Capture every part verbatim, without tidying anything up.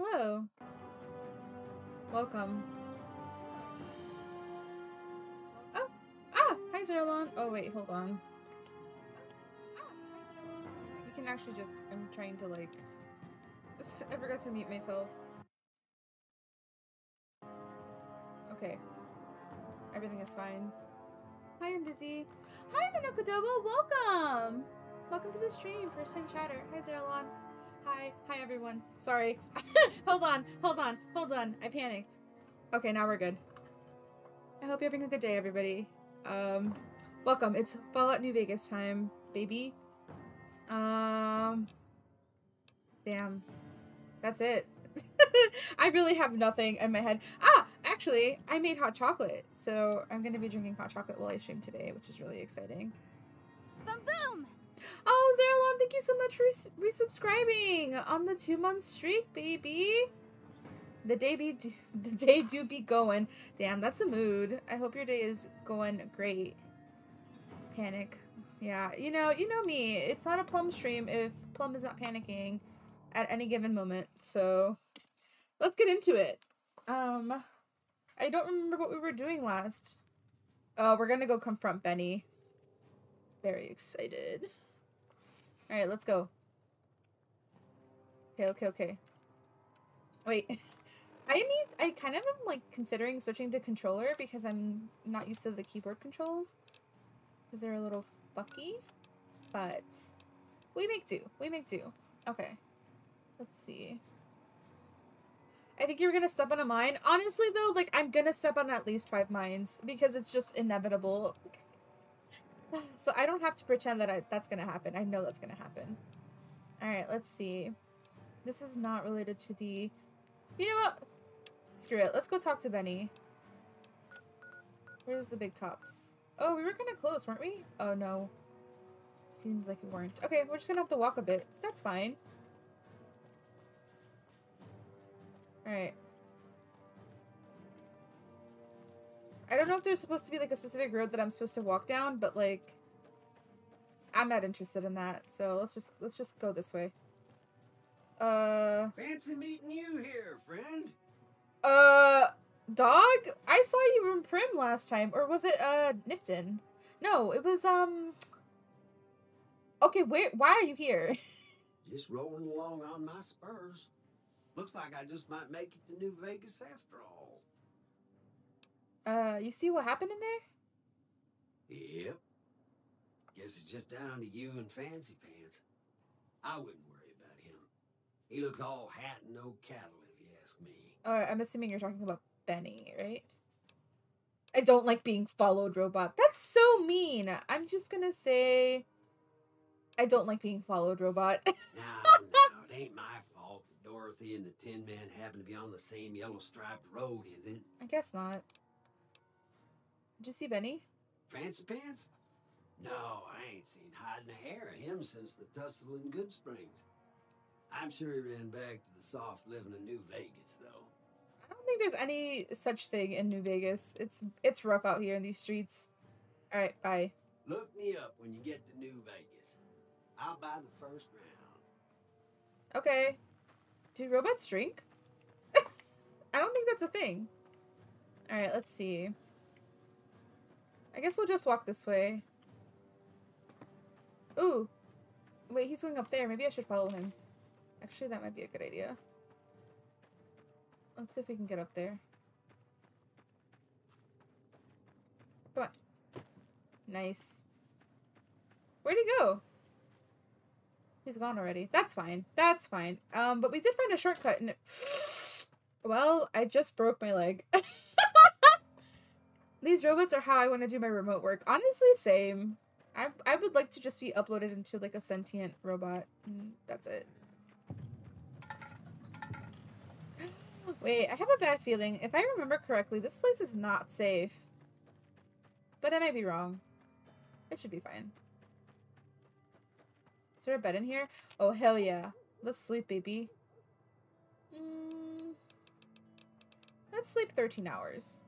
hello. Welcome. Oh, ah, hi Zerlon. Oh wait, hold on. You can actually just, I'm trying to like, I forgot to mute myself. Okay. Everything is fine. Hi, I'm Dizzy. Hi, Minokodobo. Welcome. Welcome to the stream. First time chatter. Hi, Zerlon. Hi. Hi, everyone. Sorry. hold on. Hold on. Hold on. I panicked. Okay, now we're good. I hope you're having a good day, everybody. Um, welcome. It's Fallout New Vegas time, baby. Um, damn. That's it. I really have nothing in my head. Ah, actually, I made hot chocolate, so I'm gonna be drinking hot chocolate while I stream today, which is really exciting. Boom boom! Oh, Zerlon, thank you so much for resubscribing on the two-month streak, baby. The day be do the day do be going. Damn, that's a mood. I hope your day is going great. Panic. Yeah, you know, you know me. It's not a Plum stream if Plum is not panicking at any given moment. So let's get into it. Um, I don't remember what we were doing last. Oh, we're gonna go confront Benny. Very excited. All right, let's go. Okay, okay, okay. Wait, I need. I kind of am like considering switching to controller because I'm not used to the keyboard controls. Because they're a little fucky, but we make do. We make do. Okay, let's see. I think you're gonna step on a mine. Honestly, though, like, I'm gonna step on at least five mines because it's just inevitable. So I don't have to pretend that I, that's gonna happen. I know that's gonna happen. Alright, let's see. This is not related to the... You know what? Screw it. Let's go talk to Benny. Where's the big tops? Oh, we were kind of close, weren't we? Oh, no. Seems like we weren't. Okay, we're just gonna have to walk a bit. That's fine. Alright. I don't know if there's supposed to be, like, a specific road that I'm supposed to walk down, but, like, I'm not interested in that, so let's just, let's just go this way. Uh... Fancy meeting you here, friend. Uh, dog? I saw you in Prim last time, or was it, uh, Nipton? No, it was, um... Okay, where, why are you here? Just rolling along on my spurs. Looks like I just might make it to New Vegas after all. Uh, you see what happened in there? Yep. Guess it's just down to you and Fancy Pants. I wouldn't worry about him. He looks all hat and no cattle, if you ask me. Uh, I'm assuming you're talking about Benny, right? I don't like being followed, Robot. That's so mean. I'm just gonna say... I don't like being followed, Robot. No, no, it ain't my fault that Dorothy and the Tin Man happen to be on the same yellow striped road, is it? I guess not. Did you see Benny? Fancy Pants? No, I ain't seen hide and hair of him since the tussle in Good Springs. I'm sure he ran back to the soft living of New Vegas, though. I don't think there's any such thing in New Vegas. It's it's rough out here in these streets. Alright, bye. Look me up when you get to New Vegas. I'll buy the first round. Okay. Do robots drink? I don't think that's a thing. Alright, let's see. I guess we'll just walk this way. Ooh. Wait, he's going up there. Maybe I should follow him. Actually, that might be a good idea. Let's see if we can get up there. Come on. Nice. Where'd he go? He's gone already. That's fine. That's fine. Um, but we did find a shortcut and it... Well, I just broke my leg. These robots are how I want to do my remote work. Honestly, same. I, I would like to just be uploaded into like a sentient robot. And that's it. Wait, I have a bad feeling. If I remember correctly, this place is not safe. But I might be wrong. It should be fine. Is there a bed in here? Oh, hell yeah. Let's sleep, baby. Mm, let's sleep thirteen hours.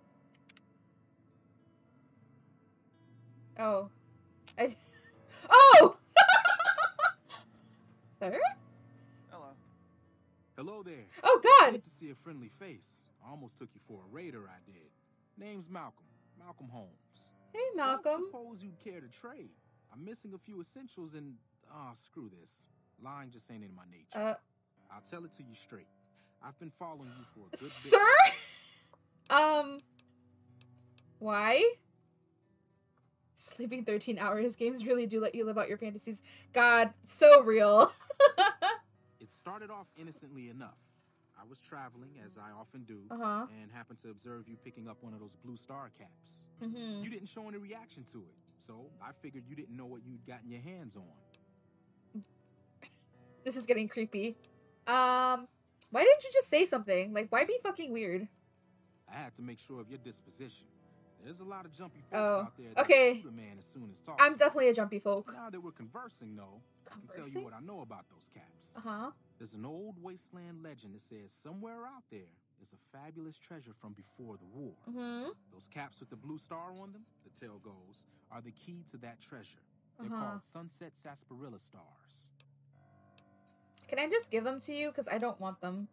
Oh. I... Oh! Sir? Hello. Hello Hello there. Oh, God! Good to see a friendly face. I almost took you for a raider, I did. Name's Malcolm. Malcolm Holmes. Hey, Don't Malcolm. suppose you'd care to trade. I'm missing a few essentials and... Ah, oh, screw this. Lying just ain't in my nature. Uh, I'll tell it to you straight. I've been following you for a good sir? bit. Um... Why? Sleeping thirteen hours. Games really do let you live out your fantasies. God, so real. It started off innocently enough. I was traveling, as I often do, Uh-huh. and happened to observe you picking up one of those blue star caps. Mm-hmm. You didn't show any reaction to it, so I figured you didn't know what you'd gotten your hands on. This is getting creepy. Um, why didn't you just say something? Like, why be fucking weird? I had to make sure of your disposition. There's a lot of jumpy folks Oh, out there that okay. shoot a man as soon as talk I'm to definitely a jumpy folk. them. Now that we're conversing, though, I can tell Conversing? you what I know about those caps. Uh-huh. There's an old wasteland legend that says somewhere out there is a fabulous treasure from before the war. Mm-hmm. Those caps with the blue star on them, the tale goes, are the key to that treasure. They're Uh-huh. called Sunset Sarsaparilla Stars. Can I just give them to you? Because I don't want them.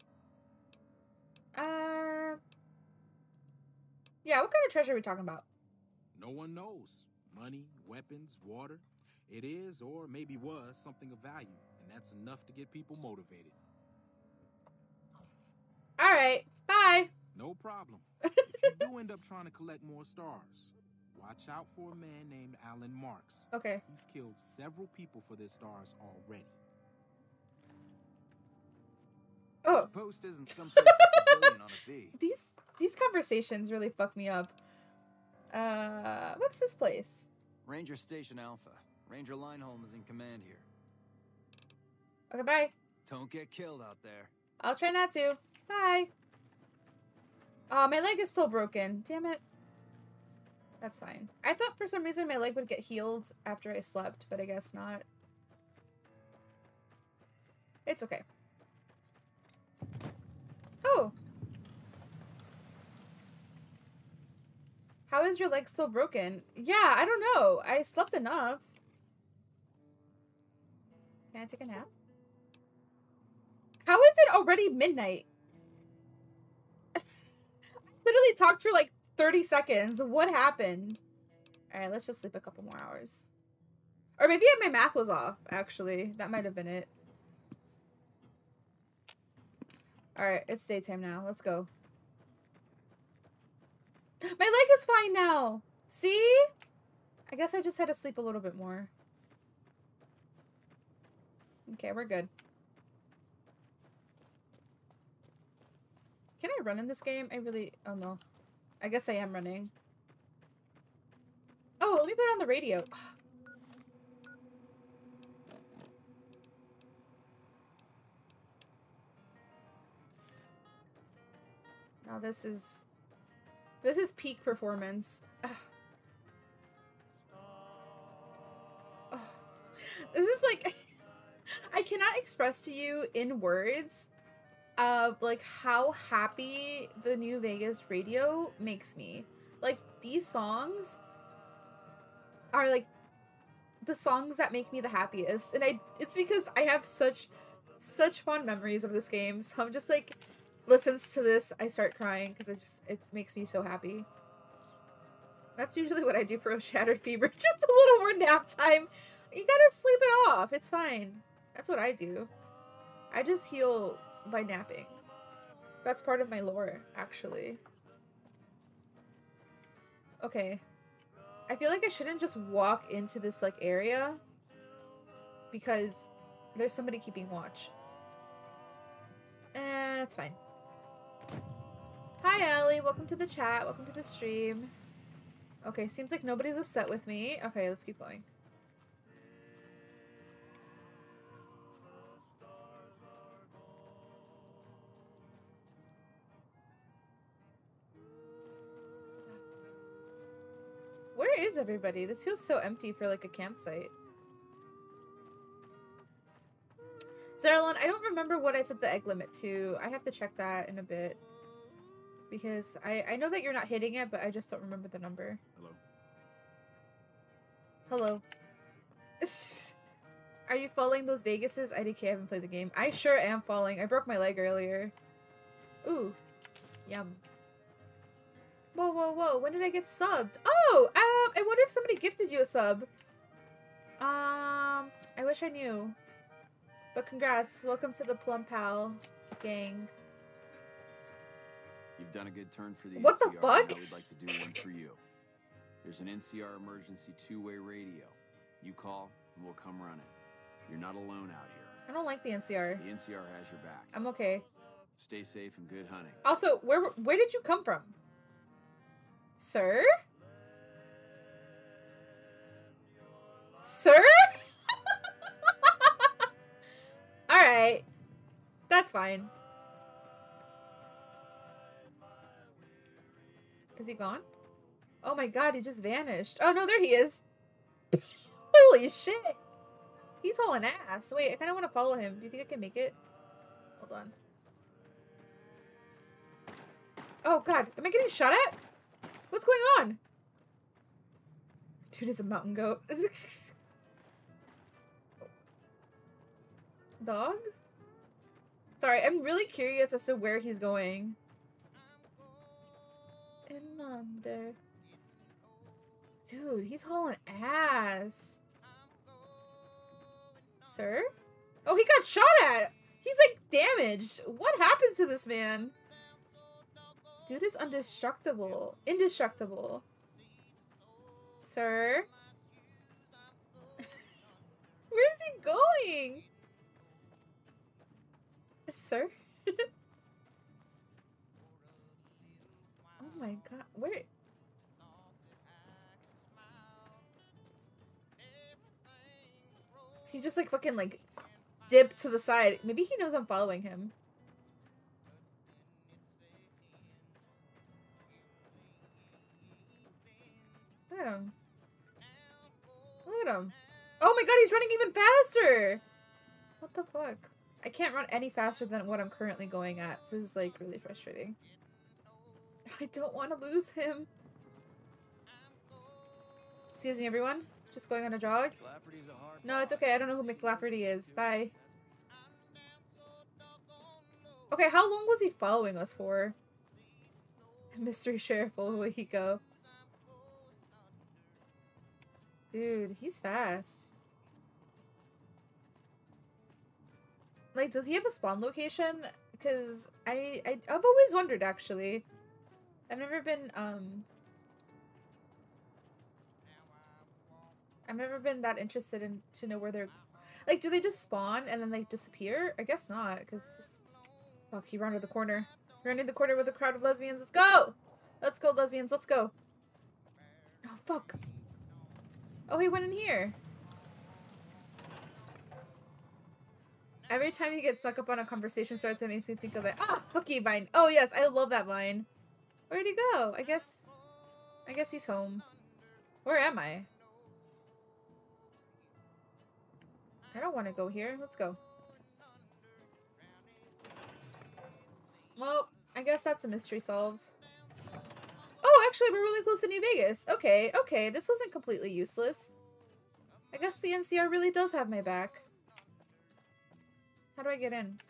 Uh... Yeah, what kind of treasure are we talking about? No one knows. Money, weapons, water. It is, or maybe was, something of value, and that's enough to get people motivated. Alright, bye! No problem. If you do end up trying to collect more stars, watch out for a man named Alan Marks. Okay. He's killed several people for their stars already. Oh, This post isn't some place a civilian ought to be. these these conversations really fuck me up. Uh, what's this place? Ranger Station Alpha. Ranger Lineholm is in command here. Okay, bye. Don't get killed out there. I'll try not to. Bye. Oh, my leg is still broken. Damn it. That's fine. I thought for some reason my leg would get healed after I slept, but I guess not. It's okay. Oh. How is your leg still broken? Yeah, I don't know. I slept enough. Can I take a nap? How is it already midnight? I literally talked for like thirty seconds. What happened? Alright, let's just sleep a couple more hours. Or maybe my math was off, actually. That might have been it. Alright, it's daytime now. Let's go. My leg is fine now. See? I guess I just had to sleep a little bit more. Okay, we're good. Can I run in this game? I really... Oh, no. I guess I am running. Oh, let me put it on the radio. Now this is... This is peak performance. Ugh. Oh. This is like... I cannot express to you in words of like how happy the New Vegas radio makes me. Like these songs are like the songs that make me the happiest, and I it's because I have such such fond memories of this game. So I'm just like listens to this, I start crying because it just it makes me so happy. That's usually what I do for a Shattered Fever. Just a little more nap time. You gotta sleep it off. It's fine. That's what I do. I just heal by napping. That's part of my lore, actually. Okay. I feel like I shouldn't just walk into this, like, area. Because there's somebody keeping watch. Eh, it's fine. Hi, Allie. Welcome to the chat. Welcome to the stream. Okay, seems like nobody's upset with me. Okay, let's keep going. Where is everybody? This feels so empty for like a campsite. Zaralon, I don't remember what I set the egg limit to. I have to check that in a bit. Because I, I know that you're not hitting it, but I just don't remember the number. Hello. Hello. Are you following those Vegases? I D K, I haven't played the game. I sure am following. I broke my leg earlier. Ooh. Yum. Whoa, whoa, whoa. When did I get subbed? Oh! Um, I wonder if somebody gifted you a sub. Um, I wish I knew. But congrats. Welcome to the Plum Pal gang. You've done a good turn for the What N C R. the fuck? Now we'd like to do one for you. There's an N C R emergency two-way radio. You call, and we'll come running. You're not alone out here. I don't like the N C R. The N C R has your back. I'm okay. Stay safe and good hunting. Also, where where did you come from? Sir? Sir? Alright. That's fine. Is he gone? Oh my god, he just vanished. Oh no, there he is. Holy shit. He's hauling ass. Wait, I kind of want to follow him. Do you think I can make it? Hold on. Oh god, am I getting shot at? What's going on? Dude is a mountain goat. Dog? Sorry, I'm really curious as to where he's going. In under. Dude, he's hauling ass. Sir? Oh, he got shot at! He's like damaged. What happened to this man? Dude is indestructible. Indestructible. Sir? Where is he going? Sir? Oh my god. Where? He just like fucking like dipped to the side. Maybe he knows I'm following him. Look at him. Look at him. Oh my god, he's running even faster! What the fuck? I can't run any faster than what I'm currently going at. This is like really frustrating. I don't want to lose him. Excuse me, everyone. Just going on a jog. No, it's okay. I don't know who McLafferty is. Bye. Okay, how long was he following us for? Mystery Sheriff Oluwahiko. Dude, he's fast. Like, does he have a spawn location? Because I, I, I've always wondered, actually. I've never been, um... I've never been that interested in to know where they're... Like, do they just spawn and then they disappear? I guess not, because... This... Fuck, he rounded the corner. Rounding the corner with a crowd of lesbians. Let's go! Let's go, lesbians. Let's go. Oh, fuck. Oh, he went in here. Every time you get stuck up on a conversation starts, it makes me think of it. Ah, Bookie Vine. Oh, yes, I love that vine. Where'd he go? I guess... I guess he's home. Where am I? I don't want to go here. Let's go. Well, I guess that's a mystery solved. Oh, actually, we're really close to New Vegas. Okay, okay. This wasn't completely useless. I guess the N C R really does have my back. How do I get in?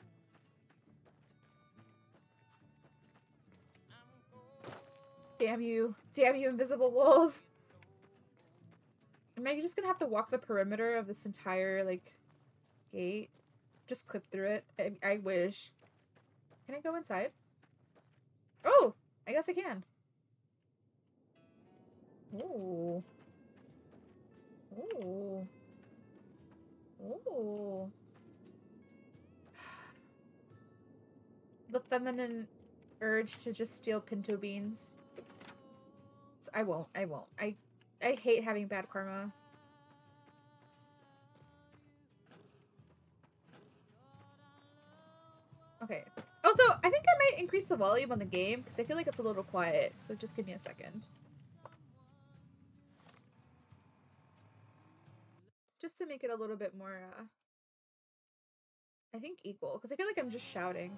Damn you. Damn you, invisible walls. Am I just gonna have to walk the perimeter of this entire, like, gate? Just clip through it? I, I wish. Can I go inside? Oh! I guess I can. Ooh. Ooh. Ooh. The feminine urge to just steal pinto beans. I won't. I won't. I I hate having bad karma. Okay. Also, I think I might increase the volume on the game because I feel like it's a little quiet. So just give me a second. Just to make it a little bit more, uh, I think equal. Because I feel like I'm just shouting.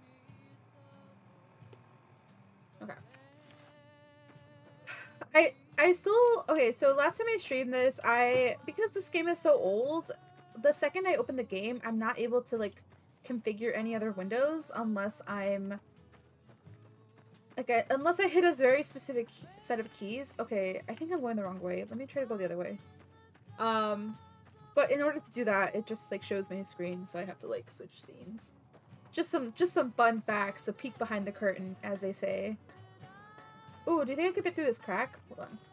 Okay. I I still okay. So last time I streamed this, I because this game is so old, the second I open the game, I'm not able to like configure any other windows unless I'm like I, unless I hit a very specific set of keys. Okay, I think I'm going the wrong way. Let me try to go the other way. Um, but in order to do that, it just like shows my screen, so I have to like switch scenes. Just some just some fun facts, a peek behind the curtain, as they say. Ooh, do you think I could fit through this crack? Hold on.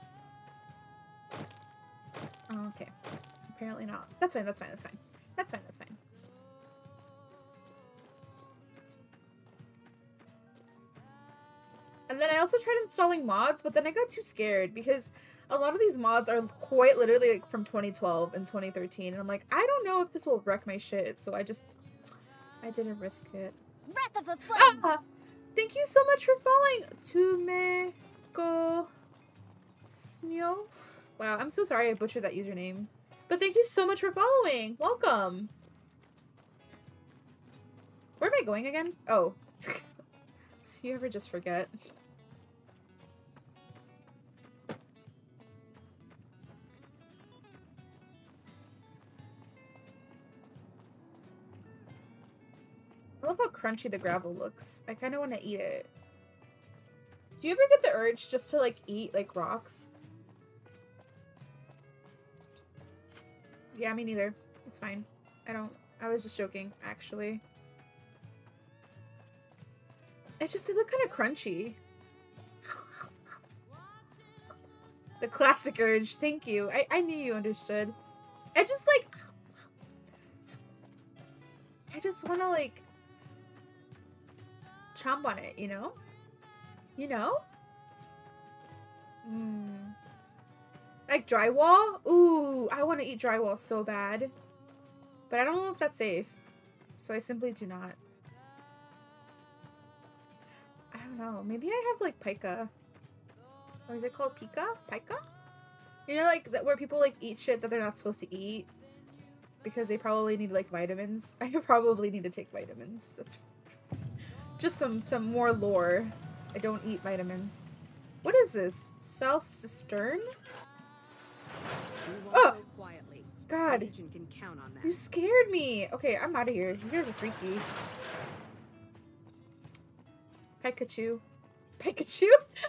Oh, okay. Apparently not. That's fine, that's fine, that's fine. That's fine, that's fine. And then I also tried installing mods, but then I got too scared because a lot of these mods are quite literally like from twenty twelve and twenty thirteen. And I'm like, I don't know if this will wreck my shit. So I just, I didn't risk it. Wrath of the Flame! Ah! Thank you so much for following. Tumeko Snyo. Wow, I'm so sorry I butchered that username. But thank you so much for following. Welcome. Where am I going again? Oh. You ever just forget? I love how crunchy the gravel looks. I kind of want to eat it. Do you ever get the urge just to like eat like rocks? Yeah, me neither. It's fine. I don't. I was just joking, actually. It's just, they look kind of crunchy. The classic urge. Thank you. I, I knew you understood. I just like... I just want to like... chomp on it, you know? You know? Mm. Like drywall? Ooh, I want to eat drywall so bad. But I don't know if that's safe. So I simply do not. I don't know. Maybe I have like pica. Or is it called pica? Pica? You know, like that where people like eat shit that they're not supposed to eat because they probably need like vitamins. I probably need to take vitamins. That's just some some more lore. I don't eat vitamins. What is this? South Cistern? Oh, quietly. God. Legion can count on that. You scared me. Okay, I'm out of here. You guys are freaky. Pikachu. Pikachu?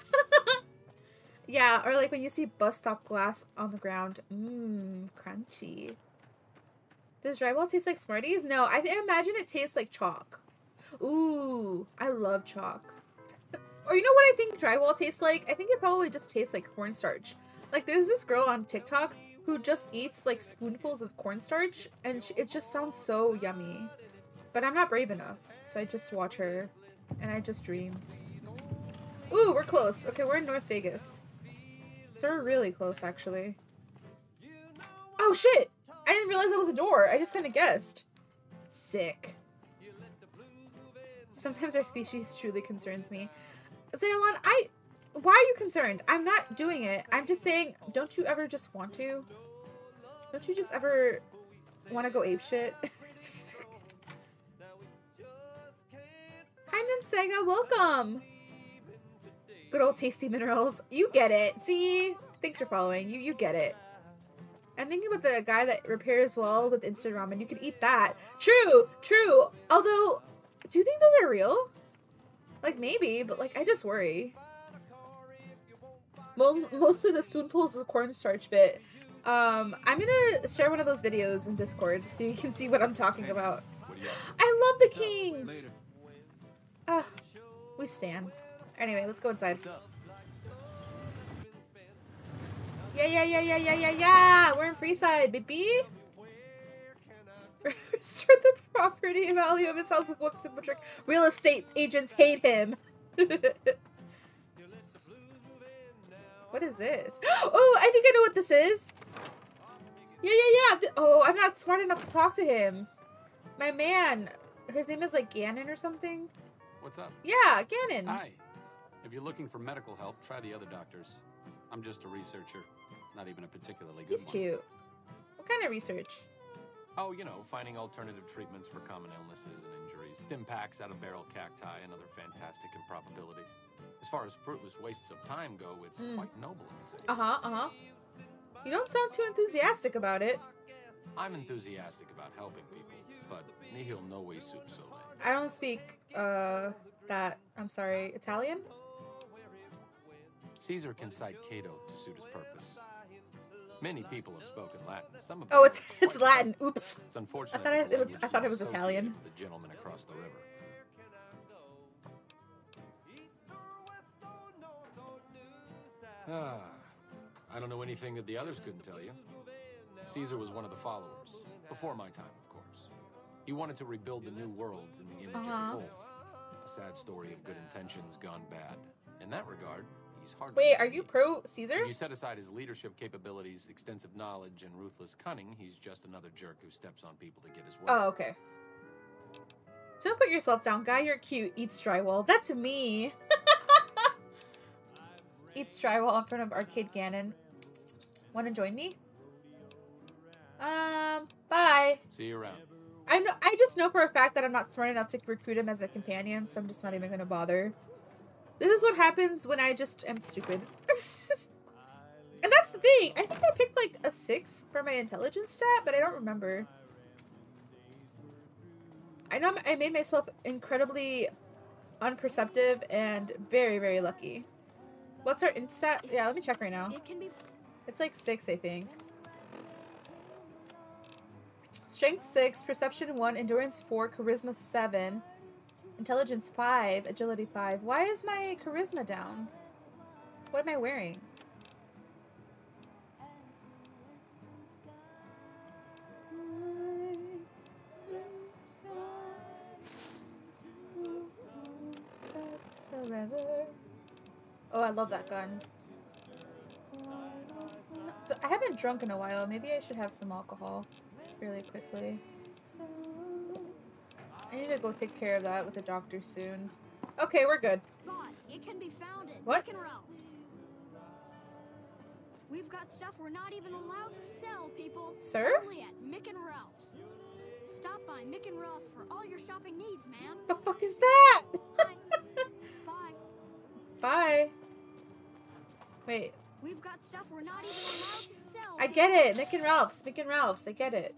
Yeah, or like when you see bus stop glass on the ground. Mmm, crunchy. Does drywall taste like Smarties? No, I imagine it tastes like chalk. Ooh, I love chalk. Or you know what I think drywall tastes like? I think it probably just tastes like cornstarch. Like there's this girl on TikTok who just eats like spoonfuls of cornstarch and she, it just sounds so yummy. But I'm not brave enough, so I just watch her. And I just dream. Ooh, we're close. Okay, we're in North Vegas. So we're really close, actually. Oh, shit! I didn't realize that was a door. I just kind of guessed. Sick. Sometimes our species truly concerns me. Zerlon, I... Why are you concerned? I'm not doing it. I'm just saying, don't you ever just want to? Don't you just ever want to go apeshit? Hi, Ninsega, welcome! Good old tasty minerals. You get it. See? Thanks for following. You you get it. I'm thinking about the guy that repairs well with instant ramen. You could eat that. True, true. Although, do you think those are real? Like, maybe, but like, I just worry. Mo mostly the spoonfuls of cornstarch bit. Um, I'm gonna share one of those videos in Discord so you can see what I'm talking about. I love the Kings! Ah, we stand. Anyway, let's go inside. Yeah, yeah, yeah, yeah, yeah, yeah, yeah! We're in Freeside, baby! Restore the property value of his house with one simple trick. Real estate agents hate him. What is this? Oh, I think I know what this is. Yeah, yeah, yeah. Oh, I'm not smart enough to talk to him. My man. His name is like Ganon or something. What's up? Yeah, Ganon. Hi. If you're looking for medical help, try the other doctors. I'm just a researcher. Not even a particularly good He's one. cute. What kind of research? Oh, you know, finding alternative treatments for common illnesses and injuries, stim packs out of barrel cacti, and other fantastic improbabilities. As far as fruitless wastes of time go, it's Mm. quite noble in its aims. Uh-huh, uh-huh. You don't sound too enthusiastic about it. I'm enthusiastic about helping people, but nihil novi sub sole. I don't speak, uh, that, I'm sorry, Italian? Caesar can cite Cato to suit his purpose. Many people have spoken Latin. Some of Oh, them it's are it's quite Latin. pleasant. Oops. It's unfortunate. I thought it- that the it was- language I is thought not it was associated Italian. with the gentleman across the river. Ah, I don't know anything that the others couldn't tell you. Caesar was one of the followers, before my time, of course. He wanted to rebuild the new world in the image Uh-huh. of the old. A sad story of good intentions gone bad. In that regard, he's hardly... Wait, are you pro Caesar? If you set aside his leadership capabilities, extensive knowledge, and ruthless cunning, he's just another jerk who steps on people to get his way. Oh, okay. Don't put yourself down, guy. You're cute. Eats drywall. That's me. Eats drywall in front of Arcade Ganon. Want to join me? Um, bye. See you around. I know. I just know for a fact that I'm not smart enough to recruit him as a companion, so I'm just not even gonna bother. This is what happens when I just am stupid. And that's the thing. I think I picked like a six for my intelligence stat, but I don't remember. I know I made myself incredibly unperceptive and very, very lucky. What's our instat? Yeah, let me check right now. It can be. It's like six, I think. Strength six, perception one, endurance four, charisma seven, intelligence five, agility five. Why is my charisma down? What am I wearing? Oh, I love that gun. So I haven't drunk in a while. Maybe I should have some alcohol really quickly. I need to go take care of that with the doctor soon. Okay, we're good. But it can be found at What? Mick and Ralph's. We've got stuff we're not even allowed to sell, people. Sir? Only at Mick and Ralph's. Stop by Mick and Ralph's for all your shopping needs, ma'am. The fuck is that? Bye. Bye. Bye. Wait, We've got stuff we're not even allowed to sell. I get it. Mick and Ralph's. Mick and Ralph's. I get it.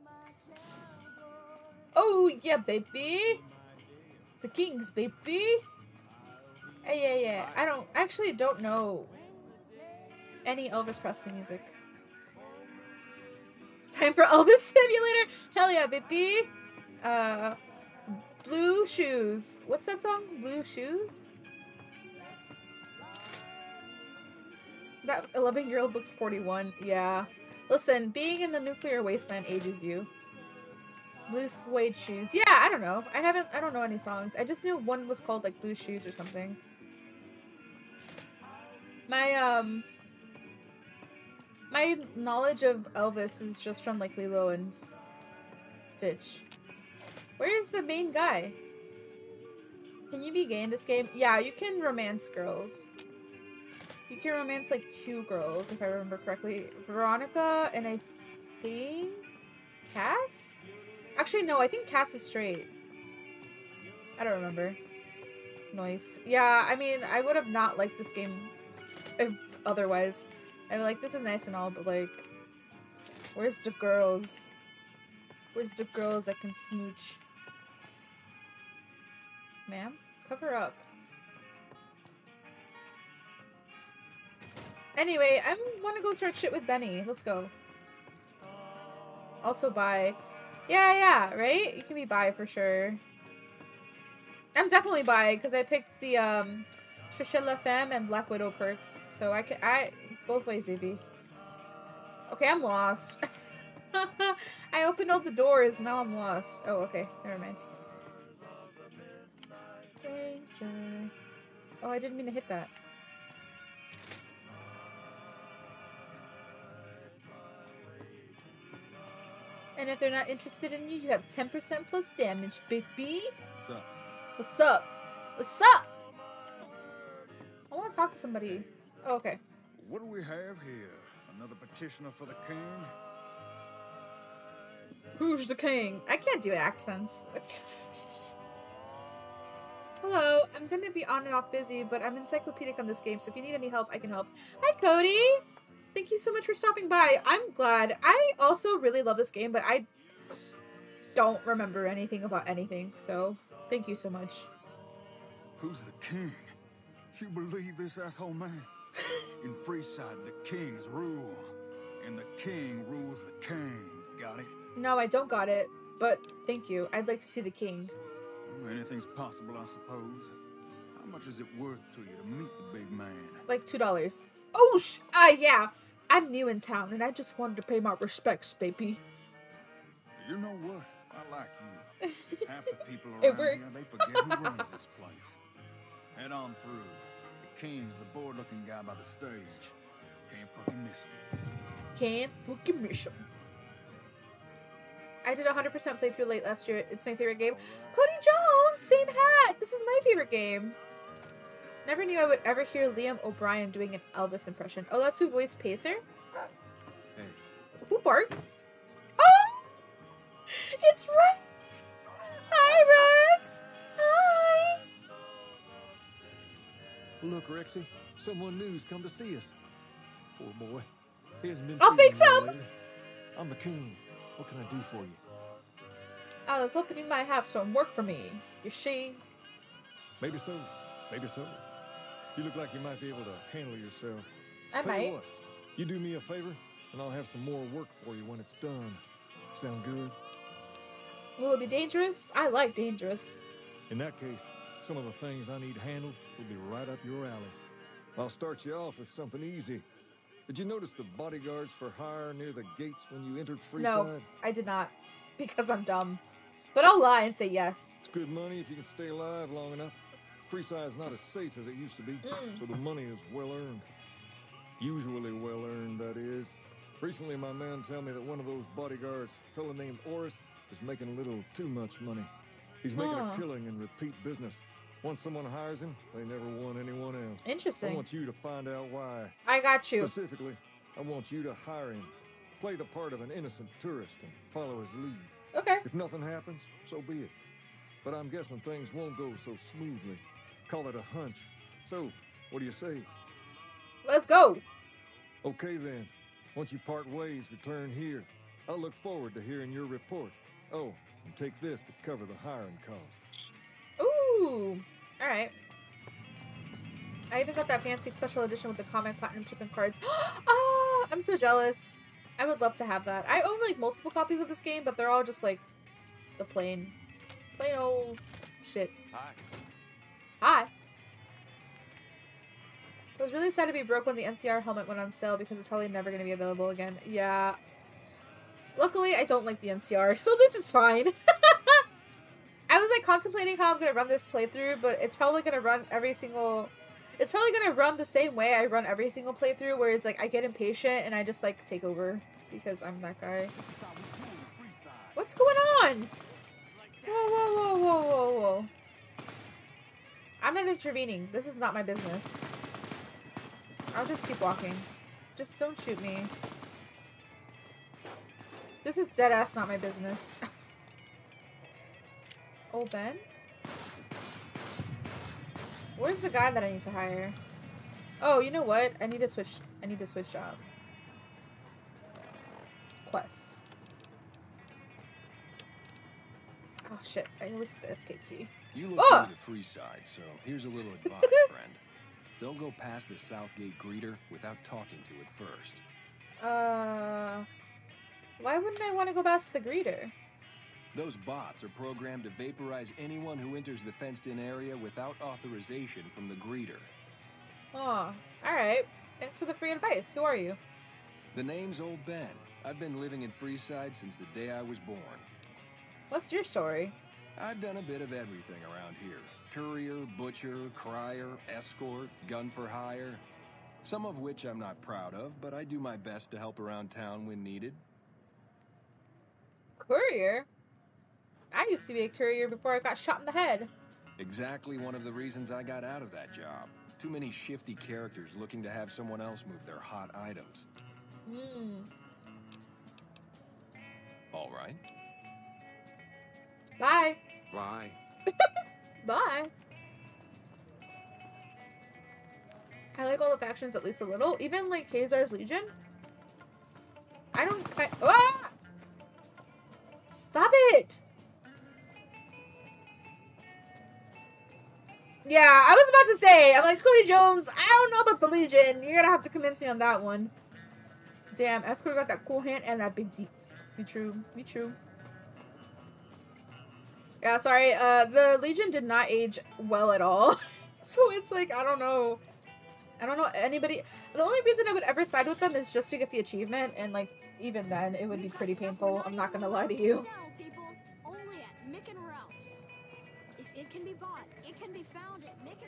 Oh, yeah, baby. The Kings, baby. Yeah, yeah, yeah. I don't, actually don't know any Elvis Presley music. Time for Elvis Simulator. Hell yeah, baby. Uh, Blue Shoes. What's that song? Blue Shoes? That eleven-year-old looks forty-one. Yeah. Listen, being in the nuclear wasteland ages you. Blue suede shoes. Yeah, I don't know. I haven't, I don't know any songs. I just knew one was called, like, Blue Shoes or something. My, um... My knowledge of Elvis is just from, like, Lilo and Stitch. Where's the main guy? Can you be gay in this game? Yeah, you can romance girls. You can romance, like, two girls, if I remember correctly. Veronica and I think Cass? Actually, no, I think Cass is straight. I don't remember. Noise. Yeah, I mean, I would have not liked this game if otherwise. I'd be like, this is nice and all, but, like, where's the girls? Where's the girls that can smooch? Ma'am? Cover up. Anyway, I want to go start shit with Benny. Let's go. Also bi. Yeah, yeah, right? You can be bi for sure. I'm definitely bi because I picked the um, Cherchez la Femme and Black Widow perks. So I can, I, both ways, baby. Okay, I'm lost. I opened all the doors, now I'm lost. Oh, okay, never mind. Danger. Oh, I didn't mean to hit that. And if they're not interested in you, you have ten percent plus damage, baby. What's up? What's up? What's up? I want to talk to somebody. Oh, okay. What do we have here? Another petitioner for the king? Who's the king? I can't do accents. Hello, I'm gonna be on and off busy, but I'm encyclopedic on this game, so if you need any help, I can help. Hi, Cody! Thank you so much for stopping by. I'm glad. I also really love this game, but I don't remember anything about anything, so thank you so much. Who's the king? You believe this, asshole man? In Freeside, the kings rule. And the king rules the kings. Got it? No, I don't got it, but thank you. I'd like to see the king. Well, anything's possible, I suppose. How much is it worth to you to meet the big man? Like two dollars. Oh, sh- uh, yeah. I'm new in town, and I just wanted to pay my respects, baby. You know what? I like you. Half the people It around here, worked. they forget who runs this place. Head on through. The king's the bored-looking guy by the stage. Can't fucking miss him. Can't fucking miss him. I did a one hundred percent playthrough late last year. It's my favorite game. Cody Jones! Same hat! This is my favorite game. Never knew I would ever hear Liam O'Brien doing an Elvis impression. Oh, that's who voiced Pacer? Hey. Who barked? Oh! It's Rex! Hi, Rex! Hi! Look, Rexy, someone new's come to see us. Poor boy. He hasn't been I'll feeling fix well him. lately. I'm the king. What can I do for you? I was hoping you might have some work for me. You see? Maybe so. Maybe so. You look like you might be able to handle yourself. I Tell you might. what, you do me a favor, and I'll have some more work for you when it's done. Sound good? Will it be dangerous? I like dangerous. In that case, some of the things I need handled will be right up your alley. I'll start you off with something easy. Did you notice the bodyguards for hire near the gates when you entered Freeside? No, I did not. Because I'm dumb. But I'll lie and say yes. It's good money if you can stay alive long enough. Freeside's not as safe as it used to be, Mm. so the money is well earned. Usually well earned, that is. Recently, my man told me that one of those bodyguards, a fellow named Oris, is making a little too much money. He's making Huh. a killing in repeat business. Once someone hires him, they never want anyone else. I Interesting. want you to find out why. I got you. Specifically, I want you to hire him. Play the part of an innocent tourist and follow his lead. Okay. If nothing happens, so be it. But I'm guessing things won't go so smoothly. Call it a hunch. So, what do you say? Let's go. Okay then. Once you part ways, return here. I'll look forward to hearing your report. Oh, and take this to cover the hiring costs. Ooh. Alright. I even got that fancy special edition with the comic platinum shipping cards. Ah, I'm so jealous. I would love to have that. I own like multiple copies of this game, but they're all just like the plain, plain old shit. Hi. Hi. I was really sad to be broke when the N C R helmet went on sale because it's probably never going to be available again. Yeah. Luckily, I don't like the N C R, so this is fine. I was like contemplating how I'm going to run this playthrough, but it's probably going to run every single... It's probably going to run the same way I run every single playthrough, where it's like I get impatient and I just like take over because I'm that guy. What's going on? Whoa, whoa, whoa, whoa, whoa, whoa. I'm not intervening. This is not my business. I'll just keep walking. Just don't shoot me. This is deadass not my business. Oh, Ben? Where's the guy that I need to hire? Oh, you know what? I need to switch. I need to switch job. Quests. Oh shit! I always hit the escape key. You look Ah! good at Freeside, so here's a little advice, friend. Don't go past the Southgate greeter without talking to it first. Uh, why wouldn't I want to go past the greeter? Those bots are programmed to vaporize anyone who enters the fenced-in area without authorization from the greeter. Oh, alright. Thanks for the free advice. Who are you? The name's Old Ben. I've been living in Freeside since the day I was born. What's your story? I've done a bit of everything around here. Courier, butcher, crier, escort, gun for hire. Some of which I'm not proud of, but I do my best to help around town when needed. Courier? I used to be a courier before I got shot in the head. Exactly one of the reasons I got out of that job. Too many shifty characters looking to have someone else move their hot items. Hmm. All right. Bye. Bye. Bye. I like all the factions at least a little. Even like Khazar's Legion. I don't. I, ah! Stop it! Yeah, I was about to say, I'm like, Cody Jones, I don't know about the Legion. You're gonna have to convince me on that one. Damn, Escort got that cool hand and that big deep. Be true. Be true. Yeah, sorry. Uh, the Legion did not age well at all. So it's like, I don't know. I don't know anybody. The only reason I would ever side with them is just to get the achievement. And like, even then, it would be pretty painful. I'm not gonna lie to you. Only at Mick and Ralph's. If it can be bought, it can be found at Mick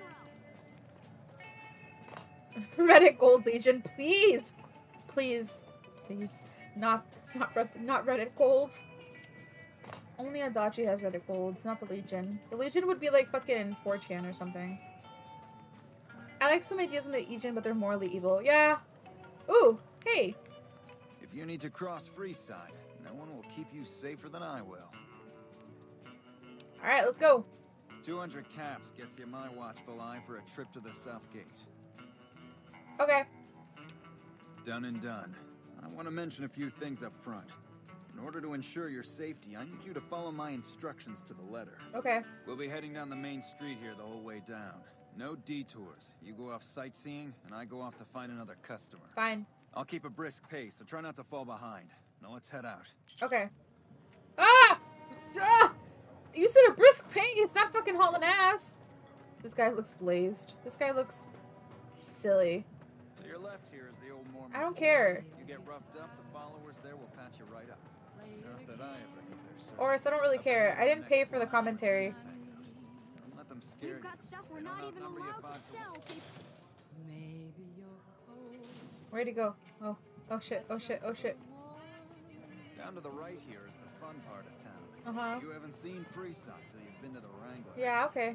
and Ralph's. Reddit Gold Legion, please. Please. Please. Not, not, not Reddit Gold. Only Adachi has Reddit Gold, not the Legion. The Legion would be like fucking four chan or something. I like some ideas in the Legion, but they're morally evil. Yeah. Ooh, hey. If you need to cross Freeside, no one will keep you safer than I will. Alright, let's go. two hundred caps gets you my watchful eye for a trip to the South Gate. Okay. Done and done. I want to mention a few things up front. In order to ensure your safety, I need you to follow my instructions to the letter. Okay. We'll be heading down the main street here the whole way down. No detours. You go off sightseeing, and I go off to find another customer. Fine. I'll keep a brisk pace, so try not to fall behind. Now let's head out. Okay. Ah! Ah! You said a brisk pace, it's not fucking hauling ass. This guy looks blazed. This guy looks silly. To your left here is the old Mormon. I don't care. You get roughed up, the followers there will patch you right up. Not that I ever knew their service. Oris, I don't really care. I didn't pay for the commentary. Don't let them scare We've got you. stuff we're not even allowed to sell, people. Where'd he go? Oh, oh shit, oh shit, oh shit. Down to the right here is the fun part of town. Uh-huh. You haven't seen Freeside till you've been to the Wrangler. Yeah, okay.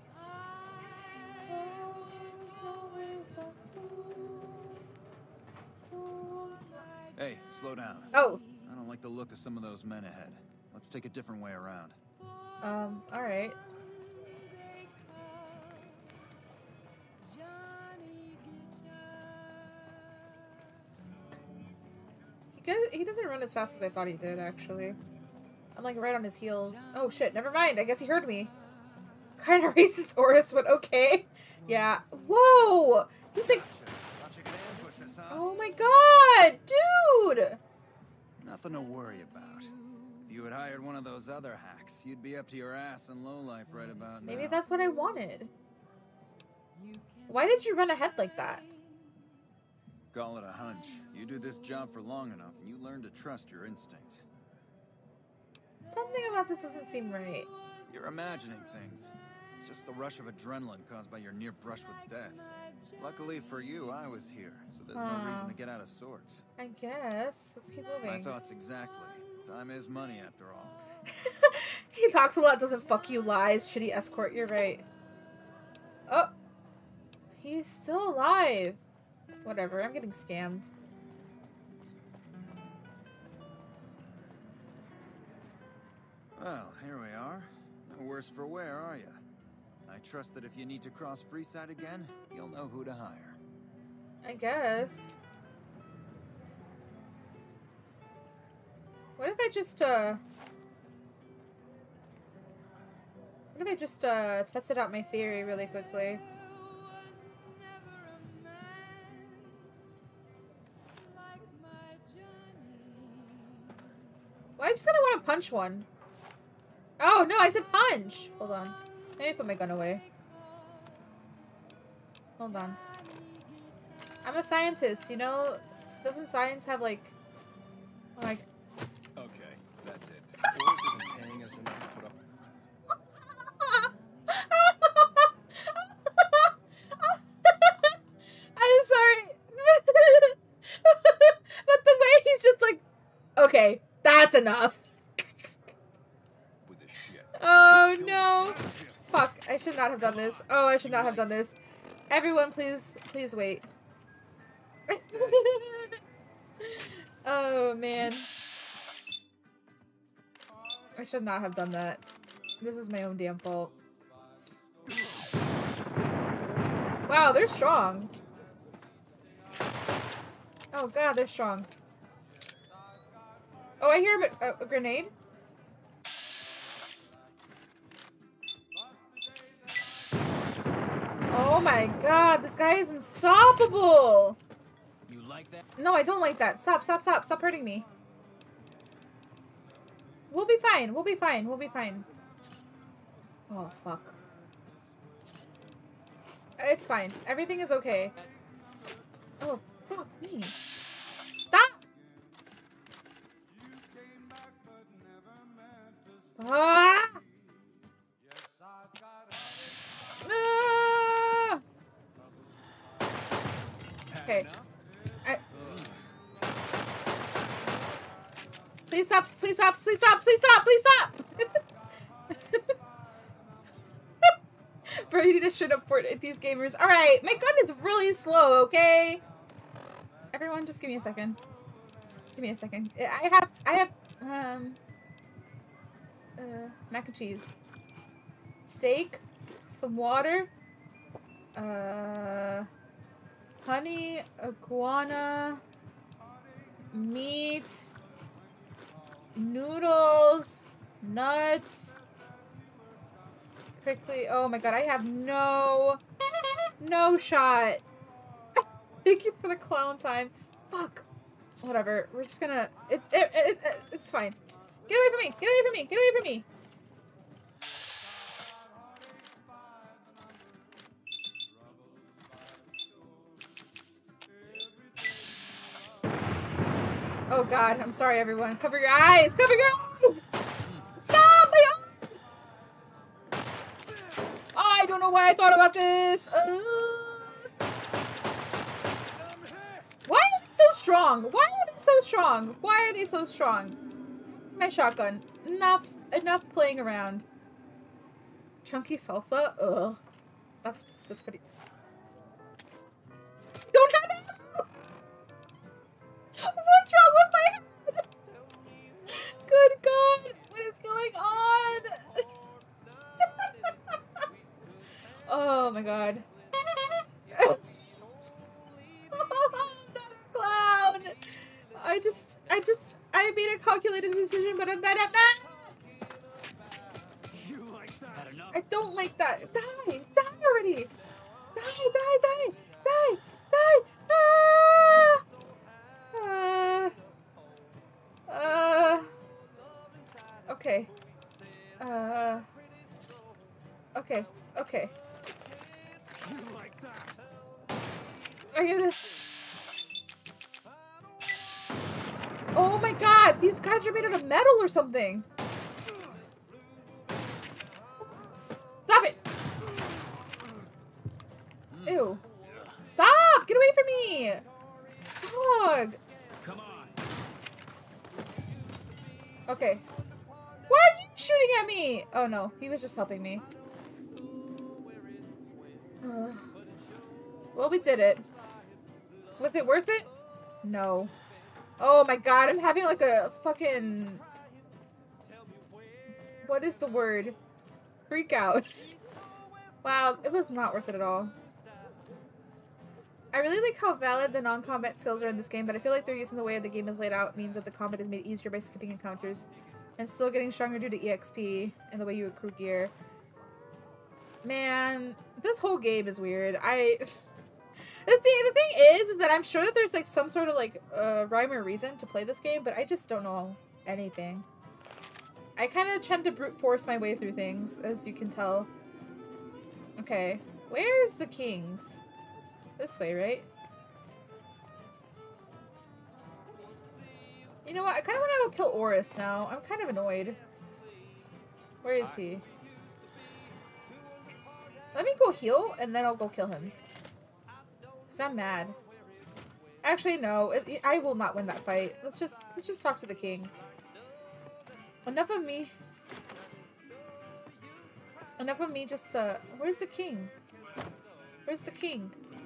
Hey, slow down. Oh. I don't like the look of some of those men ahead. Let's take a different way around. Um, alright. He, goes, he doesn't run as fast as I thought he did, actually. I'm like right on his heels. Oh shit, never mind. I guess he heard me. Kind of racist, Oris, but okay. Yeah. Whoa! He's like... Oh my god! Dude! Nothing to worry about. If you had hired one of those other hacks, you'd be up to your ass in lowlife right about now. Maybe that's what I wanted. Why did you run ahead like that? Call it a hunch. You do this job for long enough, and you learn to trust your instincts. Something about this doesn't seem right. You're imagining things. It's just the rush of adrenaline caused by your near brush with death. Luckily for you, I was here, so there's uh, no reason to get out of sorts. I guess. Let's keep moving. My thoughts exactly. Time is money, after all. He talks a lot, doesn't fuck you, lies. Shitty escort, you're right. Oh. He's still alive. Whatever, I'm getting scammed. Well, here we are. No worse for wear, are you? I trust that if you need to cross Freeside again, you'll know who to hire. I guess. What if I just, uh... What if I just, uh, tested out my theory really quickly? Well, I just kinda wanna punch one. Oh, no, I said punch! Hold on. Let me put my gun away. Hold on. I'm a scientist, you know? Doesn't science have, like... Like... Okay, that's it. Or isn't paying us enough to put up... I'm sorry. But the way he's just like... Okay, that's enough. Oh no. Fuck, I should not have done this. Oh, I should not have done this. Everyone, please, please wait. Oh man. I should not have done that. This is my own damn fault. Wow, they're strong. Oh god, they're strong. Oh, I hear a, a grenade. Oh my god, this guy is unstoppable! You like that? No, I don't like that. Stop, stop, stop. Stop hurting me. We'll be fine. We'll be fine. We'll be fine. Oh, fuck. It's fine. Everything is okay. Oh, fuck me. Stop! Ah! Ah! Okay. I... Please stop, please stop, please stop, please stop, please stop! Bro, you need to shut up for these gamers. Alright, my gun is really slow, okay? Everyone, just give me a second. Give me a second. I have, I have, um... Uh, mac and cheese. Steak. Some water. Uh... Honey, iguana, meat, noodles, nuts, prickly. Oh my god, I have no, no shot. Thank you for the clown time. Fuck. Whatever. We're just gonna. It's it, it, it, it's fine. Get away from me. Get away from me. Get away from me. Oh god, I'm sorry everyone. Cover your eyes! Cover your eyes! Stop! My eyes! Oh, I don't know why I thought about this! Uh... Why are they so strong? Why are they so strong? Why are they so strong? My shotgun. Enough. Enough playing around. Chunky salsa? Ugh. That's, that's pretty... Don't have it! What's wrong with my head? Good God. What is going on? Oh my God. Oh, not a clown. I just, I just, I made a calculated decision, but I'm not at that. I don't like that. Die. Die already. Die, die, die. Die. Die. Ah! Uh, uh, okay. Uh, okay, okay. I gotta... Oh my god, these guys are made out of metal or something. Stop it! Ew. Stop! Get away from me! Dog! Come on. Okay. Why are you shooting at me? Oh no, he was just helping me. Uh, well, we did it. Was it worth it? No. Oh my god, I'm having like a fucking... What is the word? Freak out. Wow, it was not worth it at all. I really like how valid the non-combat skills are in this game, but I feel like they're using the way the game is laid out means that the combat is made easier by skipping encounters and still getting stronger due to E X P and the way you accrue gear. Man, this whole game is weird. I... The thing is, is that I'm sure that there's like some sort of like uh, rhyme or reason to play this game, but I just don't know anything. I kind of tend to brute force my way through things, as you can tell. Okay, where's the kings? This way, right? You know what? I kind of want to go kill Oris now. I'm kind of annoyed. Where is he? Let me go heal, and then I'll go kill him. Because I'm mad. Actually, no. It, I will not win that fight. Let's just, let's just talk to the king. Enough of me. Enough of me just uh where's the king? Where's the king?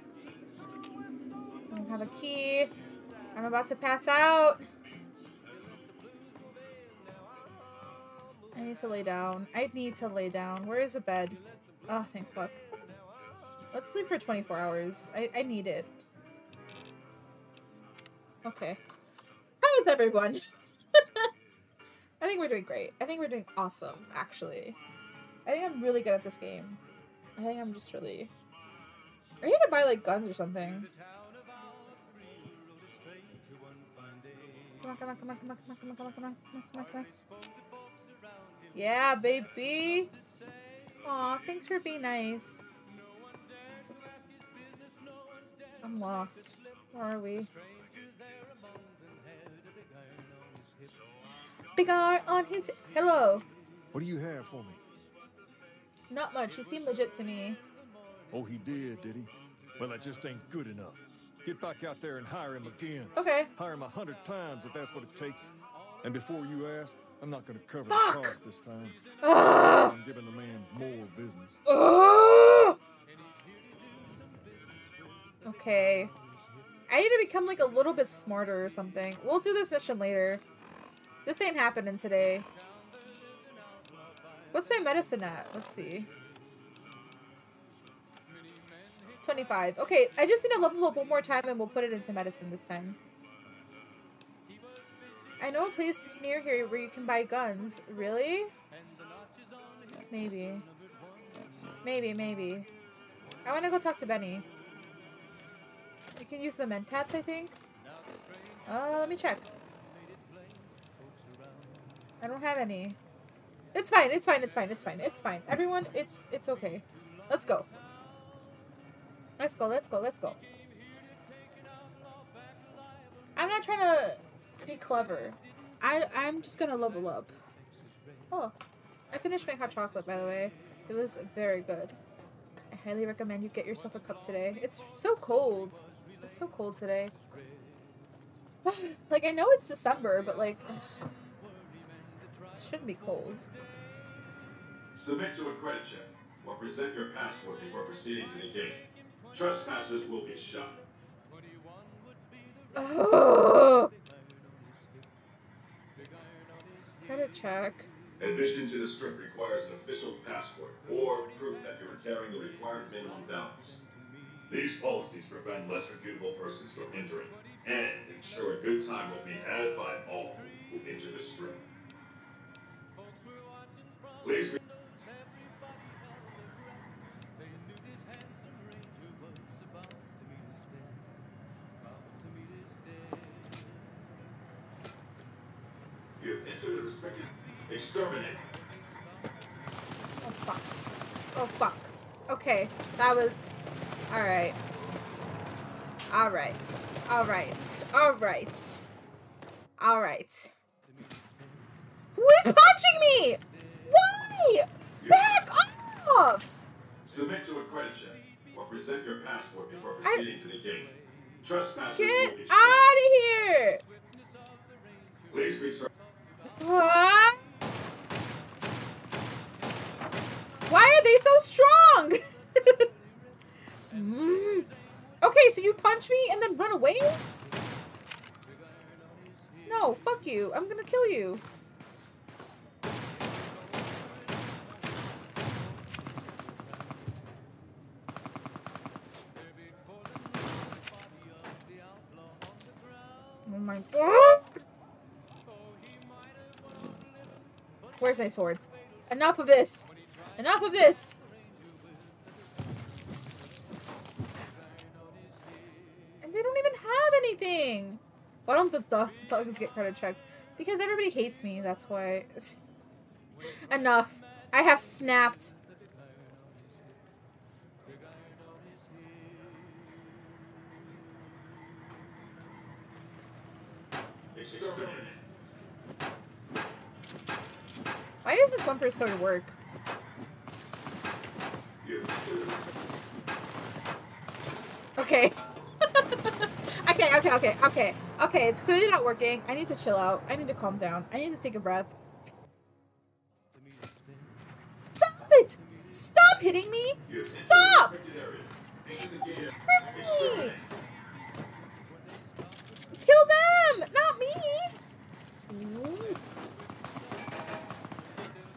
I don't have a key. I'm about to pass out. I need to lay down. I need to lay down. Where is the bed? Oh, thank fuck. Let's sleep for twenty-four hours. I, I need it. Okay. How is everyone? I think we're doing great. I think we're doing awesome, actually. I think I'm really good at this game. I think I'm just really... I need to buy, like, guns or something. Come on, come on, come on, come on, come on, come on, come on, come on, come on, come on. Yeah, baby! Aw, thanks for being nice. I'm lost. Where are we? Big R on his... Hello! What do you have for me? Not much. He seemed legit to me. Oh, he did, did he? Well, that just ain't good enough. Get back out there and hire him again. Okay. Hire him a hundred times if that's what it takes. And before you ask, I'm not going to cover Fuck! the cost this time. Ugh! I'm giving the man more business. Ugh! Okay. I need to become like a little bit smarter or something. We'll do this mission later. This ain't happening today. What's my medicine at? Let's see. twenty-five. Okay, I just need to level up one more time and we'll put it into medicine this time. I know a place near here where you can buy guns. Really? Maybe. Maybe, maybe. I want to go talk to Benny. You can use the Mentats, I think. Uh, let me check. I don't have any. It's fine, it's fine, it's fine, it's fine, it's fine. Everyone, it's it's okay. Let's go. Let's go, let's go, let's go. I'm not trying to be clever. I, I'm just gonna level up. Oh, I finished my hot chocolate, by the way. It was very good. I highly recommend you get yourself a cup today. It's so cold. It's so cold today. Like, I know it's December, but like... It shouldn't be cold. Submit to a credit check or present your passport before proceeding to the gate. Trespassers will be shot. Oh. Credit check. Admission to the strip requires an official passport or proof that you are carrying the required minimum balance. These policies prevent less reputable persons from entering and ensure a good time will be had by all who enter the strip. Please. Re You have entered a restricted exterminate. Oh fuck. Oh fuck. Okay, that was... Alright. Alright. Alright. Alright. Alright. Who is punching me? Why? Back off! Submit to a credit check or present your passport before proceeding I... to the gate. Trespassers Get will be out of here! Please return. What? Why are they so strong? mm. Okay, so you punch me and then run away? No, fuck you. I'm gonna kill you. Oh my god. Where's my sword? Enough of this. Enough of this. And they don't even have anything. Why don't the th thugs get credit checked? Because everybody hates me. That's why. Enough. I have snapped. Why does this bumper sort of work? Okay. okay, okay, okay, okay. Okay, it's clearly not working. I need to chill out. I need to calm down. I need to take a breath. Stop it! Stop hitting me! Stop! Hurt me! Kill them! Not me!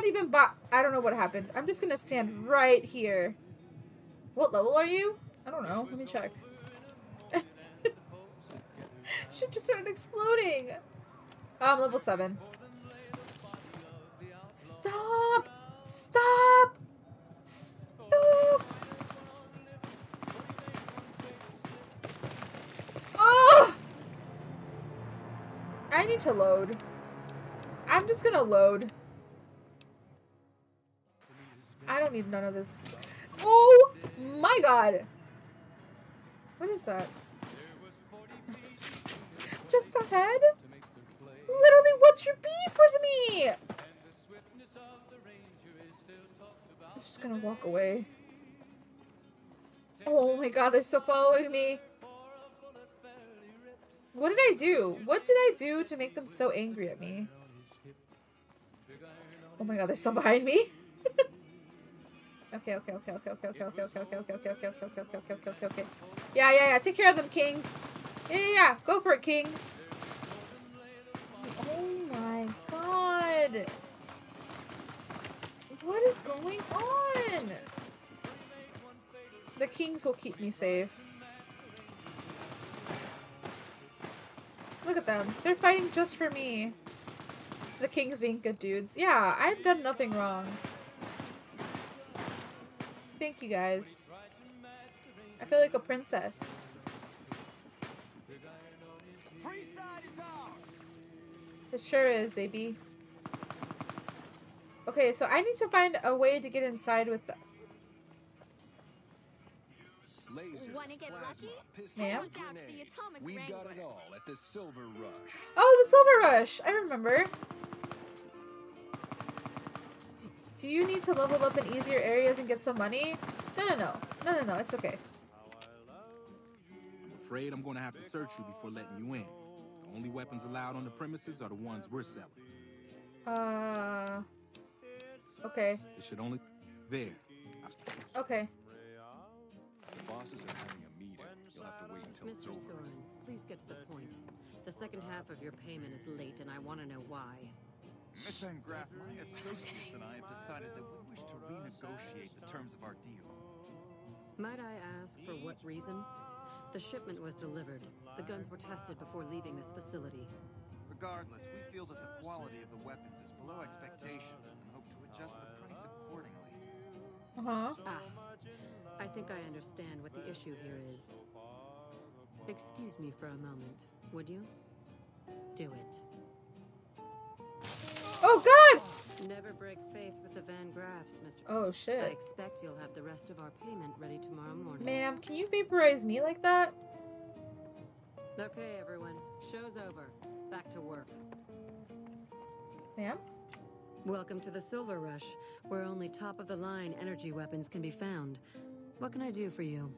even buy. I don't know what happened. I'm just gonna stand right here. What level are you? I don't know. Let me check. Shit just started exploding. Um, level seven. Stop! Stop! Stop! Oh! I need to load. I'm just gonna load. I don't need none of this. Oh my god! What is that? Just ahead? Literally, what's your beef with me? I'm just gonna walk away. Oh my god, they're still following me. What did I do? What did I do to make them so angry at me? Oh my god, they're still behind me. Okay, okay, okay, okay, okay, okay, okay, okay, okay, okay, okay, okay, okay, okay, okay, okay, okay, okay. Yeah, yeah, yeah. Take care of them, kings. Yeah, yeah, yeah. Go for it, king. Oh my god. What is going on? The kings will keep me safe. Look at them. They're fighting just for me. The kings being good dudes. Yeah, I've done nothing wrong. Thank you guys. I feel like a princess. It sure is, baby. Okay, so I need to find a way to get inside with the... Wanna get lucky? Ma'am? We've got it all at the Silver Rush. Oh, the Silver Rush! I remember. Do, do you need to level up in easier areas and get some money? No, no, no. No, no, no. It's okay. I'm afraid I'm going to have to search you before letting you in. The only weapons allowed on the premises are the ones we're selling. Uh... Okay. It should only... There. I've... Okay. The bosses are having a meeting. You'll have to wait until it's Mister over. Soren, please get to the point. The second half of your payment is late, and I want to know why. Miss Van Graff, my associates and I have decided that we wish to renegotiate the terms of our deal. Might I ask for what reason? The shipment was delivered. The guns were tested before leaving this facility. Regardless, we feel that the quality of the weapons is below expectation and hope to adjust the price accordingly. Uh-huh. Ah, I think I understand what the issue here is. Excuse me for a moment, would you? Do it. Oh, God! Never break faith with the Van Graffs, Mister Oh, shit. I expect you'll have the rest of our payment ready tomorrow morning. Ma'am, can you vaporize me like that? Okay, everyone. Show's over. Back to work. Ma'am? Welcome to the Silver Rush, where only top-of-the-line energy weapons can be found. What can I do for you?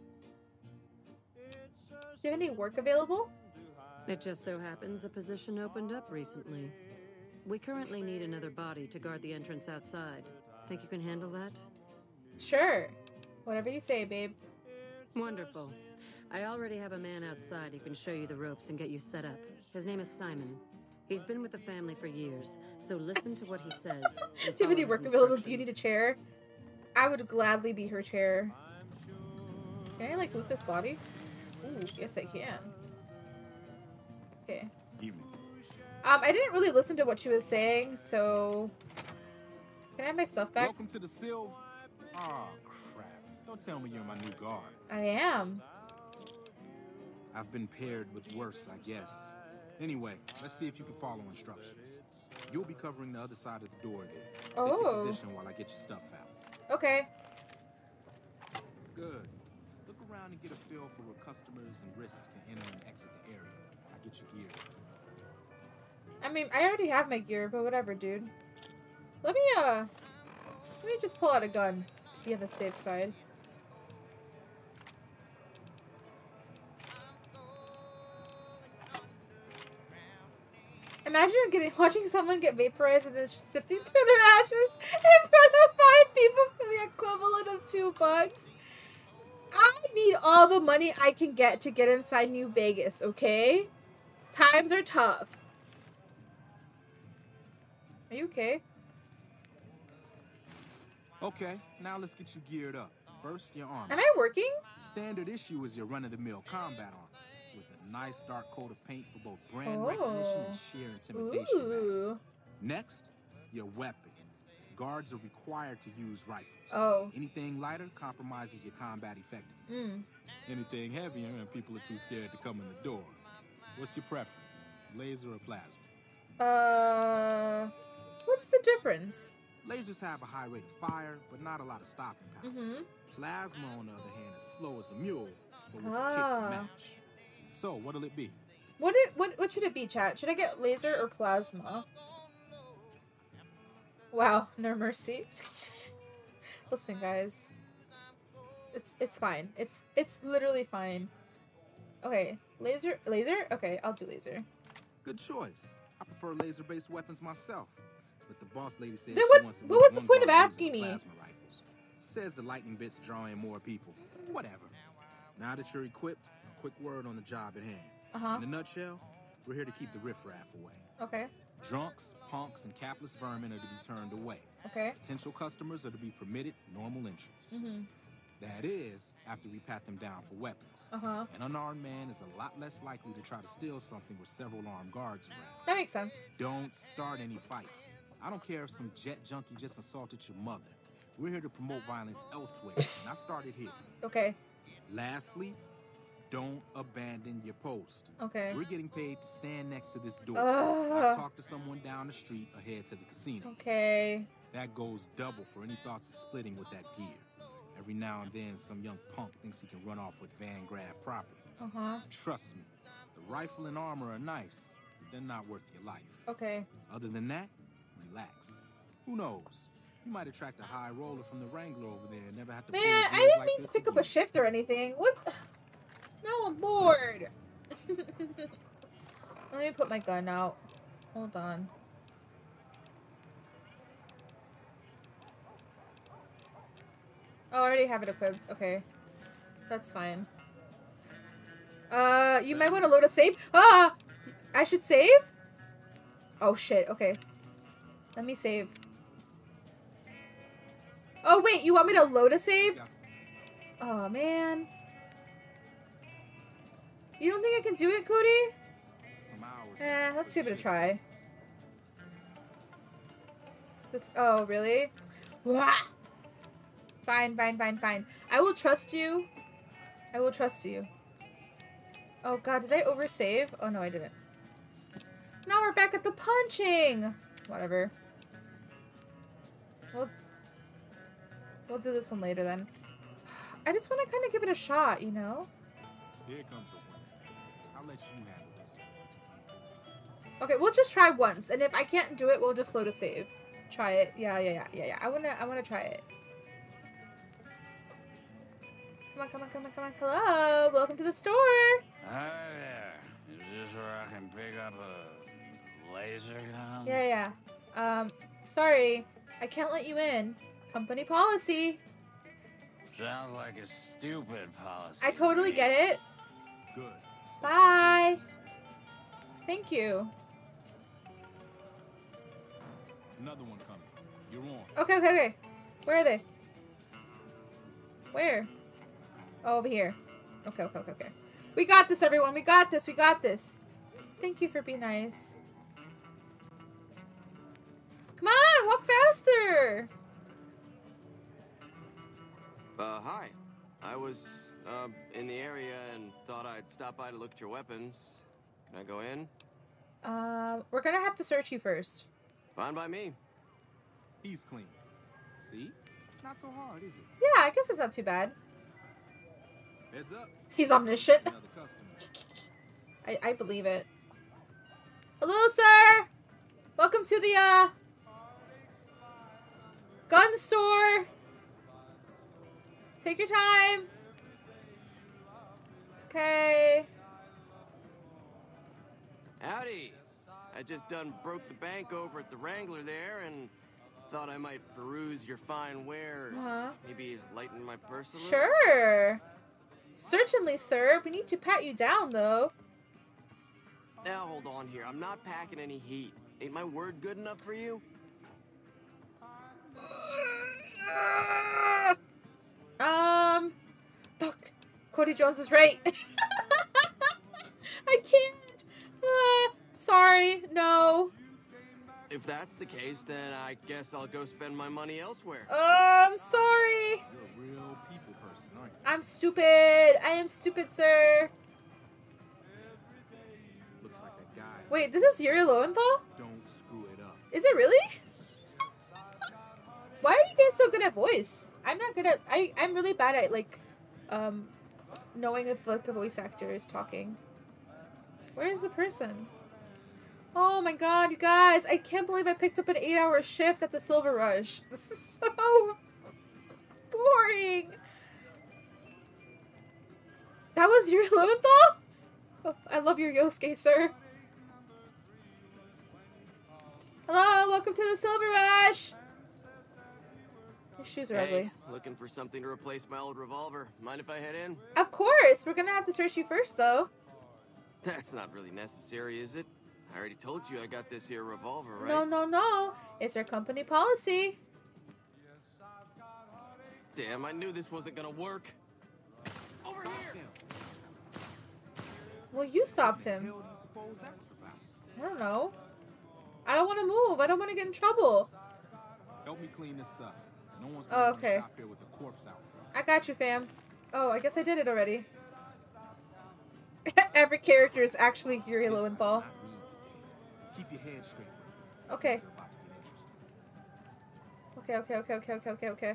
Do you have any work available? It just so happens a position opened up recently. We currently need another body to guard the entrance outside. Think you can handle that? Sure. Whatever you say, babe. Wonderful. I already have a man outside who can show you the ropes and get you set up. His name is Simon. He's been with the family for years, so listen to what he says. Do you have any work available? Do you need a chair? I would gladly be her chair. Can I, like, loot this body? Ooh, yes I can. Okay. Evening. Um, I didn't really listen to what she was saying, so... Can I have my stuff back? Welcome to the Silv... Oh, crap. Don't tell me you're my new guard. I am. I've been paired with worse, I guess. Anyway, let's see if you can follow instructions. You'll be covering the other side of the door there. Take Oh. your position while I get your stuff out. Okay. Good. Look around and get a feel for where customers and risks can enter and exit the area. I get your gear. I mean, I already have my gear, but whatever, dude. Let me, uh... Let me just pull out a gun to be on the safe side. Imagine getting watching someone get vaporized and then sifting through their ashes in front of five people for the equivalent of two bucks. I need all the money I can get to get inside New Vegas, okay? Times are tough. Are you okay? Okay, now let's get you geared up. First, your armor. Am I working? Standard issue is your run-of-the-mill combat armor, with a nice dark coat of paint for both brand Oh. recognition and sheer intimidation. Ooh. Next, your weapon. Guards are required to use rifles. Oh. Anything lighter compromises your combat effectiveness. Mm. Anything heavier and people are too scared to come in the door. What's your preference? Laser or plasma? Uh, what's the difference? Lasers have a high rate of fire, but not a lot of stopping power. Mm-hmm. Plasma, on the other hand, is slow as a mule, but with a Ah. kick to match. So, what'll it be? What it what what should it be, chat? Should I get laser or plasma? Wow, no mercy. Listen, guys. It's it's fine. It's it's literally fine. Okay, laser laser? Okay, I'll do laser. Good choice. I prefer laser-based weapons myself, but the boss lady says Then she what wants at what least was the one point of guard asking using me? plasma rifles. Says the lightning bits draw in more people. Whatever. Now that you're equipped, a quick word on the job at hand. Uh-huh. In a nutshell, we're here to keep the riffraff away. Okay. Drunks, punks, and capless vermin are to be turned away. Okay. Potential customers are to be permitted normal entrance. Mm-hmm. That is, after we pat them down for weapons. Uh-huh. An unarmed man is a lot less likely to try to steal something with several armed guards around. That makes sense. Don't start any fights. I don't care if some jet junkie just assaulted your mother. We're here to promote violence elsewhere, and I started here. Okay. Lastly, don't abandon your post. Okay. We're getting paid to stand next to this door. Ugh. I talked to someone down the street ahead to the casino. Okay. That goes double for any thoughts of splitting with that gear. Every now and then, some young punk thinks he can run off with Van Graff property. Uh-huh. Trust me, the rifle and armor are nice, but they're not worth your life. Okay. Other than that, relax. Who knows? You might attract a high roller from the Wrangler over there and never have to. Man, pull I deals didn't like mean to this pick up again. a shift or anything. What? No, I'm bored. Let me put my gun out. Hold on. Oh, I already have it equipped. Okay. That's fine. Uh, you might want to load a save. Ah! I should save? Oh, shit. Okay. Let me save. Oh, wait. You want me to load a save? Oh, man. You don't think I can do it, Cody? Eh, let's give it a try. This. Oh, really? Wah! Fine, fine, fine, fine. I will trust you. I will trust you. Oh god, did I oversave? Oh no, I didn't. Now we're back at the punching! Whatever. We'll, we'll do this one later then. I just want to kind of give it a shot, you know? Here comes a winner. I'll let you handle this one. Okay, we'll just try once, and if I can't do it, we'll just load a save. Try it. Yeah, yeah, yeah, yeah, yeah. I wanna, I wanna try it. Come on, come on, come on, come on. Hello, welcome to the store. Hi there. Is this where I can pick up a laser gun? Yeah, yeah. Um, sorry, I can't let you in. Company policy. Sounds like a stupid policy. I totally get it. Good. Bye. Thank you. Another one coming. You're on. Okay, okay, okay. Where are they? Where? Oh, over here. Okay, okay, okay, okay. We got this, everyone. We got this. We got this. Thank you for being nice. Come on, walk faster. Uh, hi. I was, uh, in the area and thought I'd stop by to look at your weapons. Can I go in? Uh, we're gonna have to search you first. Fine by me. He's clean. See? Not so hard, is it? Yeah, I guess it's not too bad. Heads up. He's omniscient. Another customer. I, I believe it. Hello, sir. Welcome to the, uh, gun store. Take your time. It's okay. Howdy. I just done broke the bank over at the Wrangler there and thought I might peruse your fine wares. Uh-huh. Maybe lighten my purse a little. Sure. Certainly, sir. We need to pat you down, though. Now, hold on here. I'm not packing any heat. Ain't my word good enough for you? Um, fuck. Cody Jones is right. I can't. Uh, sorry, no. If that's the case, then I guess I'll go spend my money elsewhere. Oh, I'm sorry. You're a real people person, aren't you? I'm stupid. I am stupid, sir. Looks like that guy's... Wait, this is Yuri Lowenthal? Don't screw it up. Is it really? Why are you guys so good at voice? I'm not good at... I, I'm really bad at, like, um, knowing if, like, a voice actor is talking. Where is the person? Oh my god, you guys. I can't believe I picked up an eight-hour shift at the Silver Rush. This is so boring. That was Yuri Lowenthal? Oh, I love your Yosuke, sir. Hello, welcome to the Silver Rush. Your shoes are Hey, ugly. looking for something to replace my old revolver. Mind if I head in? Of course. We're gonna have to search you first, though. That's not really necessary, is it? I already told you I got this here revolver, right? No, no, no. It's our company policy. Damn, I knew this wasn't gonna work. Over here! Well, you stopped him. What do you suppose that was about? I don't know. I don't want to move. I don't want to get in trouble. Help me clean this up. No one's Oh, gonna okay. stop here with the corpse out front. I got you, fam. Oh, I guess I did it already. Every character is actually Yuri Lowenthal. Keep your head straight. Okay. It's about to get interesting. Okay, okay, okay, okay, okay, okay, okay.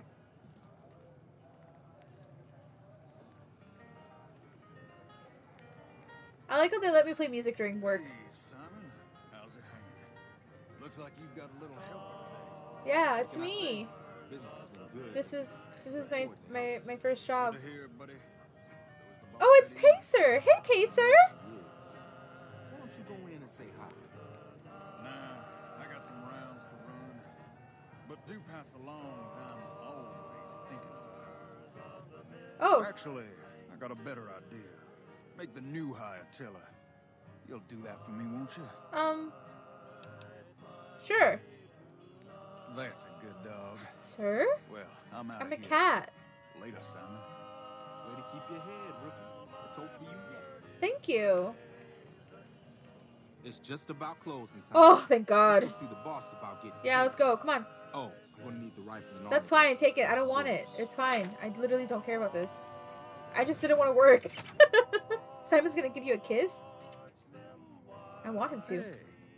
I like how they let me play music during work. Hey, Simon. How's it hanging? Looks like you've got a little help today. Yeah, it's me. Business has been good. This is this is my my my first job. Good to hear, buddy. Oh, it's Pacer. Hey, Pacer. Why don't you go in and say hi? Nah, I got some rounds to run. But do pass along that I'm always thinking of you. Oh. Actually, I got a better idea. Make the new hire tell her. You'll do that for me, won't you? Um. Sure. That's a good dog. Sir? Well, I'm out I'm of a here. cat. Later, Simon. Way to keep your head, rookie. Let's hope for you yet. Thank you. It's just about closing time. Oh, thank God. Let's go see the boss about getting Yeah, let's go. Come on. Oh, I'm gonna need the rifle and That's armor. fine. Take it. I don't want it. It's fine. I literally don't care about this. I just didn't want to work. Simon's gonna give you a kiss? I want him to. Hey.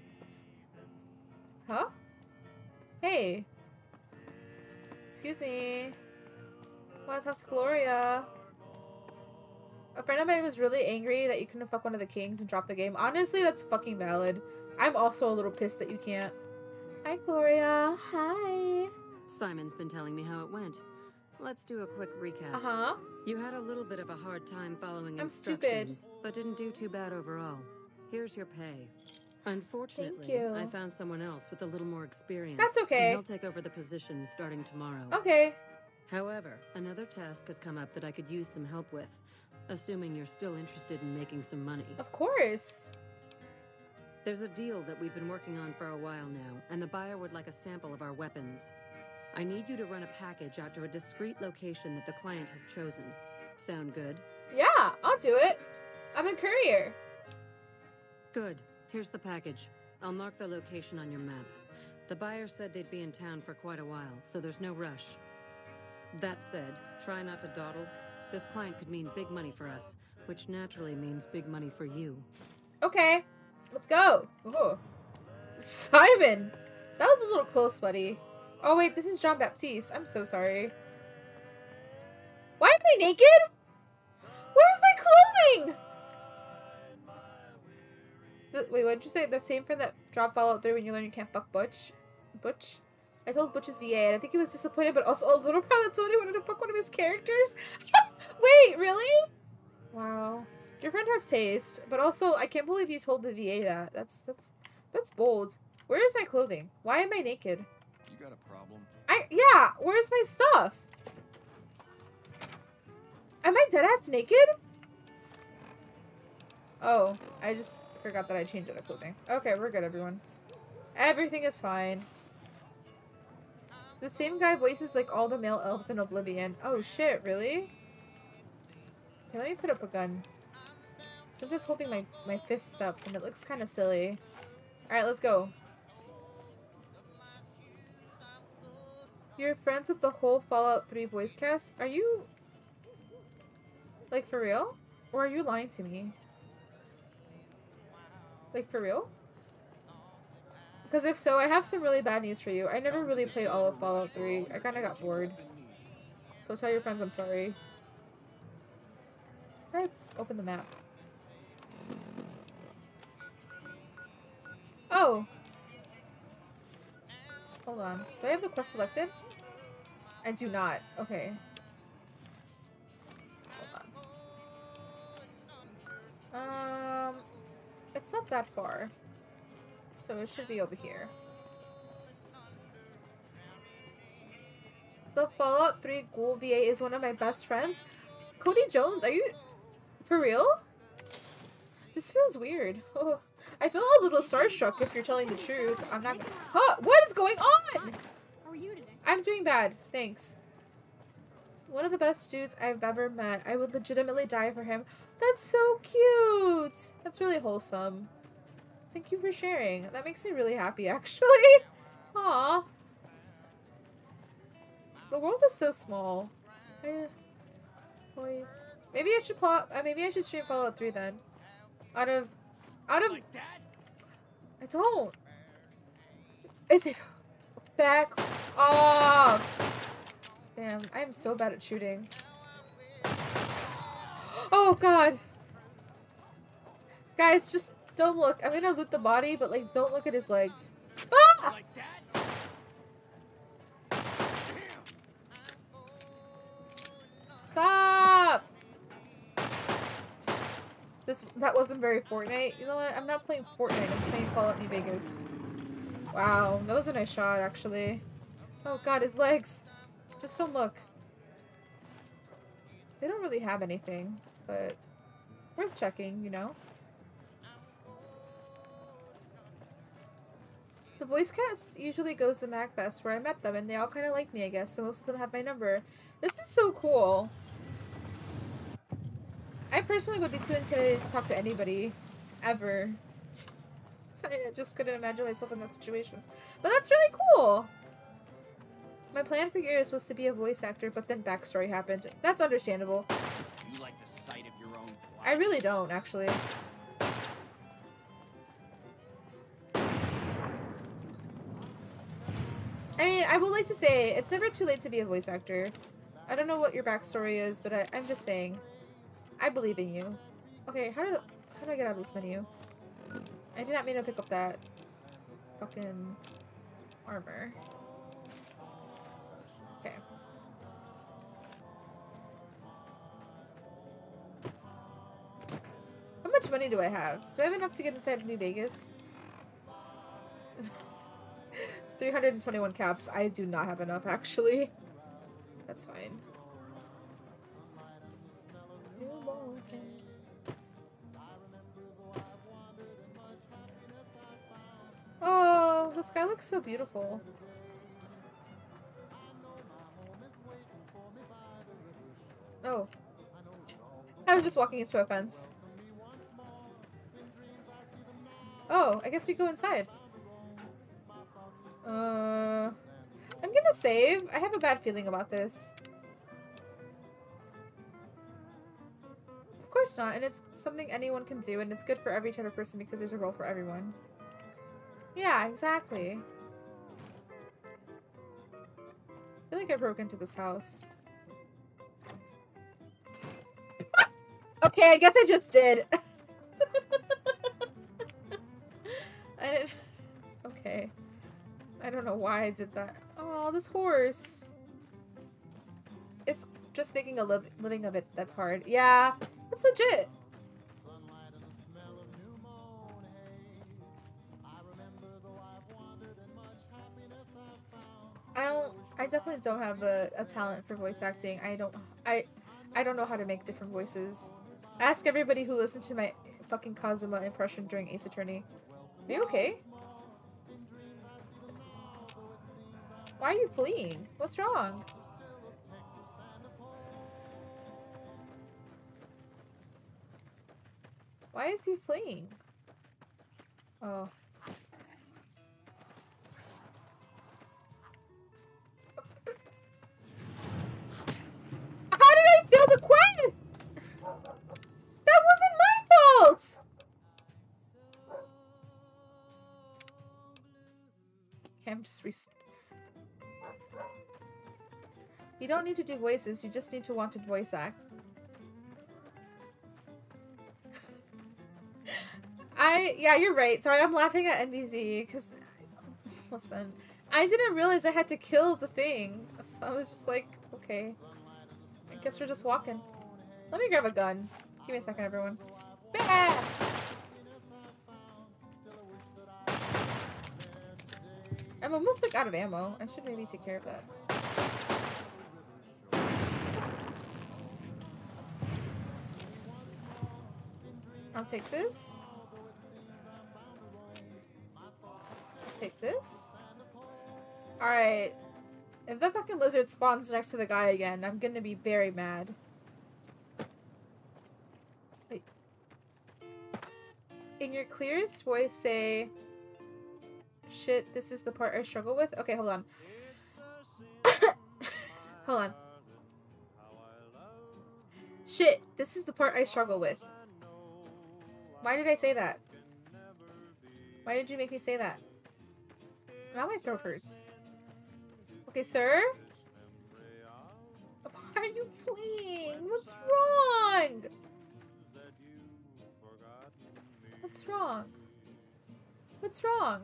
Huh? Hey. Excuse me. I want to talk to Gloria. A friend of mine was really angry that you couldn't fuck one of the kings and drop the game. Honestly, that's fucking valid. I'm also a little pissed that you can't. Hi, Gloria. Hi. Simon's been telling me how it went. Let's do a quick recap. Uh-huh. You had a little bit of a hard time following I'm stupid. instructions, but didn't do too bad overall. Here's your pay. Unfortunately, Thank you. I found someone else with a little more experience. That's okay. And he'll take over the position starting tomorrow. Okay. However, another task has come up that I could use some help with, assuming you're still interested in making some money. Of course. There's a deal that we've been working on for a while now, and the buyer would like a sample of our weapons. I need you to run a package out to a discreet location that the client has chosen. Sound good? Yeah, I'll do it. I'm a courier. Good. Here's the package. I'll mark the location on your map. The buyer said they'd be in town for quite a while, so there's no rush. That said, try not to dawdle. This client could mean big money for us, which naturally means big money for you. Okay. Let's go. Ooh. Simon! That was a little close, buddy. Oh, wait, this is John Baptiste. I'm so sorry. Why am I naked? Where's my clothing? The, wait, what did you say? The same friend that dropped Fallout three when you learn you can't fuck Butch? Butch? I told Butch's V A, and I think he was disappointed, but also a little proud that somebody wanted to fuck one of his characters. Wait, really? Wow. Your friend has taste, but also, I can't believe you told the V A that. That's, that's, that's bold. Where is my clothing? Why am I naked? You got a problem? I, yeah, where's my stuff? Am I deadass naked? Oh, I just forgot that I changed out of clothing. Okay, we're good, everyone. Everything is fine. The same guy voices like all the male elves in Oblivion. Oh shit, really? Okay, let me put up a gun. So I'm just holding my, my fists up and it looks kind of silly. Alright, let's go. You're friends with the whole Fallout three voice cast? Are you... like, for real? Or are you lying to me? Like, for real? Because if so, I have some really bad news for you. I never really played all of Fallout three. I kind of got bored. So tell your friends I'm sorry. Can I open the map? Oh! Hold on. Do I have the quest selected? I do not. Okay. Hold on. Um, it's not that far. So it should be over here. The Fallout three Ghoul V A is one of my best friends. Cody Jones, are you... for real? This feels weird. Oh, I feel a little starstruck if you're telling the truth. I'm not... Huh? What is going on? How are you today? I'm doing bad. Thanks. One of the best dudes I've ever met. I would legitimately die for him. That's so cute. That's really wholesome. Thank you for sharing. That makes me really happy, actually. Aw. The world is so small. I, boy. Maybe I should plot. Uh, maybe I should stream Fallout three then. Out of, out of. Like that? I don't. Is it back off? Damn, I am so bad at shooting. Oh God. Guys, just don't look. I'm gonna loot the body, but like, don't look at his legs. Ah! Like that? Stop! This that wasn't very Fortnite. You know what? I'm not playing Fortnite. I'm playing Fallout New Vegas. Wow, that was a nice shot, actually. Oh God, his legs. Just don't look. They don't really have anything, but worth checking, you know. The voice cast usually goes to MacFest, where I met them, and they all kind of like me, I guess. So most of them have my number. This is so cool. I personally would be too intimidated to talk to anybody, ever. So I just couldn't imagine myself in that situation. But that's really cool! My plan for years was to be a voice actor, but then backstory happened. That's understandable. You like the sight of your own blood? I really don't, actually. I mean, I would like to say, it's never too late to be a voice actor. I don't know what your backstory is, but I, I'm just saying. I believe in you. Okay, how do, how do I get out of this menu? I did not mean to pick up that fucking armor. Okay. How much money do I have? Do I have enough to get inside of New Vegas? three hundred twenty-one caps. I do not have enough, actually. That's fine. Oh, the sky looks so beautiful. Oh. I was just walking into a fence. Oh, I guess we go inside. Uh, I'm gonna save. I have a bad feeling about this. Of course not, and it's something anyone can do, and it's good for every type of person because there's a role for everyone. Yeah, exactly. I feel like I broke into this house. Okay, I guess I just did. I didn't... Okay. I don't know why I did that. Oh, this horse. It's just making a li living of it that's hard. Yeah, it's legit. I don't, I definitely don't have a, a talent for voice acting. I don't, I, I don't know how to make different voices. Ask everybody who listened to my fucking Kazuma impression during Ace Attorney. Are you okay? Why are you fleeing? What's wrong? Why is he fleeing? Oh. How did I fail the quest? That wasn't my fault! Okay, I'm just res- You don't need to do voices, you just need to want to voice act. I, yeah, you're right. Sorry, I'm laughing at N B Z because, listen, I didn't realize I had to kill the thing. So I was just like, okay, I guess we're just walking. Let me grab a gun. Give me a second, everyone. Bah! I'm almost like out of ammo. I should maybe take care of that. I'll take this. I'll take this. Alright. If the fucking lizard spawns next to the guy again, I'm gonna be very mad. Wait. In your clearest voice, say, shit, this is the part I struggle with? Okay, hold on. Hold on. Shit, this is the part I struggle with. Why did I say that? Why did you make me say that? Now my throat hurts. Okay, sir? Why are you fleeing? What's wrong? What's wrong? What's wrong?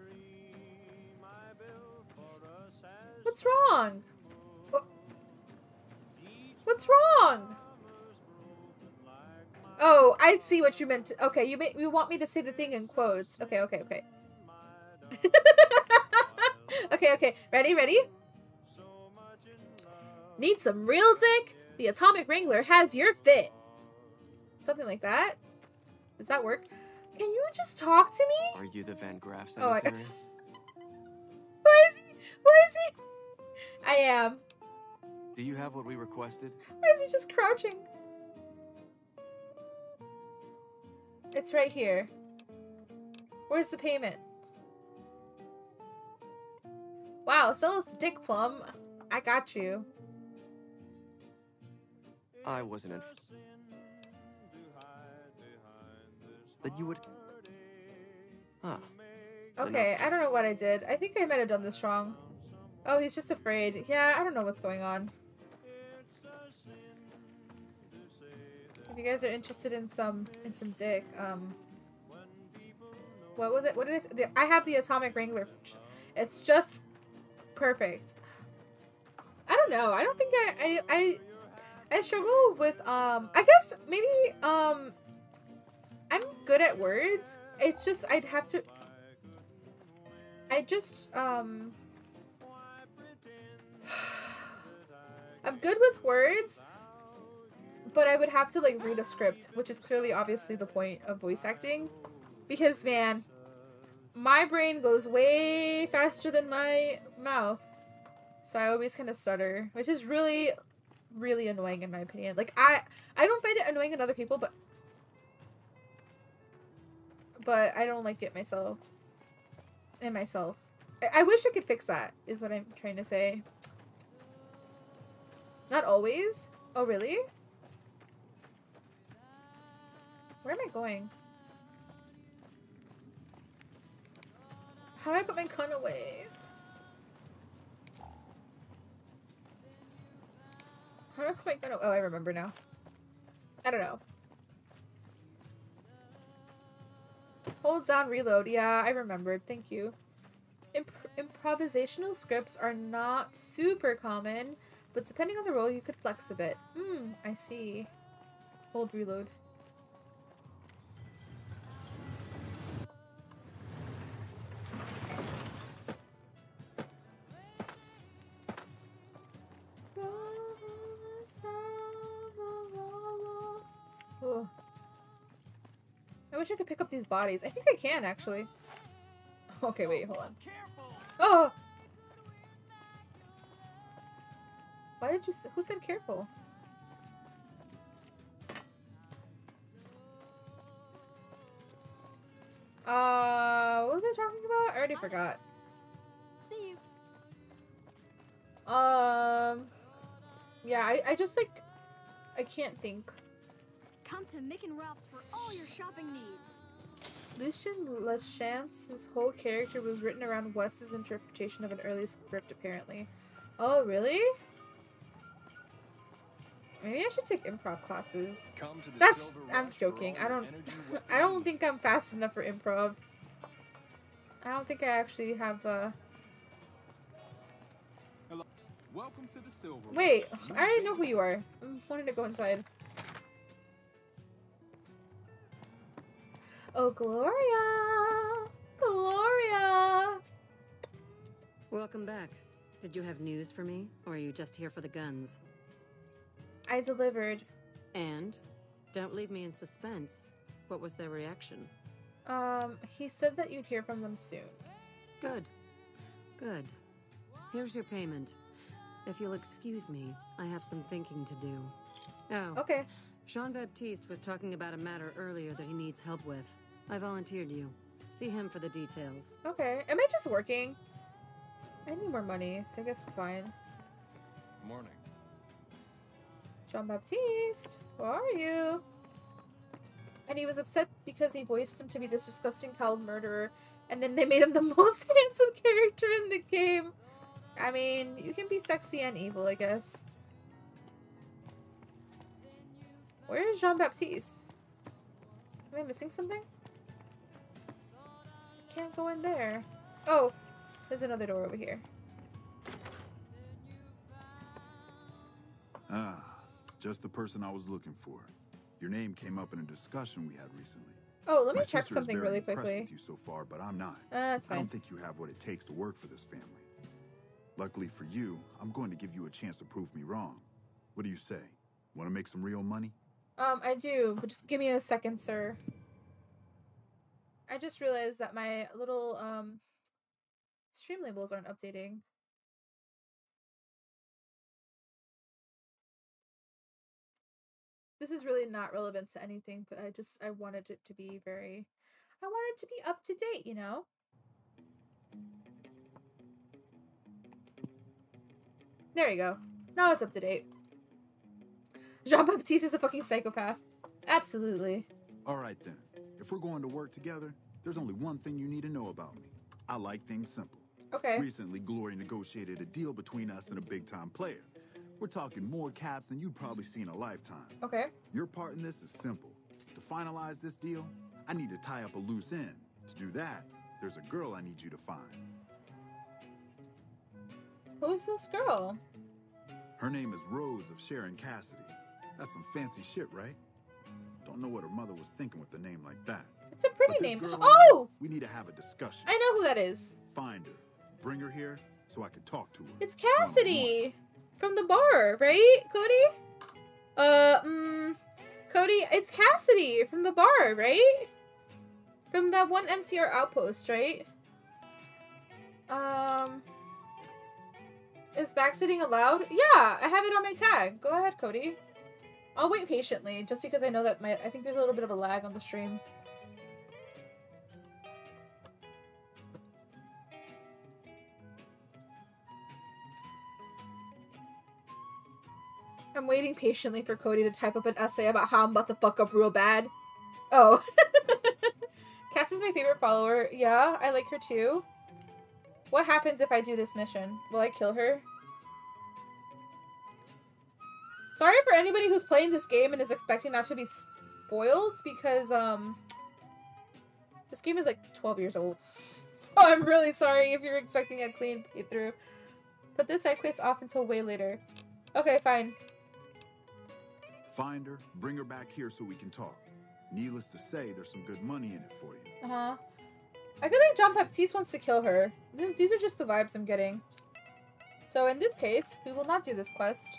What's wrong? What's wrong? Oh, I see what you meant to- okay, you may- you want me to say the thing in quotes. Okay, okay, okay. Okay, okay. Ready, ready? Need some real dick? The Atomic Wrangler has your fit. Something like that. Does that work? Can you just talk to me? Are you the Van Graff Oh, I- emissary? Why is he? Why is he? I am. Do you have what we requested? Why is he just crouching? It's right here. Where's the payment? Wow, sell us Dick Plum. I got you. I wasn't inf- That you would... Huh. Okay, I don't know what I did. I think I might have done this wrong. Oh, he's just afraid. Yeah, I don't know what's going on. If you guys are interested in some in some dick, um, what was it? What did I say? The, I have the Atomic Wrangler. It's just perfect. I don't know. I don't think I I I, I struggle with um. I guess maybe um. I'm good at words. It's just I'd have to. I just um. I'm good with words. But I would have to, like, read a script, which is clearly, obviously, the point of voice acting. Because, man, my brain goes way faster than my mouth. So I always kind of stutter, which is really, really annoying in my opinion. Like, I, I don't find it annoying in other people, but... But I don't like it myself. In myself. I, I wish I could fix that, is what I'm trying to say. Not always. Oh, really? Where am I going? How do I put my gun away? How do I put my gun away? Oh, I remember now. I don't know. Hold down reload. Yeah, I remembered. Thank you. Imp improvisational scripts are not super common, but depending on the role, you could flex a bit. Hmm, I see. Hold reload. Ugh. I wish I could pick up these bodies. I think I can, actually. Okay, wait, hold on. Oh! Why did you say, who said careful? Uh, what was I talking about? I already forgot. See you. Um, yeah, I, I just like, I can't think. Come to Mick and Ralph's for all your shopping needs. Lucien Lachance's whole character was written around Wes's interpretation of an early script, apparently. Oh, really? Maybe I should take improv classes. That's, I'm joking. I don't, I don't think I'm fast enough for improv. I don't think I actually have, uh... Hello. Welcome to the Silver. Wait, I already know who you are. I'm wanting to go inside. Oh, Gloria! Gloria! Welcome back. Did you have news for me, or are you just here for the guns? I delivered. And? Don't leave me in suspense. What was their reaction? Um, he said that you'd hear from them soon. Good. Good. Here's your payment. If you'll excuse me, I have some thinking to do. Oh. Okay. Jean-Baptiste was talking about a matter earlier that he needs help with. I volunteered you. See him for the details. Okay. Am I just working? I need more money, so I guess it's fine. Morning. Jean-Baptiste, where are you? And he was upset because he voiced him to be this disgusting cow murderer, and then they made him the most handsome character in the game. I mean, you can be sexy and evil, I guess. Where is Jean-Baptiste? Am I missing something? I can't go in there. Oh, there's another door over here. Ah, just the person I was looking for. Your name came up in a discussion we had recently. Oh, let me My check sister is something very really impressed quickly. with you so far, but I'm not. Uh, that's I fine. don't think you have what it takes to work for this family. Luckily for you, I'm going to give you a chance to prove me wrong. What do you say? Want to make some real money? Um, I do, but just give me a second, sir. I just realized that my little, um, stream labels aren't updating. This is really not relevant to anything, but I just, I wanted it to be very, I wanted to be up to date, you know? There you go. Now it's up to date. Jean-Baptiste is a fucking psychopath. Absolutely. All right then. If we're going to work together, there's only one thing you need to know about me. I like things simple. Okay. Recently, Glory negotiated a deal between us and a big-time player. We're talking more caps than you'd probably see in a lifetime. Okay. Your part in this is simple. To finalize this deal, I need to tie up a loose end. To do that, there's a girl I need you to find. Who's this girl? Her name is Rose of Sharon Cassidy. That's some fancy shit, right? Don't know what her mother was thinking with a name like that. It's a pretty But this name. girl and Oh! I, we need to have a discussion. I know who that is. Find her. Bring her here so I can talk to her. It's Cassidy from the bar, right, Cody? Uh, mm, Cody, it's Cassidy from the bar, right? From that one N C R outpost, right? Um, is backsitting allowed? Yeah, I have it on my tag. Go ahead, Cody. I'll wait patiently, just because I know that my, I think there's a little bit of a lag on the stream. I'm waiting patiently for Cody to type up an essay about how I'm about to fuck up real bad. Oh. Cass is my favorite follower. Yeah, I like her too. What happens if I do this mission? Will I kill her? Sorry for anybody who's playing this game and is expecting not to be spoiled, because, um... this game is like twelve years old. So I'm really sorry if you're expecting a clean playthrough. Put this side quest off until way later. Okay, fine. Find her, bring her back here so we can talk. Needless to say, there's some good money in it for you. Uh-huh. I feel like Jean-Baptiste wants to kill her. Th these are just the vibes I'm getting. So in this case, we will not do this quest.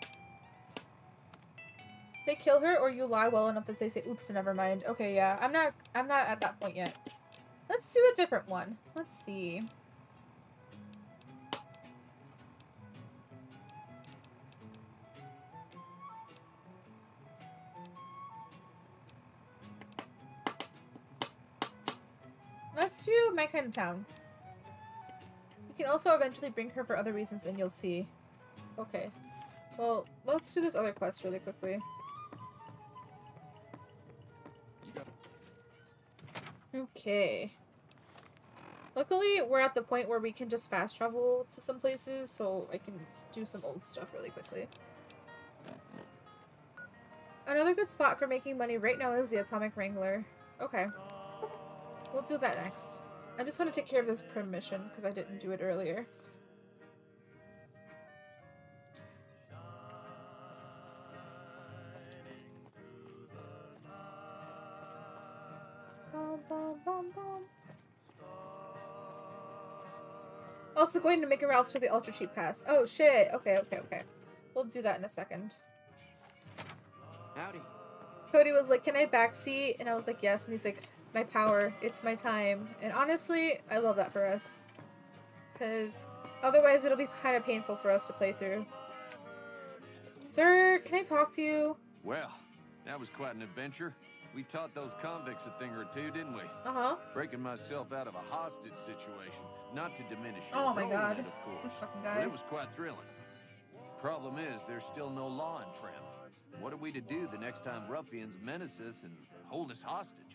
They kill her or you lie well enough that they say, oops, never mind. Okay, yeah. I'm not I'm not at that point yet. Let's do a different one. Let's see. Let's do My Kind of Town. You can also eventually bring her for other reasons and you'll see. Okay. Well, let's do this other quest really quickly. Okay. Luckily, we're at the point where we can just fast travel to some places, so I can do some old stuff really quickly. Another good spot for making money right now is the Atomic Wrangler. Okay. We'll do that next. I just want to take care of this Prim mission, because I didn't do it earlier. Bum, bum, bum, bum. Also going to make a Ralph's for the Ultra Cheap Pass. Oh shit. Okay, okay, okay. We'll do that in a second. Howdy. Cody was like, can I backseat? And I was like, yes. And he's like, my power. It's my time. And honestly, I love that for us. Because otherwise it'll be kind of painful for us to play through. Sir, can I talk to you? Well, that was quite an adventure. We taught those convicts a thing or two, didn't we? Uh-huh. Breaking myself out of a hostage situation. Not to diminish your Oh my role god. in it, of course. This fucking But guy. it was quite thrilling. Problem is, there's still no law in Prim. What are we to do the next time ruffians menace us and hold us hostage?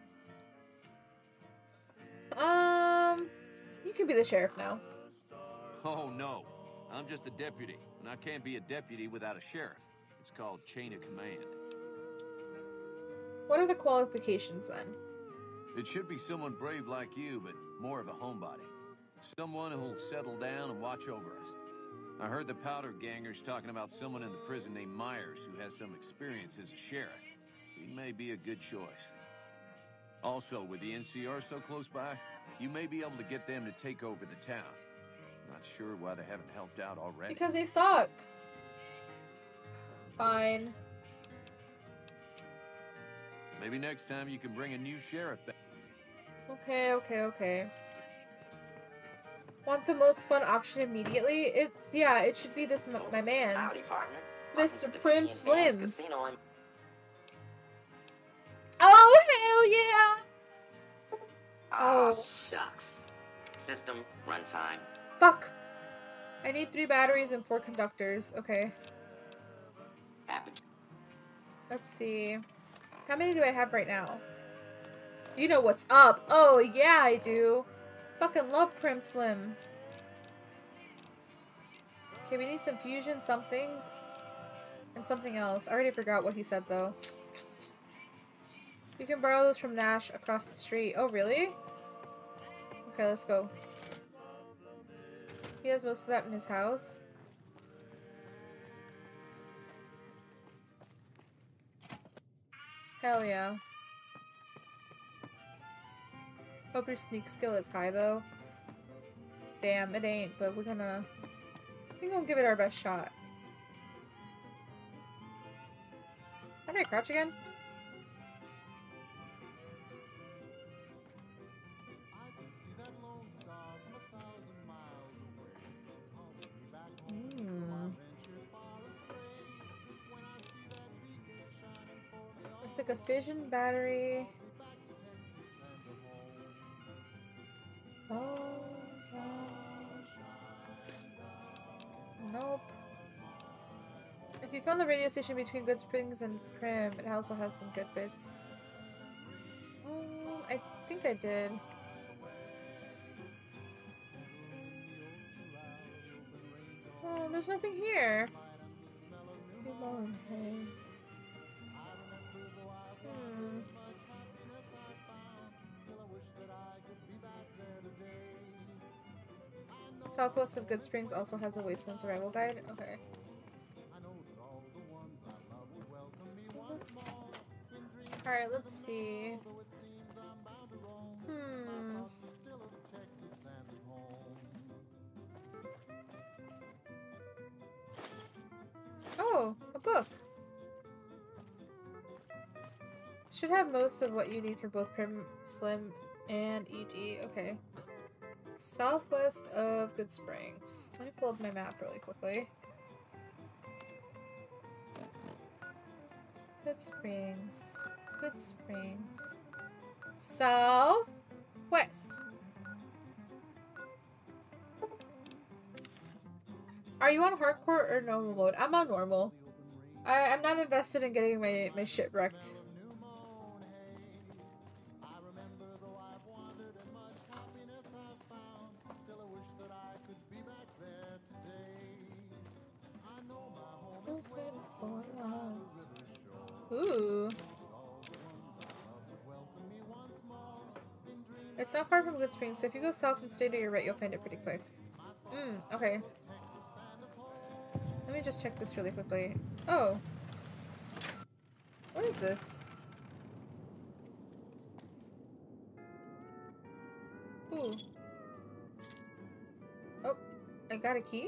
Um, you can be the sheriff now. Oh, no. I'm just a deputy, and I can't be a deputy without a sheriff. It's called chain of command. What are the qualifications then? It should be someone brave like you, but more of a homebody. Someone who'll settle down and watch over us. I heard the powder gangers talking about someone in the prison named Myers who has some experience as a sheriff. He may be a good choice. Also, with the N C R so close by, you may be able to get them to take over the town. Not sure why they haven't helped out already. Because they suck. Fine. Maybe next time you can bring a new sheriff back. Okay, okay, okay. Want the most fun option immediately? It, yeah, it should be this, my man's. Howdy, partner. Mister Prim Slim. Casino in Oh, hell yeah! Oh, Oh, shucks. System runtime. fuck. I need three batteries and four conductors. Okay. Let's see. How many do I have right now? You know what's up. Oh, yeah, I do. Fucking love Prim Slim. Okay, we need some fusion, some things, and something else. I already forgot what he said, though. You can borrow those from Nash across the street. Oh, really? Okay, let's go. He has most of that in his house. Hell yeah. Hope your sneak skill is high, though. Damn, it ain't, but we're gonna... We're gonna give it our best shot. How do I crouch again? Hmm. It's like a fission battery. Oh, oh. Nope. If you found the radio station between Good Springs and Prim, it also has some good bits. Oh, I think I did. Oh, there's nothing here. Limon, hey. Hmm. Southwest of Good Springs also has a Wasteland Survival Guide. Okay. Alright, let's see. Hmm. Oh, a book. Should have most of what you need for both Prim, Slim, and E D. Okay. Southwest of Good Springs. Let me pull up my map really quickly. Good Springs. Good Springs. South? quest. Are you on hardcore or normal mode? I'm on normal. I, I'm not invested in getting my, my shit wrecked. Ooh. It's not far from Good Springs, so if you go south and stay to your right, you'll find it pretty quick. Hmm, okay. Let me just check this really quickly. Oh. What is this? Ooh. Oh, I got a key?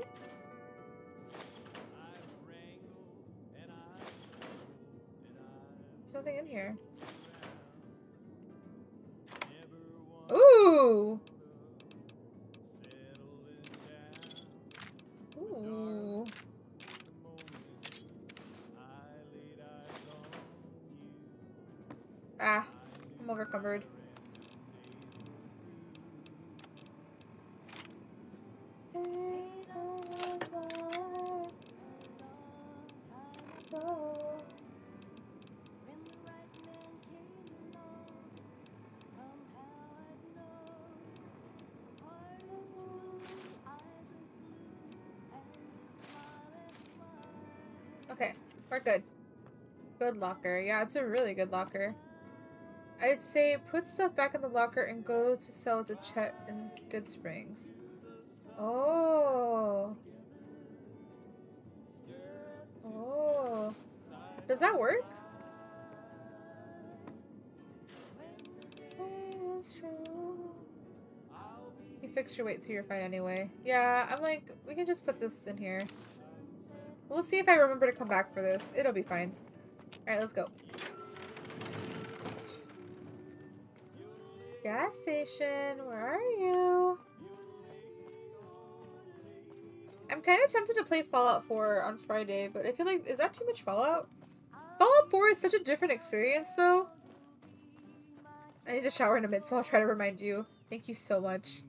There's nothing in here. Ooh! Ooh. Ah, I'm overcumbered. Okay, we're good. Good locker. Yeah, it's a really good locker. I'd say put stuff back in the locker and go to sell to Chet in Good Springs. Oh. Oh. Does that work? You fixed your weight so you're fine anyway. Yeah, I'm like, we can just put this in here. We'll see if I remember to come back for this. It'll be fine. Alright, let's go. Gas station, where are you? I'm kind of tempted to play Fallout four on Friday, but I feel like, is that too much Fallout? Fallout four is such a different experience, though. I need to shower in a minute, so I'll try to remind you. Thank you so much.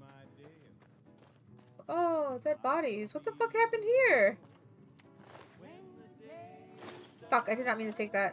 Oh, dead bodies. What the fuck happened here? Fuck, I did not mean to take that.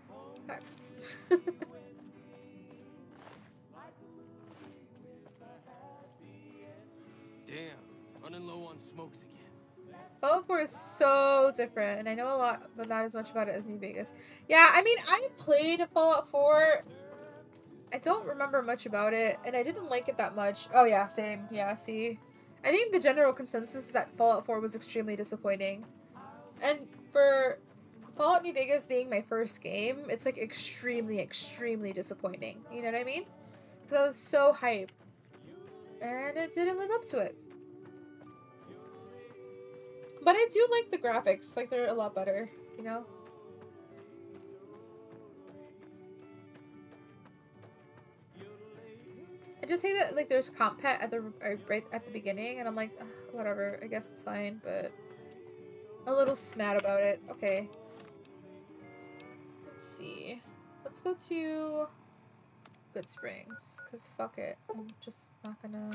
Damn, running low on smokes again. Fallout four is so different, and I know a lot, but not as much about it as New Vegas. Yeah, I mean, I played Fallout four. I don't remember much about it, and I didn't like it that much. Oh yeah, same. Yeah, see? I think the general consensus is that Fallout four was extremely disappointing. And for Fallout New Vegas being my first game, it's like extremely, extremely disappointing. You know what I mean? Because I was so hyped. And it didn't live up to it. But I do like the graphics. Like, they're a lot better, you know? I just hate that, like, there's comp pet at the, right at the beginning, and I'm like, ugh, whatever, I guess it's fine, but a little smad about it. Okay. Let's see. Let's go to Good Springs, because fuck it. I'm just not gonna...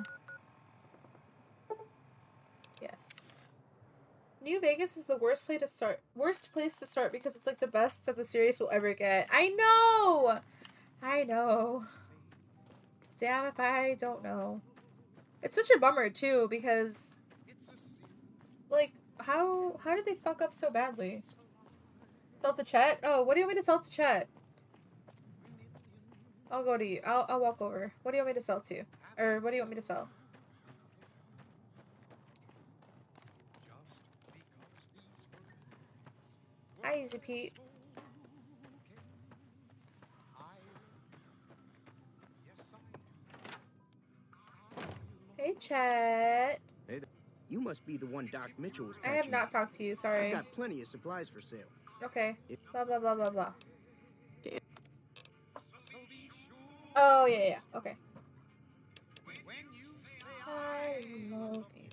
Yes. New Vegas is the worst place to start. Worst place to start because it's like the best that the series will ever get. I know! I know. Damn if I don't know. It's such a bummer too because, like, how how did they fuck up so badly? Sell to Chet? Oh, what do you want me to sell to Chet? I'll go to you. I'll I'll walk over. What do you want me to sell to? Or what do you want me to sell? Hi, Easy Pete. Hey, Chet. Hey, you must be the one Doc Mitchell was I have not talked to you, sorry. I've got plenty of supplies for sale. Okay. Blah, blah, blah, blah, blah. Oh, yeah, yeah, okay. I love you.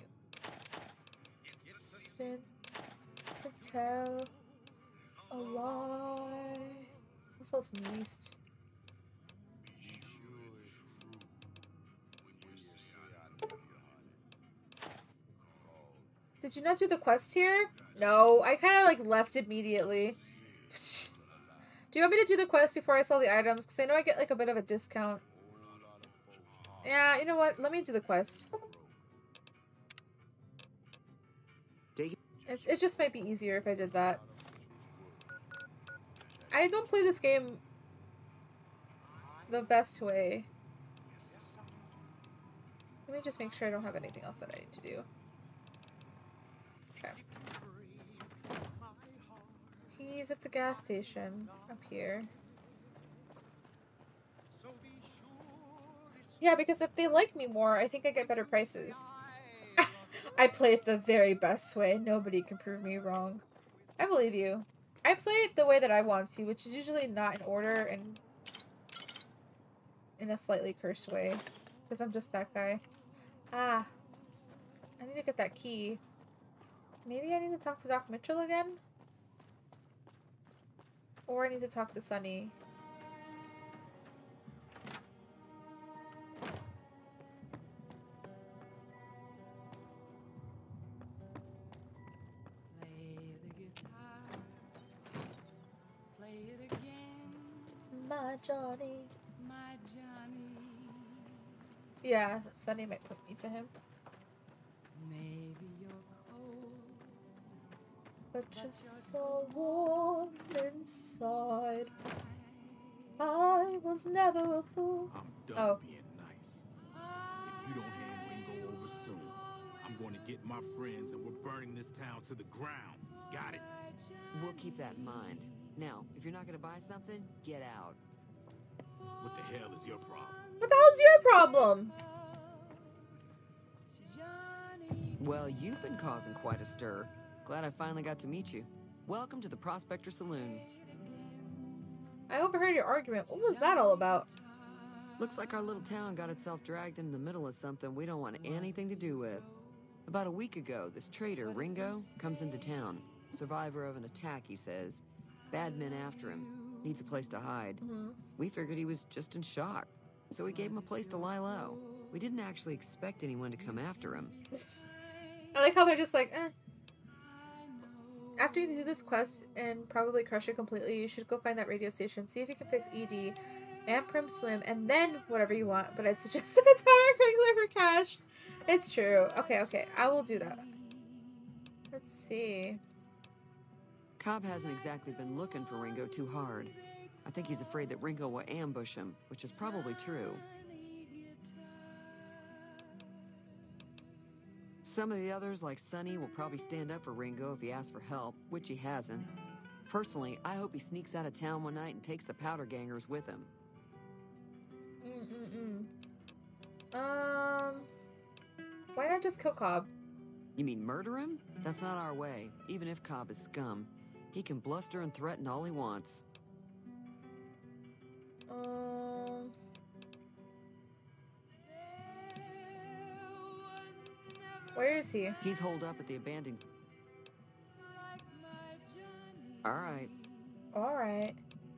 Sin to tell a lie. I'll sell some yeast. Did you not do the quest here? No, I kind of like left immediately. Do you want me to do the quest before I sell the items? Because I know I get like a bit of a discount. Yeah, you know what? Let me do the quest. It, it just might be easier if I did that. I don't play this game the best way. Let me just make sure I don't have anything else that I need to do. Okay. He's at the gas station up here. Yeah, because if they like me more, I think I get better prices. I play it the very best way. Nobody can prove me wrong. I believe you. I play it the way that I want to, which is usually not in order and in a slightly cursed way. Because I'm just that guy. Ah. I need to get that key. Maybe I need to talk to Doc Mitchell again? Or I need to talk to Sunny. My Johnny. My Johnny. Yeah, Sunny might put me to him. Maybe you're cold, but just so warm inside. I was never a fool. I'm done oh. being nice. If you don't hand Ringo over soon, I'm going to get my friends and we're burning this town to the ground. Got it? We'll keep that in mind. Now, if you're not going to buy something, get out. What the hell is your problem? What the hell's your problem? Well, you've been causing quite a stir. Glad I finally got to meet you. Welcome to the Prospector Saloon. I overheard your argument. What was that all about? Looks like our little town got itself dragged into the middle of something we don't want anything to do with. About a week ago, this traitor, Ringo, comes into town. Survivor of an attack, he says. Bad men after him. Needs a place to hide. Mm-hmm. We figured he was just in shock, so we gave him a place to lie low. We didn't actually expect anyone to come after him. I like how they're just like, eh. After you do this quest and probably crush it completely, you should go find that radio station, see if you can fix E D and Prim Slim, and then whatever you want. But I'd suggest that it's not regular for cash. It's true. Okay, okay. I will do that. Let's see. Cobb hasn't exactly been looking for Ringo too hard. I think he's afraid that Ringo will ambush him, which is probably true. Some of the others, like Sunny, will probably stand up for Ringo if he asks for help, which he hasn't. Personally, I hope he sneaks out of town one night and takes the powder gangers with him. Mm-mm-mm. Um... Why not just kill Cobb? You mean murder him? That's not our way, even if Cobb is scum. He can bluster and threaten all he wants. Um... Where is he? He's holed up at the abandoned... Alright. Alright.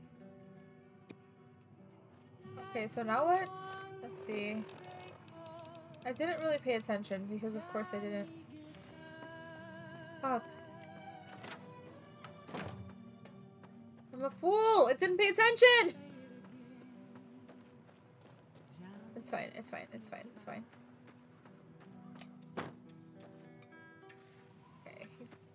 Okay, so now what? Let's see. I didn't really pay attention, because of course I didn't. Fuck. I'm a fool! It didn't pay attention! It's fine, it's fine, it's fine, it's fine. Okay.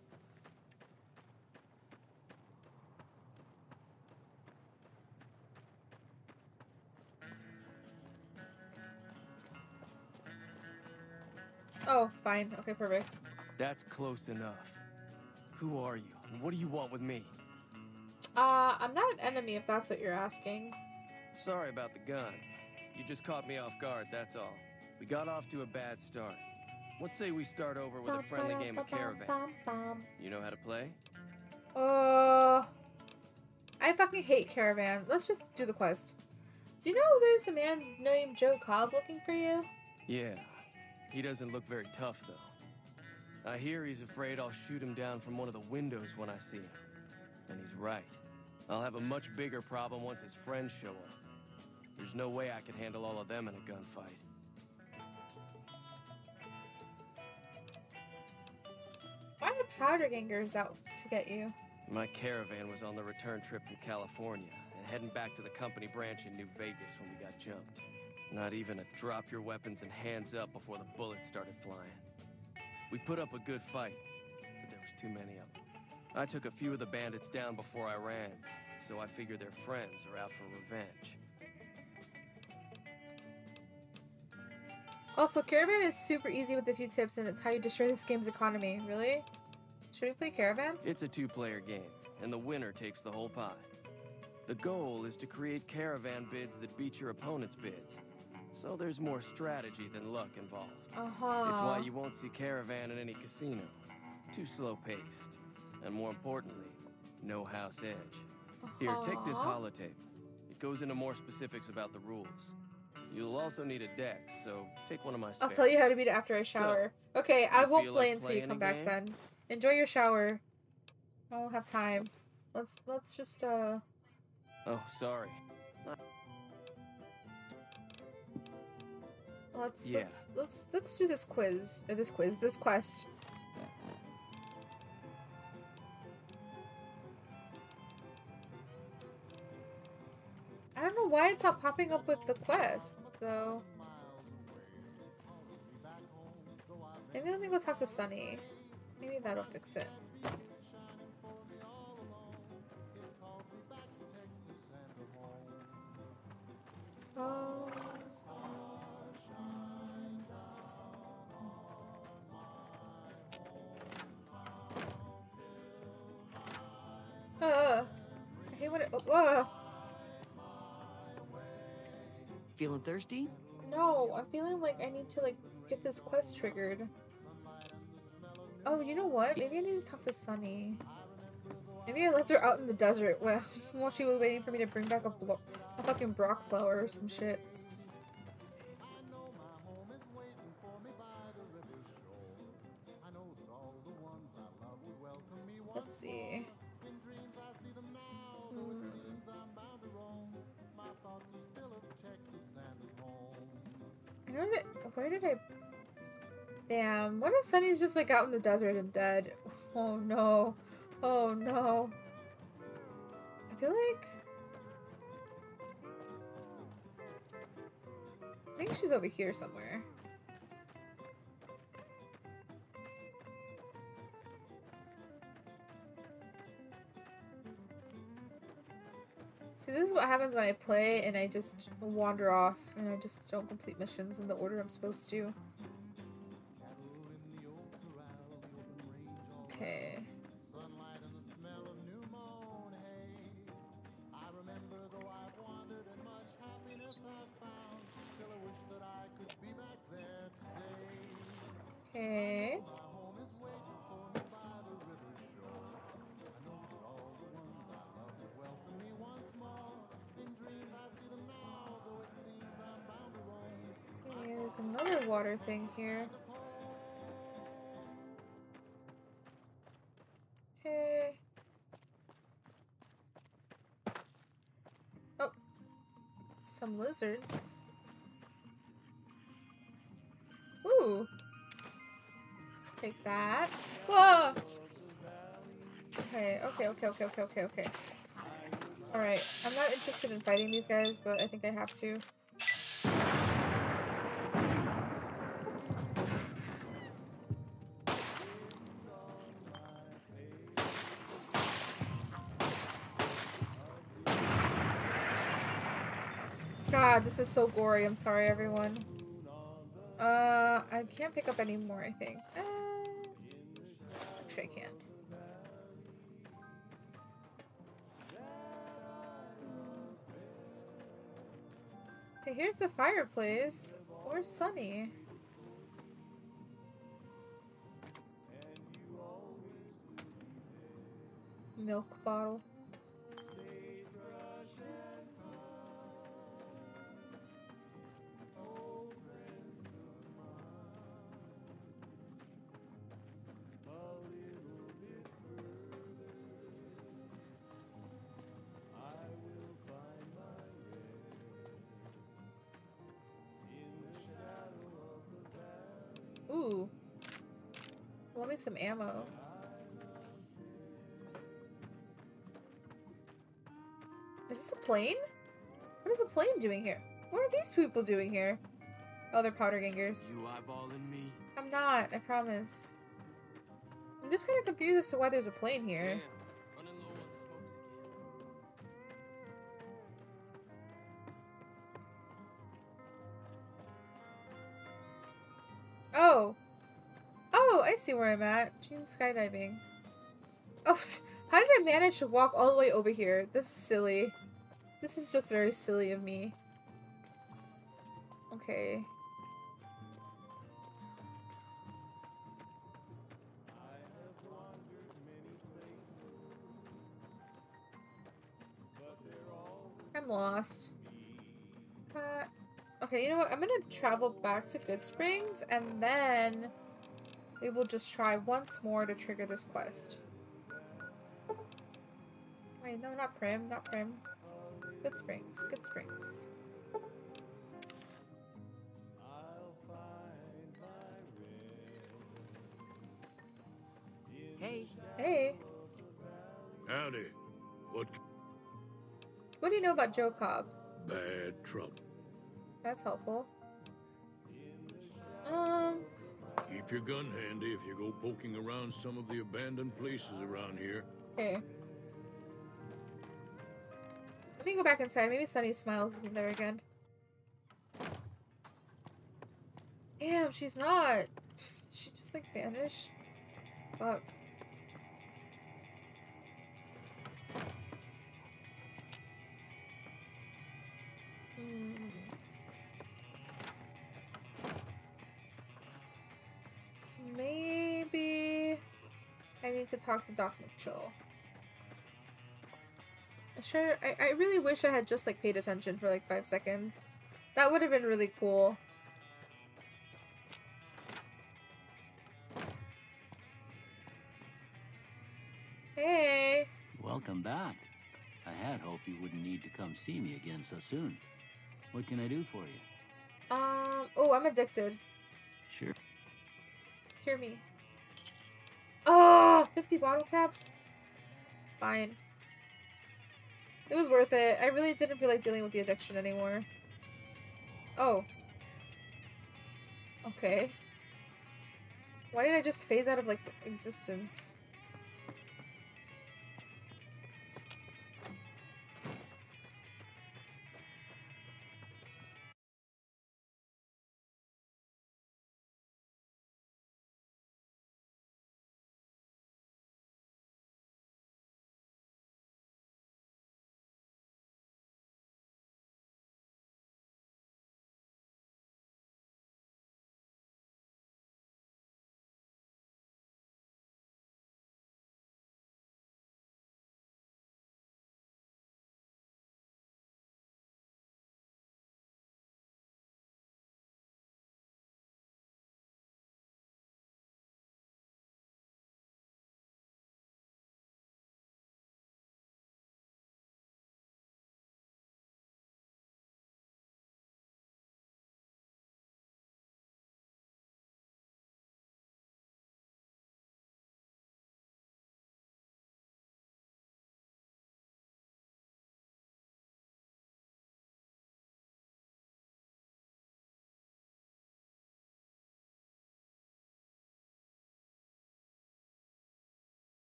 Oh, fine. Okay, perfect. That's close enough. Who are you? And what do you want with me? Uh, I'm not an enemy if that's what you're asking. Sorry about the gun. You just caught me off guard, that's all. We got off to a bad start. Let's say we start over with a friendly game of Caravan. You know how to play? Uh, I fucking hate Caravan. Let's just do the quest. Do you know there's a man named Joe Cobb looking for you? Yeah. He doesn't look very tough, though. I hear he's afraid I'll shoot him down from one of the windows when I see him. And he's right. I'll have a much bigger problem once his friends show up. There's no way I can handle all of them in a gunfight. Why are powder gangers out to get you? My caravan was on the return trip from California and heading back to the company branch in New Vegas when we got jumped. Not even a drop your weapons and hands up before the bullets started flying. We put up a good fight, but there was too many of them. I took a few of the bandits down before I ran, so I figure their friends are out for revenge. Also, Caravan is super easy with a few tips, and it's how you destroy this game's economy. Really? Should we play Caravan? It's a two-player game, and the winner takes the whole pie. The goal is to create caravan bids that beat your opponent's bids. So there's more strategy than luck involved. Uh-huh. It's why you won't see Caravan in any casino. Too slow-paced. And more importantly, no house edge. Uh-huh. Here, take this holotape. It goes into more specifics about the rules. You'll also need a deck, so take one of my spares. I'll tell you how to beat it after I shower. So, okay, I won't play like until you come back game? then. Enjoy your shower. I won't have time. Let's let's just uh Oh, sorry. Let's Yeah. let's let's let's do this quiz or this quiz, this quest. I don't know why it's not popping up with the quest, though. Maybe let me go talk to Sunny. Maybe that'll fix it. Oh. Uh, I hate when it. Oh, uh. Feeling thirsty? No, I'm feeling like I need to like get this quest triggered. Oh, you know what? Maybe I need to talk to Sunny. Maybe I left her out in the desert while while she was waiting for me to bring back a, blo a fucking Brock flower or some shit. Let's see. Hmm. Where did, where did I... Damn, what if Sunny's just like out in the desert and dead? Oh no. Oh no. I feel like... I think she's over here somewhere. See, this is what happens when I play and I just wander off and I just don't complete missions in the order I'm supposed to. Okay. Okay. There's another water thing here. Okay. Oh. Some lizards. Ooh. Take that. Whoa! Okay, okay, okay, okay, okay, okay, okay. Alright, I'm not interested in fighting these guys, but I think I have to. God, this is so gory. I'm sorry, everyone. Uh, I can't pick up any more, I think. Uh, actually, I can't. Okay, here's the fireplace. Where's Sunny? Milk bottle. Ooh. Let me some ammo. plane? What is a plane doing here? What are these people doing here? Oh, they're powder gangers. You eyeballing me? I'm not, I promise. I'm just kind of confused as to why there's a plane here. Damn, running low on smokes again. Oh. Oh, I see where I'm at. Jean skydiving. Oh, how did I manage to walk all the way over here? This is silly. This is just very silly of me. Okay. I'm lost. Uh, okay, you know what? I'm gonna travel back to Goodsprings and then we will just try once more to trigger this quest. Wait, no, not Prim, not Prim. Goodsprings, Goodsprings. Hey. Hey. Howdy. What? What do you know about Joe Cobb? Bad trouble. That's helpful. Um. Keep your gun handy if you go poking around some of the abandoned places around here. Okay. Let me go back inside. Maybe Sunny Smiles isn't there again. Damn, she's not. Did she just like vanish? Fuck. Hmm. Maybe I need to talk to Doc Mitchell. Sure, I, I really wish I had just like paid attention for like five seconds. That would have been really cool. Hey! Welcome back. I had hoped you wouldn't need to come see me again so soon. What can I do for you? Um, oh, I'm addicted. Sure. Hear me. Oh, fifty bottle caps? Fine. It was worth it. I really didn't feel like dealing with the addiction anymore. Oh. Okay. Why did I just phase out of, like, existence?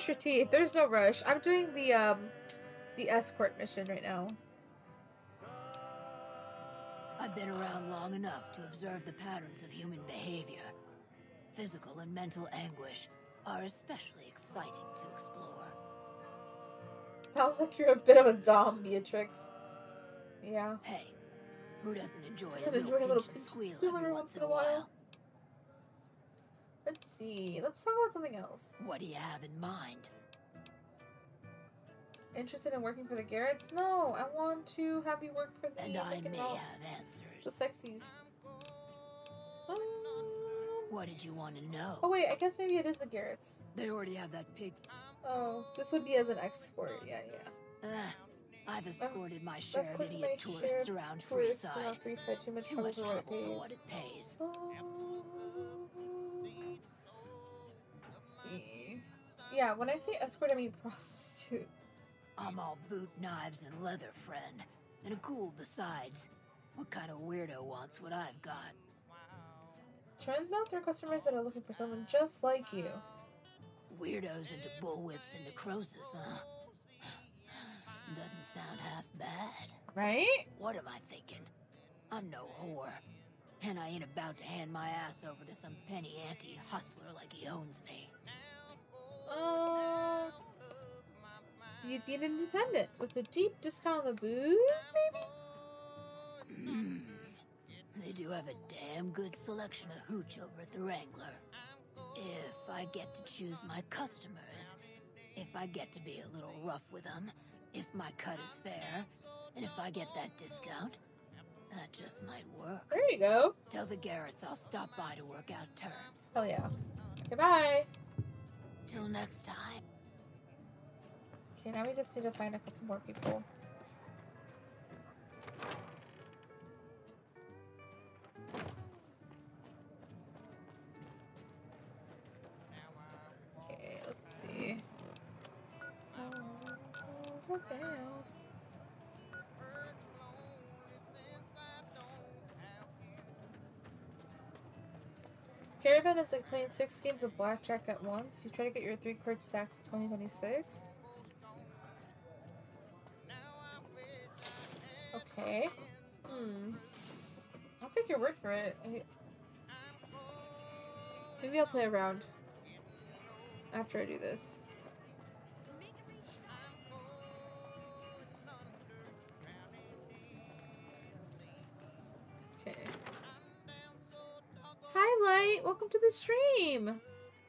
Brush your teeth. There's no rush. I'm doing the um the escort mission right now. I've been around long enough to observe the patterns of human behavior. Physical and mental anguish are especially exciting to explore. Sounds like you're a bit of a dom, Beatrix. Yeah. Hey, who doesn't enjoy Doesn't a little enjoy a little pinch and pinch squeal, and squeal every once in a while? Let's see. Let's talk about something else. What do you have in mind? Interested in working for the Garretts? No, I want to have you work for the And I Lincoln may Ralphs. have answers. The sexies. Um, What did you want to know? oh wait, I guess maybe it is the Garretts. They already have that pig. Oh, this would be as an escort. Yeah, yeah. Uh, I've escorted my share of escorted idiot my tourists share of around tourists Freeside. around Freeside. Too much Too trouble much for what it trouble for pays. what it pays. Let's see. Yeah, when I say escort, I mean prostitute. I'm all boot, knives, and leather, friend. And a ghoul besides. What kind of weirdo wants what I've got? Turns out there are customers that are looking for someone just like you. Weirdos into bullwhips into crosses, huh? Doesn't sound half bad. Right? What am I thinking? I'm no whore. And I ain't about to hand my ass over to some penny ante hustler like he owns me. Uh, you'd be an independent with a deep discount on the booze, maybe? Mm. They do have a damn good selection of hooch over at the Wrangler. If I get to choose my customers, if I get to be a little rough with them, if my cut is fair, and if I get that discount, that just might work. There you go. Tell the Garretts I'll stop by to work out terms. Hell yeah. Goodbye. Till next time. Okay, now we just need to find a couple more people. Okay, let's see. Oh, down. Caravan is like playing six games of blackjack at once. You try to get your three cards taxed to twenty twenty-six. Okay. Hmm. I'll take your word for it. I... Maybe I'll play around after I do this. Okay. Hi, Light. Welcome to the stream.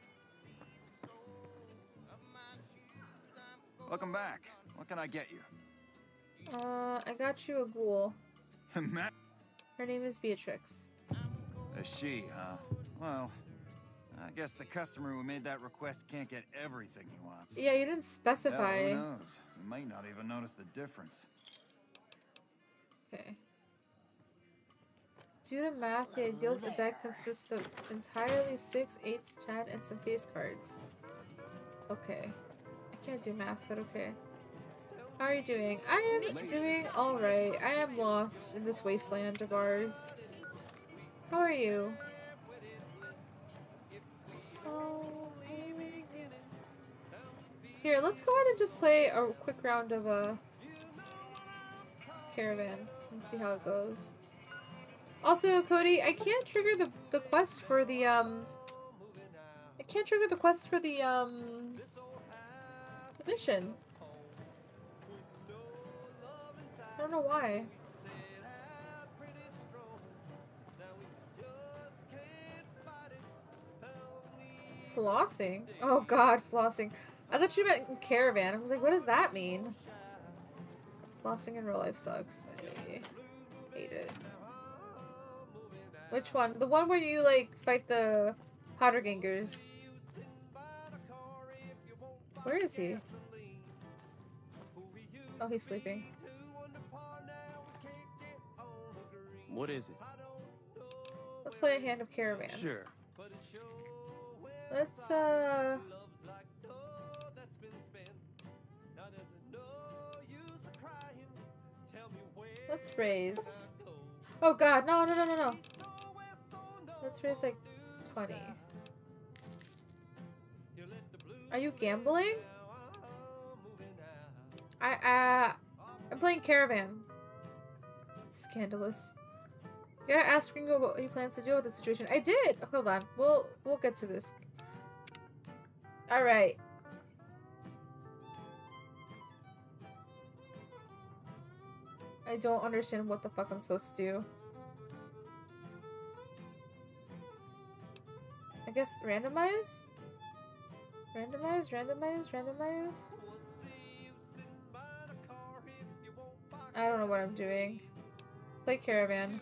Welcome back. What can I get you? Uh, I got you a ghoul. Matt? Her name is Beatrix. A she, huh? Well, I guess the customer who made that request can't get everything he wants. Yeah, you didn't specify. Yeah, who knows? You might not even notice the difference. Okay. Due to math, the ideal deck consists of entirely six, eights, ten, and some face cards. Okay. I can't do math, but okay. How are you doing? I am doing alright. I am lost in this wasteland of ours. How are you? Here, let's go ahead and just play a quick round of a Caravan and see how it goes. Also, Cody, I can't trigger the the quest for the um. I can't trigger the quest for the um. The mission. I don't know why. Flossing? Oh god, flossing. I thought you meant Caravan. I was like, what does that mean? Flossing in real life sucks. I hate it. Which one? The one where you, like, fight the powder gangers. Where is he? Oh, he's sleeping. What is it? Let's play a hand of Caravan. Sure. Let's, uh... Let's raise. Oh god, no, no, no, no, no. Let's raise like twenty. Are you gambling? I, uh... I'm playing Caravan. Scandalous. You gotta ask Ringo what he plans to do with the situation. I did! Hold on. We'll, we'll get to this. Alright. I don't understand what the fuck I'm supposed to do. I guess randomize? Randomize, randomize, randomize? I don't know what I'm doing. Play Caravan.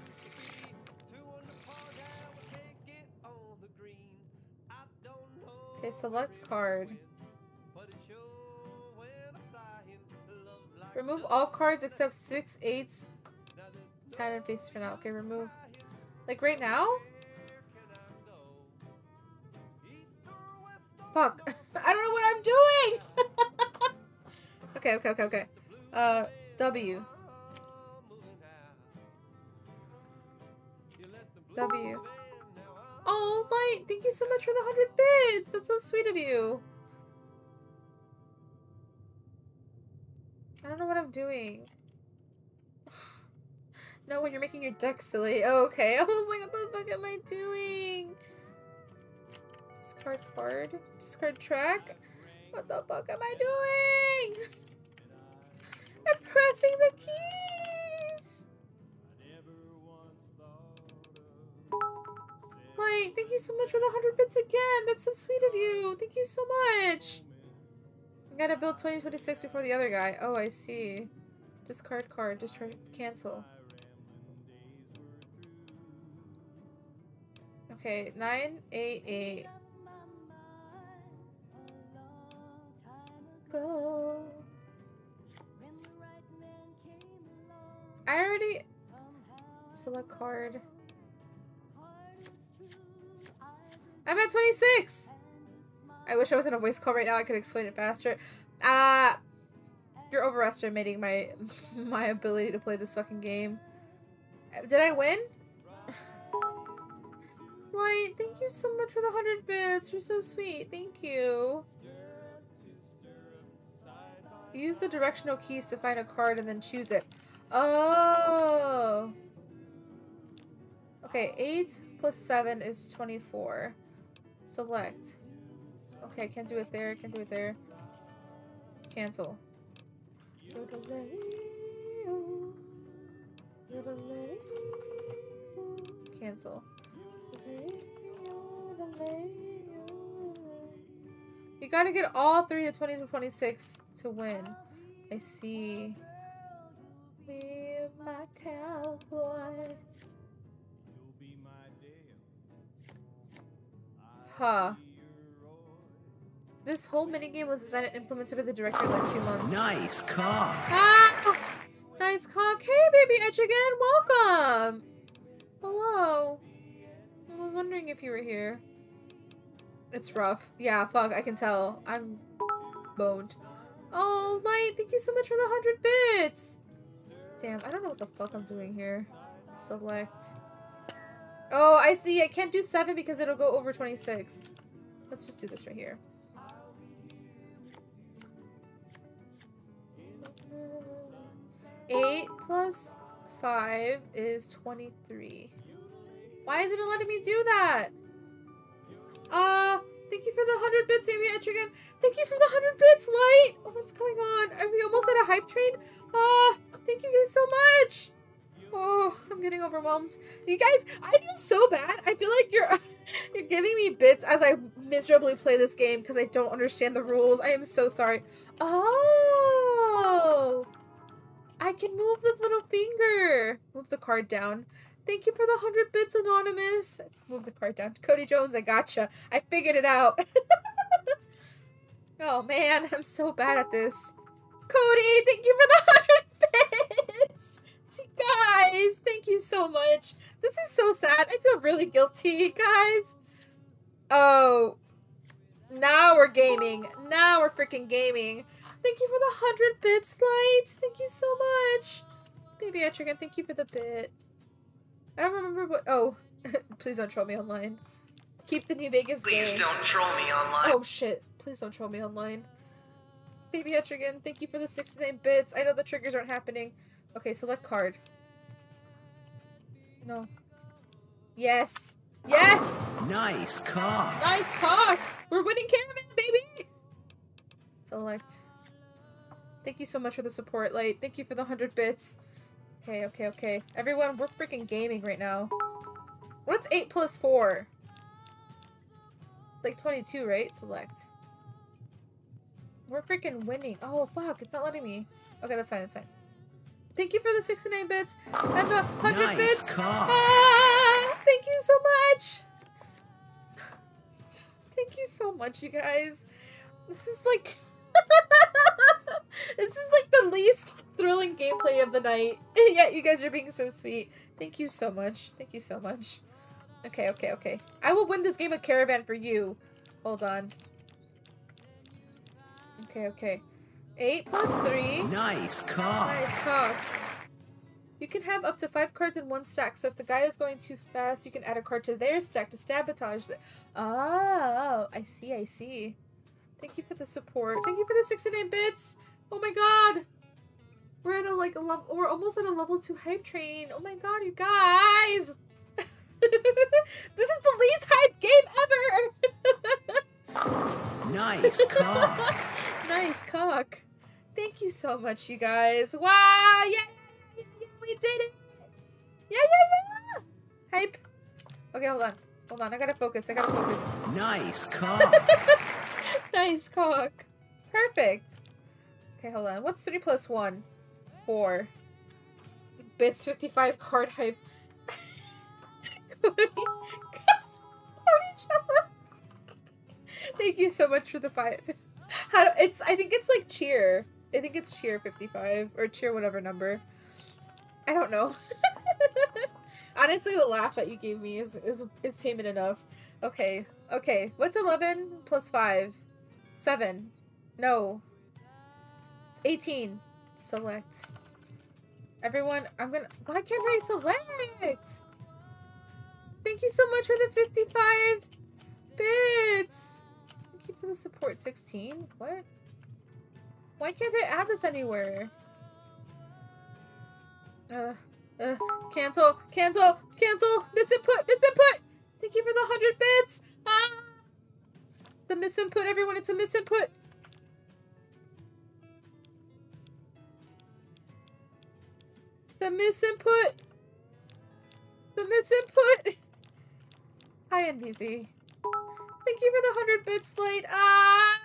Okay, select card. Remove all cards except six, eights, ten, and faces for now. Okay, remove. Like right now? Fuck. I don't know what I'm doing! Okay, okay, okay, okay. Uh, W. W. Oh, Light! Thank you so much for the hundred bits! That's so sweet of you! I don't know what I'm doing. No, when you're making your deck silly. Oh, okay. I was like, what the fuck am I doing? Discard card? Discard track? What the fuck am I doing? I'm pressing the keys! Light, thank you so much for the hundred bits again. That's so sweet of you. Thank you so much. I gotta build twenty twenty-six before the other guy. Oh, I see. Discard card. Just try to cancel. Okay, nine, eight, eight. Go. I already select card. I'm at twenty-six. I wish I was in a voice call right now. I could explain it faster. Uh, you're overestimating my my ability to play this fucking game. Did I win? Light, thank you so much for the hundred bits. You're so sweet. Thank you. Use the directional keys to find a card and then choose it. Oh. Okay, eight plus seven is twenty-four. Select. Okay, I can't do it there. I can't do it there. Cancel. Cancel. You gotta get all three to twenty to twenty-six to win. I see. Be my cowboy. Huh. This whole minigame was designed and implemented by the director in like two months. Nice cock. Ah! Nice cock. Hey, baby Edge again. Welcome. Hello. I was wondering if you were here. It's rough. Yeah, fuck. I can tell. I'm boned. Oh, Light. Thank you so much for the hundred bits. Damn, I don't know what the fuck I'm doing here. Select. Oh, I see. I can't do seven because it'll go over twenty-six. Let's just do this right here. eight plus five is twenty-three. Why isn't it letting me do that? Uh, thank you for the one hundred bits, baby Etrigan. Thank you for the one hundred bits, Light. Oh, what's going on? Are we almost at a hype train? Uh, thank you guys so much. Oh, I'm getting overwhelmed. You guys, I feel so bad. I feel like you're you're giving me bits as I miserably play this game because I don't understand the rules. I am so sorry. Oh, I can move the little finger. Move the card down. Thank you for the one hundred bits, Anonymous. Move the card down. Cody Jones, I gotcha. I figured it out. Oh, man. I'm so bad at this. Cody, thank you for the one hundred bits. Guys, thank you so much. This is so sad. I feel really guilty, guys. Oh. Now we're gaming. Now we're freaking gaming. Thank you for the one hundred bits, Light. Thank you so much. Baby Etrigan, thank you for the bit. I don't remember what... Oh. Please don't troll me online. Keep the New Vegas Please gay. don't troll me online. Oh shit. Please don't troll me online. Baby Etrigan, thank you for the sixty-nine bits. I know the triggers aren't happening. Okay, select card. No. Yes. Yes! Nice cock. Nice cock! We're winning Caravan, baby! Select. Thank you so much for the support, Light. Thank you for the one hundred bits. Okay, okay, okay. Everyone, we're freaking gaming right now. What's eight plus four? Like twenty-two, right? Select. We're freaking winning. Oh, fuck. It's not letting me. Okay, that's fine. That's fine. Thank you for the sixty-nine bits and the one hundred nice bits. Cock. Ah, thank you so much. Thank you so much, you guys. This is like... This is like the least thrilling gameplay of the night. Yeah, you guys are being so sweet. Thank you so much. Thank you so much. Okay, okay, okay. I will win this game of Caravan for you. Hold on. Okay, okay. Eight plus three. Nice cock. Nice cock. You can have up to five cards in one stack, so if the guy is going too fast, you can add a card to their stack to sabotage it. Oh, I see, I see. Thank you for the support. Thank you for the sixty-nine bits. Oh my god. We're at a like a level. We're almost at a level two hype train. Oh my god, you guys. This is the least hyped game ever. Nice cock. Nice cock. Thank you so much, you guys. Wow. Yeah, yeah, yeah, yeah. We did it. Yeah, yeah, yeah. Hype. Okay, hold on. Hold on. I gotta focus. I gotta focus. Nice cock. Nice cock. Perfect. Okay, hold on. What's three plus one? Four. Bits fifty-five card hype. Thank you so much for the five. How do, it's I think it's like cheer. I think it's cheer fifty-five or cheer whatever number. I don't know. Honestly, the laugh that you gave me is is is payment enough. Okay. Okay. What's eleven plus five? seven. No. eighteen. Select. Everyone, I'm gonna... Why can't I select? Thank you so much for the fifty-five bits. Thank you for the support. sixteen? What? Why can't I add this anywhere? Uh, uh, cancel, cancel, cancel, misinput, misinput! Thank you for the one hundred bits! Ah! The misinput, everyone, it's a misinput! The misinput! The misinput! Hi, N B Z. Thank you for the one hundred bits, Light. Ah!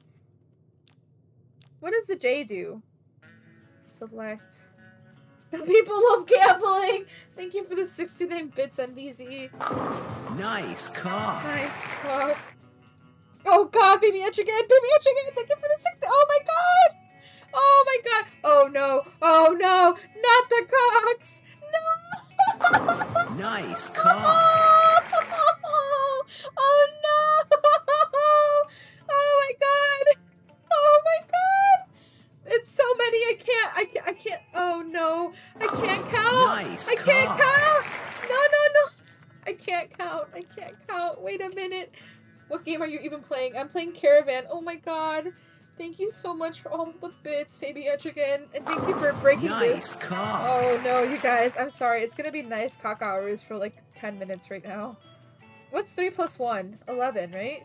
What does the J do? Select. The people love gambling! Thank you for the sixty-nine bits, N B Z. Nice cock. Nice cock. Oh god, baby Etrigan! Baby Etrigan! Thank you for the sixty. Oh my god! Oh my god! Oh no! Oh no! Not the cocks! No! Nice cock. Oh, oh no! Oh my god! Oh my god! It's so many. I can't. I can't. I can't. Oh no! I can't count. Nice I can't cock. count. No, no, no! I can't count. I can't count. Wait a minute. What game are you even playing? I'm playing Caravan. Oh my god! Thank you so much for all of the bits, baby Etrigan, and thank you for breaking nice this. Cock. Oh no, you guys! I'm sorry. It's gonna be nice cock hours for like ten minutes right now. What's three plus one? Eleven, right?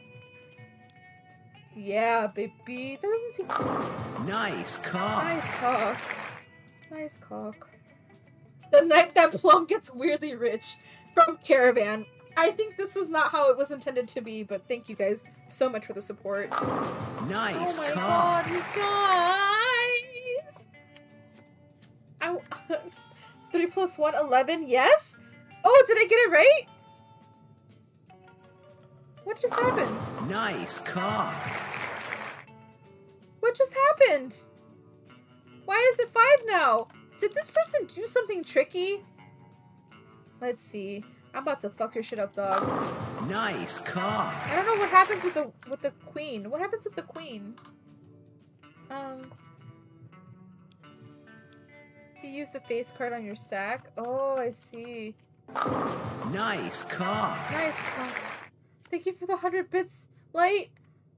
Yeah, baby. That doesn't seem... Nice cock. Nice cock. Nice cock. The night that Plum gets weirdly rich from Caravan. I think this was not how it was intended to be, but thank you guys so much for the support. Nice oh my cock. god, you guys! I... three plus one, eleven, yes? Oh, did I get it right? What just happened? Nice cock. What just happened? Why is it five now? Did this person do something tricky? Let's see. I'm about to fuck your shit up, dog. Nice cock. I don't know what happens with the with the queen. What happens with the queen? Um. You used a face card on your stack. Oh, I see. Nice cock. Nice cock. Thank you for the hundred bits, Light.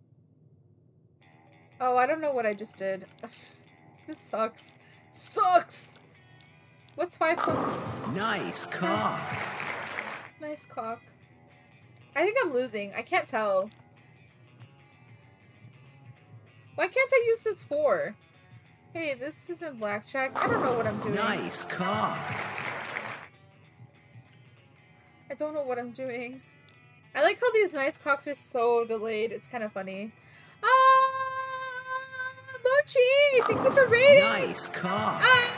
Oh, I don't know what I just did. This sucks. Sucks! What's five plus... Nice cock. Nice cock. I think I'm losing. I can't tell. Why can't I use this four? Hey, this isn't blackjack. I don't know what I'm doing. Nice cock. I don't know what I'm doing. I like how these nice cocks are so delayed. It's kind of funny. Ah, Mochi! Thank you for rating! Nice cock. Ah!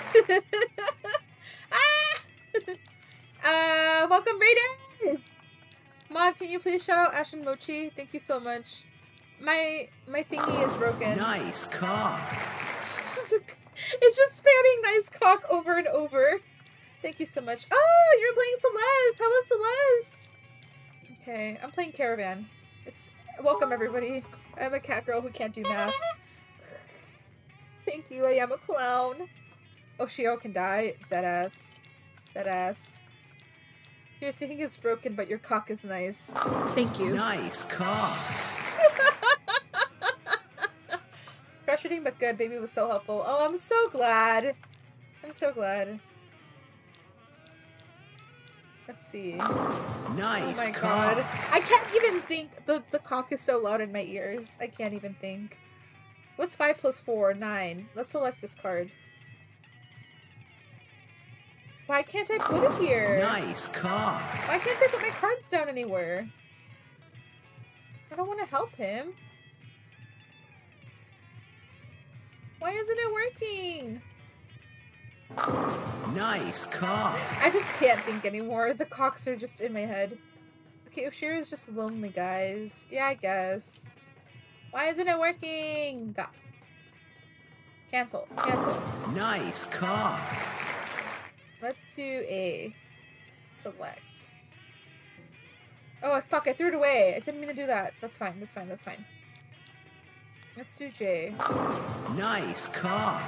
ah! uh, welcome, Raiden! Mod, can you please shout out Ash and Mochi? Thank you so much. My my thingy is broken. Nice cock. It's just spamming nice cock over and over. Thank you so much. Oh, you're playing Celeste. How was Celeste? Okay, I'm playing Caravan. It's welcome everybody. I'm a cat girl who can't do math. Thank you. I am a clown. Oshio can die. Deadass. Deadass. Your thing is broken, but your cock is nice. Thank you. Nice cock. Frustrating but good. Baby was so helpful. Oh, I'm so glad. I'm so glad. Let's see. Nice. Oh my cock. god. I can't even think. The, the cock is so loud in my ears. I can't even think. What's five plus four? Nine. Let's select this card. Why can't I put it here? Nice cock. Why can't I put my cards down anywhere? I don't want to help him. Why isn't it working? Nice cock. I just can't think anymore. The cocks are just in my head. Okay, Oshiro is just lonely, guys. Yeah, I guess. Why isn't it working? Go. Cancel. Cancel. Nice cock. Let's do a select. Oh, fuck. I threw it away. I didn't mean to do that. That's fine. That's fine. That's fine. Let's do J. Nice cock.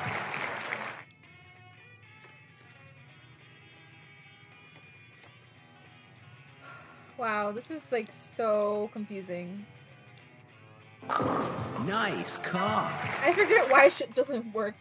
Wow, this is like so confusing. Nice cock. I forget why shit doesn't work.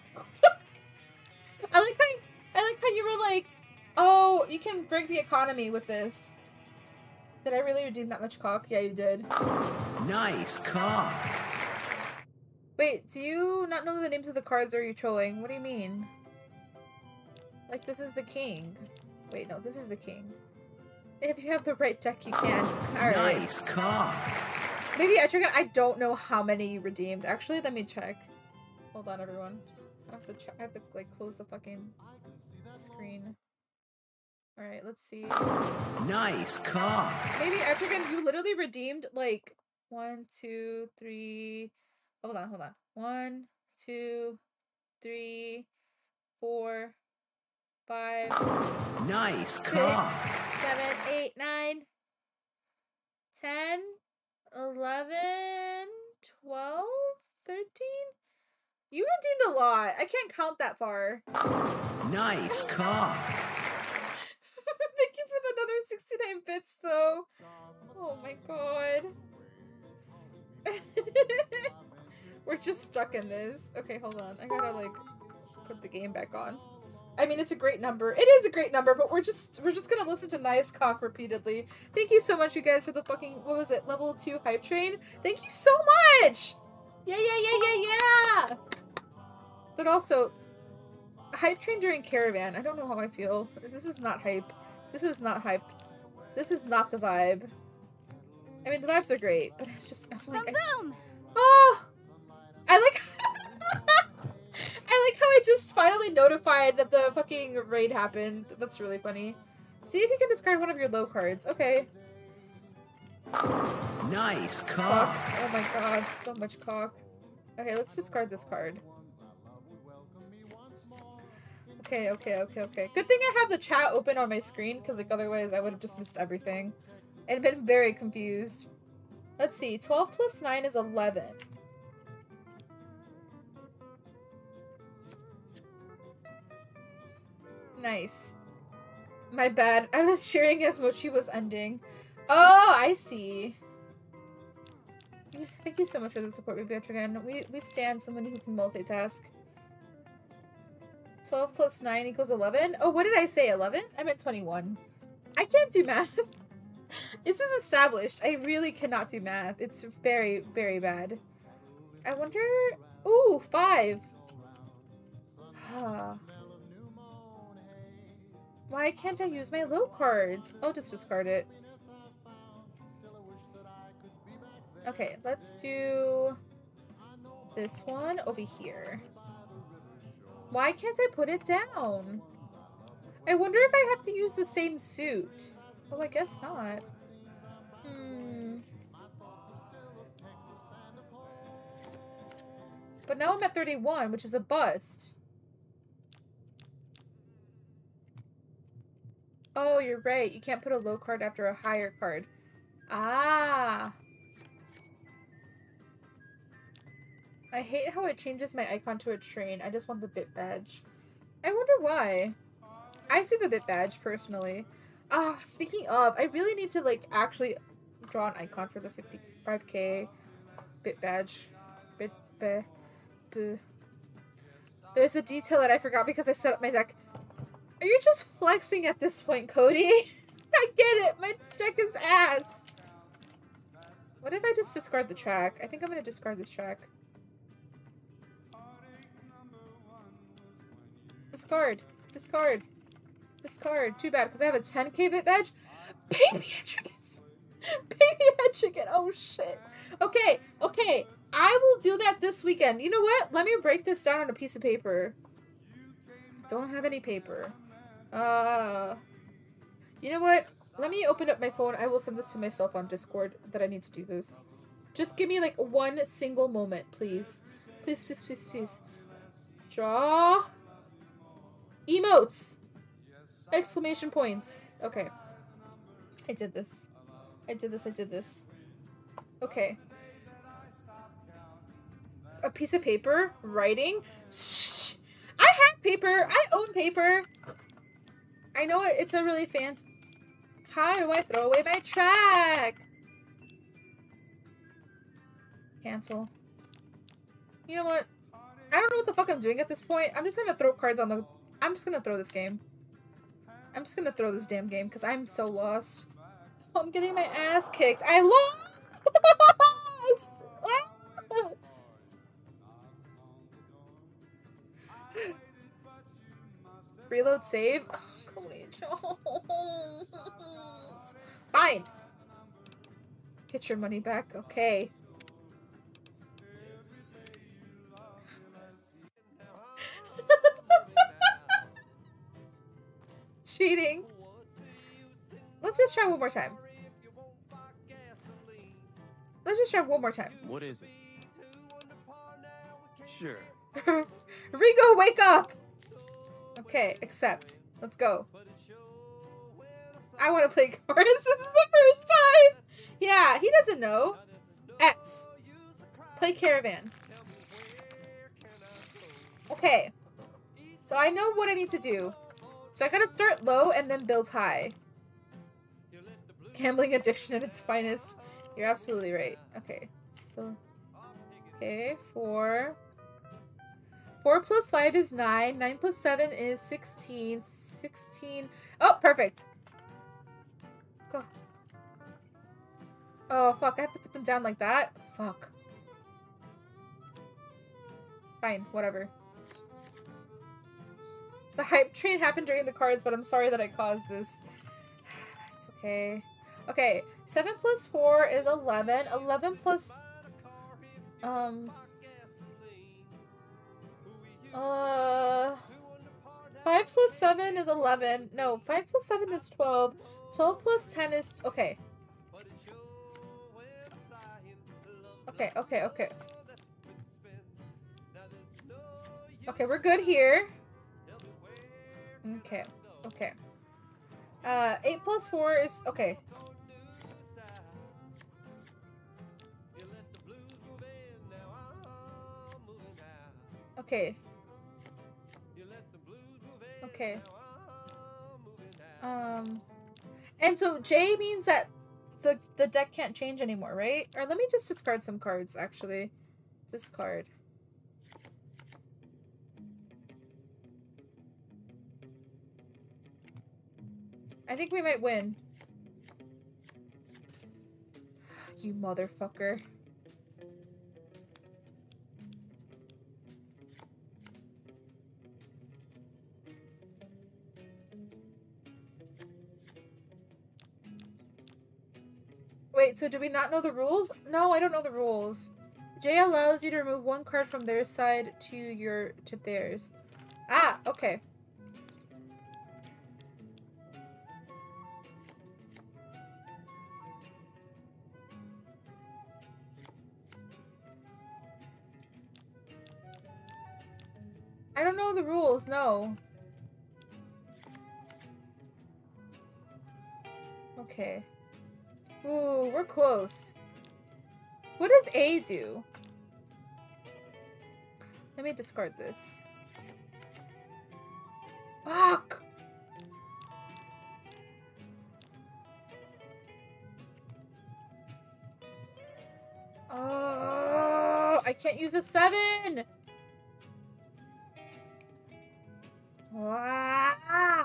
I like how you, I like how you were like, oh, you can break the economy with this. Did I really redeem that much cock? Yeah, you did. Nice cock. Wait, do you not know the names of the cards, or are you trolling? What do you mean? Like, this is the king. Wait, no, this is the king. If you have the right deck, you can. Alright. Nice cock. Maybe Etrigan, I don't know how many you redeemed. Actually, let me check. Hold on, everyone. I have to check. I have to, like, close the fucking screen. Alright, let's see. Nice cock. Maybe Etrigan, you literally redeemed, like, one, two, three... Hold on, hold on. One, two, three, four, five, nice six, cock. seven, eight, nine, ten, eleven, twelve, thirteen. You redeemed a lot. I can't count that far. Nice cock. Thank you for another sixty-nine bits, though. Oh my god. We're just stuck in this. Okay, hold on. I gotta, like, put the game back on. I mean, it's a great number. It is a great number, but we're just we're just gonna listen to Nice Cock repeatedly. Thank you so much, you guys, for the fucking, what was it, level two hype train? Thank you so much! Yeah, yeah, yeah, yeah, yeah! But also, hype train during Caravan. I don't know how I feel. This is not hype. This is not hype. This is not the vibe. I mean, the vibes are great, but it's just, I'm like, I, oh! I like I like how I just finally notified that the fucking raid happened. That's really funny. See if you can discard one of your low cards. Okay. Nice cock. Oh my god, so much cock. Okay, let's discard this card. Okay, okay, okay, okay. Good thing I have the chat open on my screen, because like otherwise I would have just missed everything. And been very confused. Let's see, twelve plus nine is eleven. Nice. My bad. I was cheering as Mochi was ending. Oh, I see. Thank you so much for the support, Baby Etrigan. We we stand someone who can multitask. twelve plus nine equals eleven. Oh, what did I say? eleven? I meant twenty-one. I can't do math. This is established. I really cannot do math. It's very, very bad. I wonder... Ooh, five. Why can't I use my low cards? I'll just discard it. Okay, let's do this one over here. Why can't I put it down? I wonder if I have to use the same suit. Oh, I guess not. Hmm. But now I'm at thirty-one, which is a bust. Oh, you're right. You can't put a low card after a higher card. Ah. I hate how it changes my icon to a train. I just want the bit badge. I wonder why. I see the bit badge, personally. Ah, speaking of, I really need to, like, actually draw an icon for the fifty-five K bit badge. Bit, be, boo. There's a detail that I forgot because I set up my deck. Are you just flexing at this point, Cody? I get it. My deck is ass. What if I just discard the track? I think I'm going to discard this track. Discard. Discard. Discard. Too bad, because I have a ten K bit badge. Baby head chicken. Baby head chicken. Oh, shit. Okay. Okay. I will do that this weekend. You know what? Let me break this down on a piece of paper. Don't have any paper. Uh, you know what? Let me open up my phone. I will send this to myself on Discord that I need to do this. Just give me like one single moment, please. Please, please, please, please. Draw. Emotes. Exclamation points. Okay. I did this. I did this. I did this. Okay. A piece of paper. Writing. Shh. I have paper. I own paper. I know it, it's a really fancy... How do I throw away my track? Cancel. You know what? I don't know what the fuck I'm doing at this point. I'm just gonna throw cards on the... I'm just gonna throw this game. I'm just gonna throw this damn game because I'm so lost. Oh, I'm getting my ass kicked. I lost! Reload save. Oh, fine. Get your money back. Okay. Cheating. Let's just try one more time. Let's just try one more time. What is it? Sure. Ringo, wake up! Okay, accept. Let's go. I want to play cards. This is the first time. Yeah, he doesn't know. X. Play Caravan. Okay. So I know what I need to do. So I gotta start low and then build high. Gambling addiction at its finest. You're absolutely right. Okay. So. Okay, four. Four plus five is nine. Nine plus seven is sixteen. Sixteen. Oh, perfect. Go. Oh, fuck. I have to put them down like that? Fuck. Fine. Whatever. The hype train happened during the cards, but I'm sorry that I caused this. It's okay. Okay. seven plus four is eleven. eleven plus... Um... Uh... five plus seven is eleven. No, five plus seven is twelve. twelve plus ten is... Okay. Okay, okay, okay. Okay, we're good here. Okay, okay. Uh, eight plus four is... Okay. Okay. Okay. Um, and so J means that the, the deck can't change anymore, right? Or let me just discard some cards, actually. Discard. I think we might win. You motherfucker. Wait, so do we not know the rules? No, I don't know the rules. J allows you to remove one card from their side to your to theirs. Ah, okay. I don't know the rules, no. Okay. Ooh, we're close. What does A do? Let me discard this. Fuck! Oh, I can't use a seven! Ah!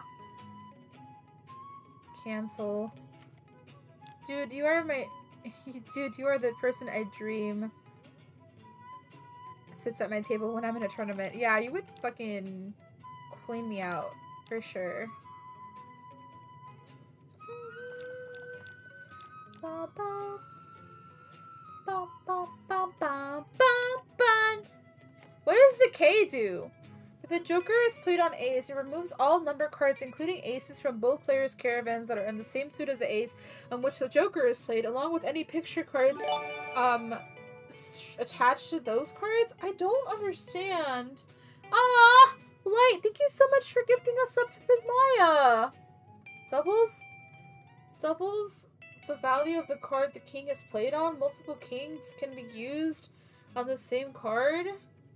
Cancel. Dude, you are my... Dude, you are the person I dream sits at my table when I'm in a tournament. Yeah, you would fucking clean me out. For sure. Ba, ba. Ba, ba, ba, ba, ba, ba. What does the K do? If a Joker is played on Ace, it removes all number cards, including aces, from both players' caravans that are in the same suit as the ace on which the Joker is played, along with any picture cards um, attached to those cards. I don't understand. Ah! Light, thank you so much for gifting us up to Prismaya. Doubles? Doubles the value of the card the king is played on? Multiple kings can be used on the same card?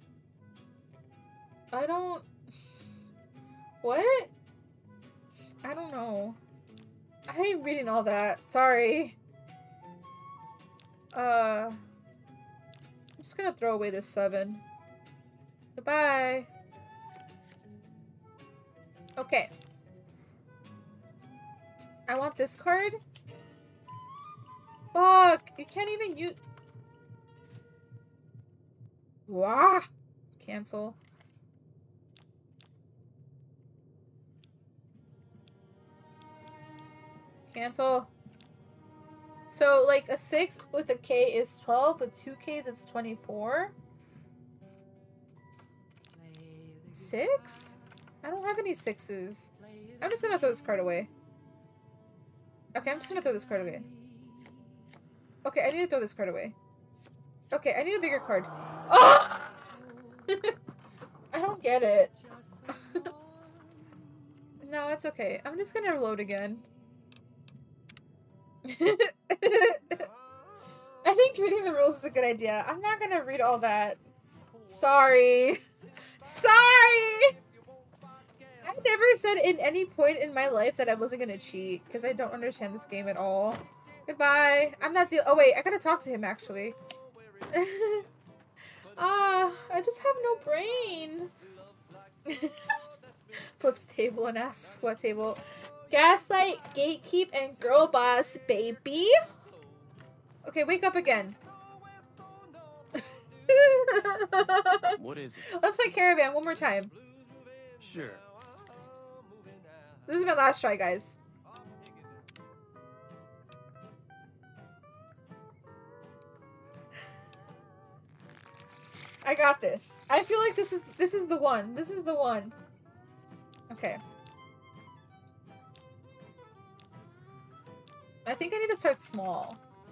I don't... What? I don't know. I ain't reading all that. Sorry. Uh... I'm just gonna throw away this seven. Goodbye. Okay. I want this card. Fuck! You can't even use... Wah! Cancel. Cancel. So, like, a six with a K is twelve. With two Ks, it's twenty-four. Six? I don't have any sixes. I'm just gonna throw this card away. Okay, I'm just gonna throw this card away. Okay, I need to throw this card away. Okay, I need a bigger card. Oh! I don't get it. No, it's okay. I'm just gonna load again. I think reading the rules is a good idea. I'm not gonna read all that. Sorry. Sorry! I never said in any point in my life that I wasn't gonna cheat, because I don't understand this game at all. Goodbye. I'm not deal- Oh wait, I gotta talk to him actually. Ah, uh, I just have no brain. Flips table and asks what table. Gaslight, Gatekeep, and Girl Boss, baby. Okay, wake up again. What is it? Let's play Caravan one more time. Sure. This is my last try, guys. I got this. I feel like this is this is the one. This is the one. Okay. I think I need to start small.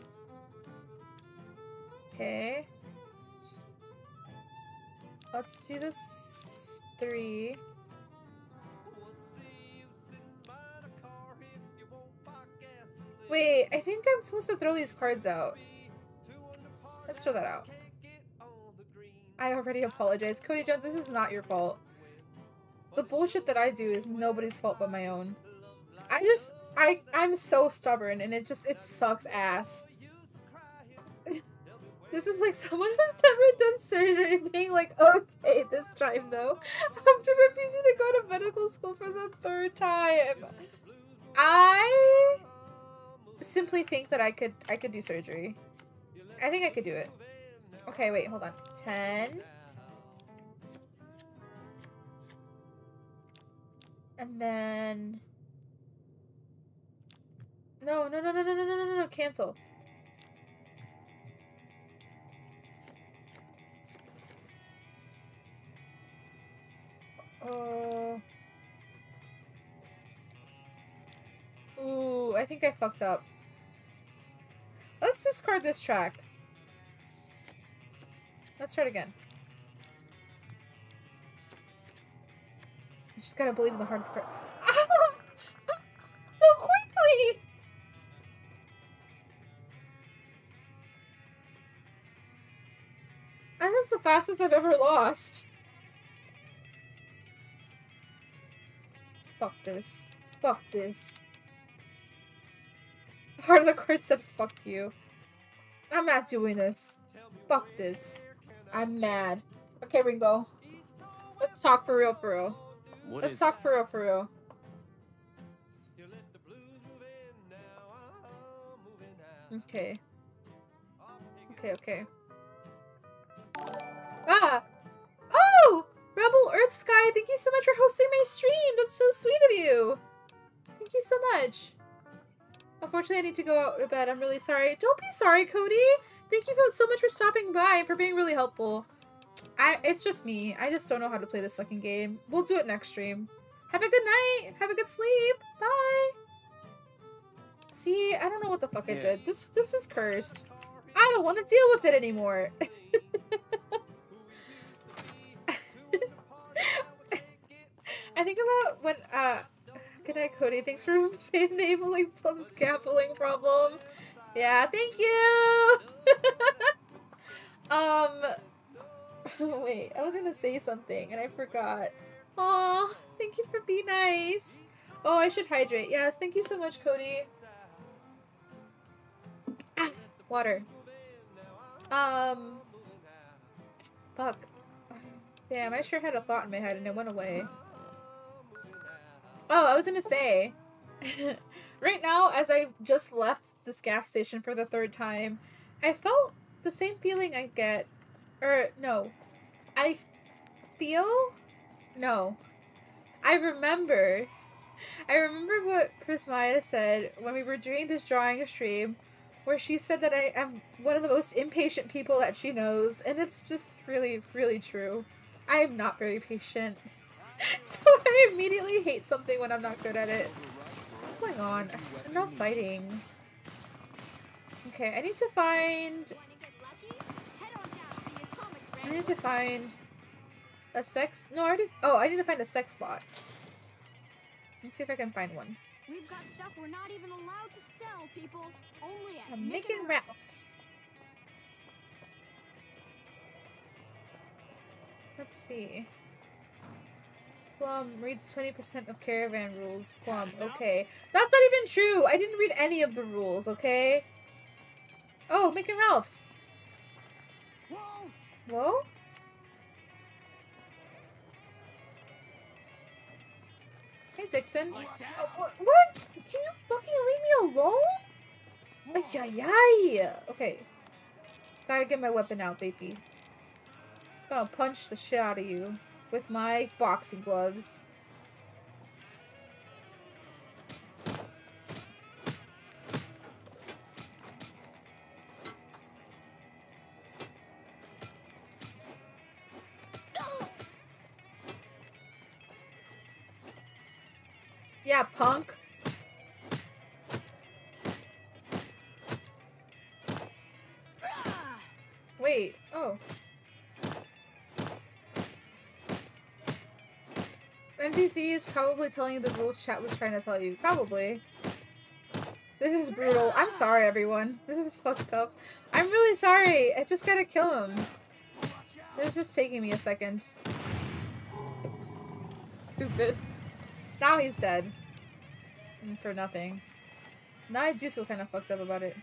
Okay. Let's do this three. Wait, I think I'm supposed to throw these cards out. Let's throw that out. I already apologize. Cody Jones, this is not your fault. The bullshit that I do is nobody's fault but my own. I just... I I'm so stubborn, and it just it sucks ass. This is like someone who's never done surgery being like, okay, this time though, after refusing to go to medical school for the third time. I simply think that I could I could do surgery. I think I could do it. Okay, wait, hold on. ten. And then No, no, no, no, no, no, no, no, no, cancel. Oh. Ooh, I think I fucked up. Let's discard this track. Let's try it again. You just gotta believe in the heart of the crowd. Ah! So quickly! That is the fastest I've ever lost. Fuck this. Fuck this. Heart of the court said fuck you. I'm not doing this. Fuck this. I'm mad. Okay, Ringo. Let's talk for real, for real. What Let's is talk for real, for real. Okay. Okay, okay. Ah! Oh! Rebel Earth Sky, thank you so much for hosting my stream! That's so sweet of you! Thank you so much. Unfortunately, I need to go out to bed. I'm really sorry. Don't be sorry, Cody! Thank you so much for stopping by and for being really helpful. I It's just me. I just don't know how to play this fucking game. We'll do it next stream. Have a good night! Have a good sleep! Bye! See, I don't know what the fuck yeah. I did. This, this is cursed. I don't want to deal with it anymore. I think about when, uh, good night, Cody. Thanks for enabling Plum's gambling problem. Yeah, thank you! um, wait, I was gonna say something and I forgot. Aw, thank you for being nice. Oh, I should hydrate. Yes, thank you so much, Cody. Ah, water. Um, fuck. Damn, I sure had a thought in my head and it went away. Oh, I was gonna say, right now, as I just left this gas station for the third time, I felt the same feeling I get, or no, I feel, no, I remember, I remember what Prismaya said when we were doing this drawing stream, where she said that I am one of the most impatient people that she knows, and it's just really, really true. I am not very patient. So I immediately hate something when I'm not good at it. What's going on? I'm not fighting. Okay, I need to find... I need to find a sex... No, I already... Oh, I need to find a sex bot. Let's see if I can find one. We've got stuff we're not even allowed to sell, people. Only at I'm making Ralph's. Let's see. Plum reads twenty percent of caravan rules. Plum, okay. That's not even true! I didn't read any of the rules, okay? Oh, making Ralph's. Whoa? Whoa? Hey, Dixon. Like oh, what? What? Can you fucking leave me alone? Ay, ay, ay. Okay. Gotta get my weapon out, baby. Gonna punch the shit out of you with my boxing gloves. Yeah, punk. Wait, oh. N P C is probably telling you the rules chat was trying to tell you. Probably. This is brutal. I'm sorry, everyone. This is fucked up. I'm really sorry. I just gotta kill him. It's just taking me a second. Stupid. Now he's dead. And for nothing. Now I do feel kind of fucked up about it.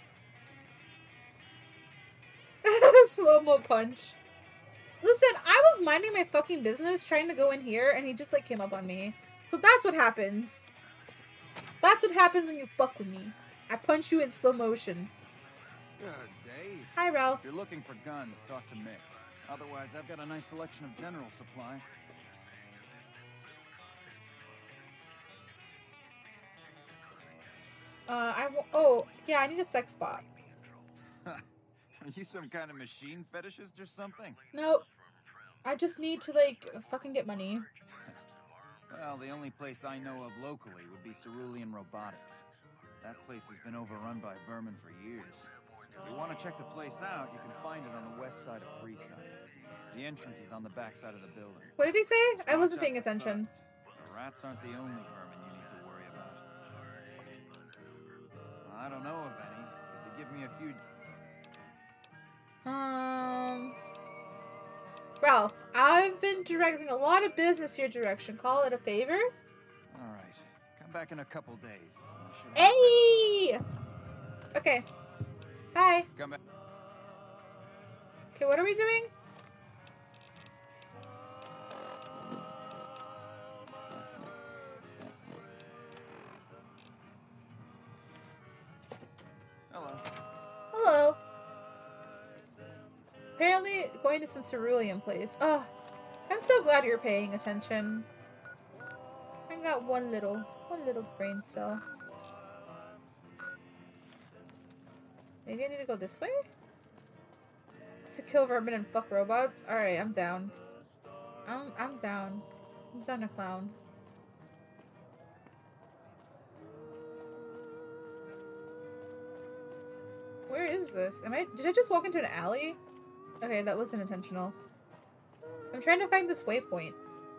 Slow-mo punch. Listen, I was minding my fucking business trying to go in here and he just like came up on me. So that's what happens. That's what happens when you fuck with me. I punch you in slow motion. Good day. Hi, Ralph. If you're looking for guns, talk to Mick. Otherwise, I've got a nice selection of general supply. Uh, I w oh, yeah, I need a sex bot. Are you some kind of machine fetishist or something? Nope. I just need to, like, fucking get money. Well, the only place I know of locally would be Cerulean Robotics. That place has been overrun by vermin for years. If you want to check the place out, you can find it on the west side of Freeside. The entrance is on the back side of the building. What did he say? Just I watch wasn't out paying for attention. thugs. The rats aren't the only vermin you need to worry about. I don't know of any. If you give me a few... Um... Ralph, I've been directing a lot of business your direction. Call it a favor? Alright. Come back in a couple days. Hey! Okay. Bye. Come back. Okay, what are we doing? Hello. Hello. Apparently going to some cerulean place. Oh, I'm so glad you're paying attention. I got one little, one little brain cell. Maybe I need to go this way? To kill vermin and fuck robots? Alright, I'm down. I'm, I'm down. I'm down to clown. Where is this? Am I- did I just walk into an alley? Okay, that wasn't intentional. I'm trying to find this waypoint.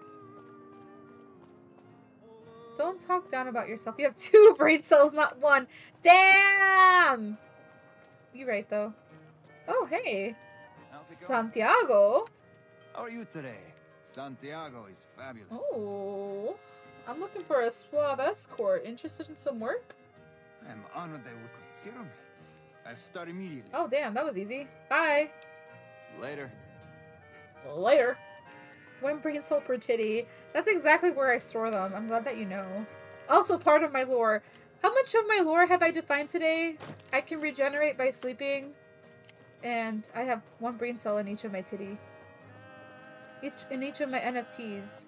Don't talk down about yourself. You have two brain cells, not one. Damn! You're right, though. Oh, hey. Santiago. How are you today? Santiago is fabulous. Oh. I'm looking for a suave escort. Interested in some work? I'm honored they would consider me. I'll start immediately. Oh, damn. That was easy. Bye. Later. Later. One brain cell per titty. That's exactly where I store them. I'm glad that you know. Also part of my lore. How much of my lore have I defined today? I can regenerate by sleeping. And I have one brain cell in each of my titty. Each in each of my N F Ts.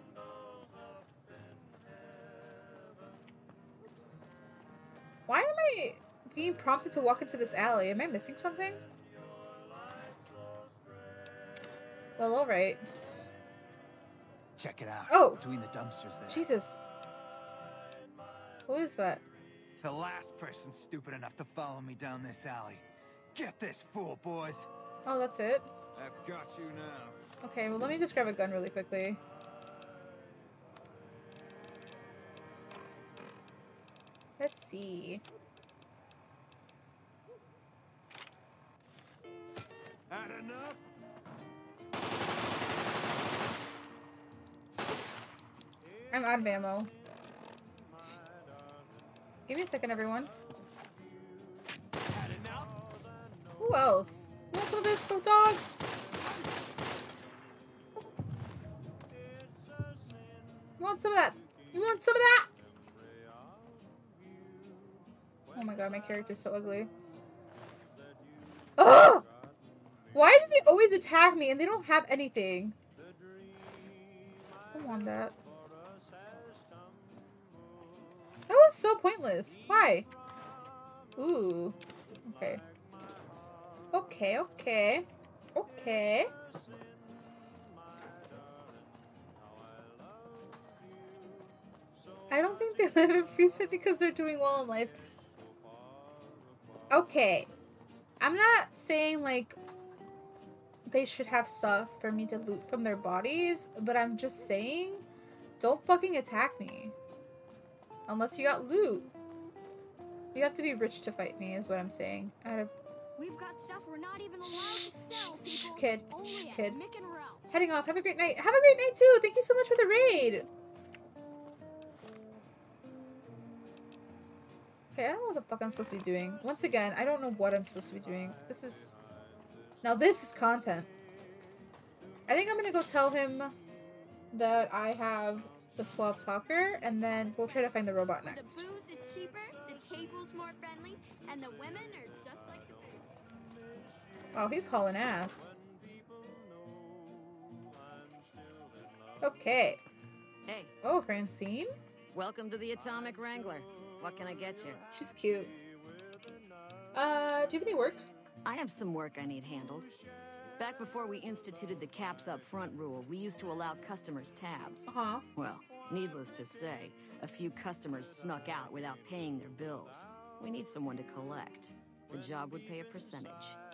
Why am I being prompted to walk into this alley? Am I missing something? Well, alright. Check it out. Oh! Between the dumpsters there. Jesus. Who is that? The last person stupid enough to follow me down this alley. Get this fool, boys. Oh, that's it? I've got you now. Okay, well, let me just grab a gun really quickly. Let's see. Had enough? I'm out of ammo. Give me a second, everyone. Who else? You want some of this, dog? You want some of that? You want some of that? Oh my god, my character's so ugly. Ugh! Why do they always attack me and they don't have anything? I don't want that. That was so pointless. Why? Ooh. Okay. Okay, okay. Okay. I don't think they live in Freeside because they're doing well in life. Okay. I'm not saying, like, they should have stuff for me to loot from their bodies, but I'm just saying, don't fucking attack me. Unless you got loot. You have to be rich to fight me, is what I'm saying. I have... We've got stuff we're not even allowed to sell, people. Kid. Only Shh, at kid. Mick and Ralph. Heading off. Have a great night. Have a great night, too. Thank you so much for the raid. Okay, I don't know what the fuck I'm supposed to be doing. Once again, I don't know what I'm supposed to be doing. This is... Now this is content. I think I'm gonna go tell him that I have the Suave Talker, and then we'll try to find the robot next. The booze is cheaper, the table's more friendly, and the women are just like the booze. Oh, he's hauling ass. Okay. Hey. Oh, Francine? Welcome to the Atomic Wrangler. What can I get you? She's cute. Uh, do you have any work? I have some work I need handled. Back before we instituted the caps up front rule, we used to allow customers tabs. Uh-huh. Well, needless to say, a few customers snuck out without paying their bills. We need someone to collect. The job would pay a percentage.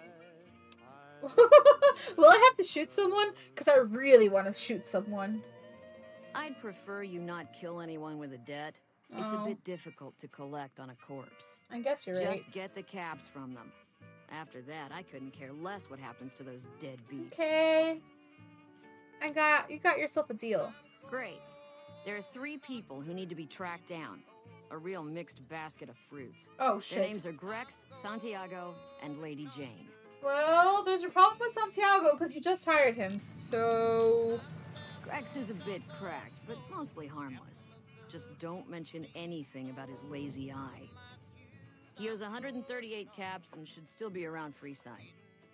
Will I have to shoot someone? Because I really want to shoot someone. I'd prefer you not kill anyone with a debt. It's Oh. a bit difficult to collect on a corpse. I guess you're Just right. get the caps from them. After that, I couldn't care less what happens to those deadbeats. Okay. I got... You got yourself a deal. Great. There are three people who need to be tracked down. A real mixed basket of fruits. Oh, Their shit. names are Grex, Santiago, and Lady Jane. Well, there's a problem with Santiago because you just hired him, so... Grex is a bit cracked, but mostly harmless. Just don't mention anything about his lazy eye. He owes one hundred thirty-eight caps and should still be around Freeside.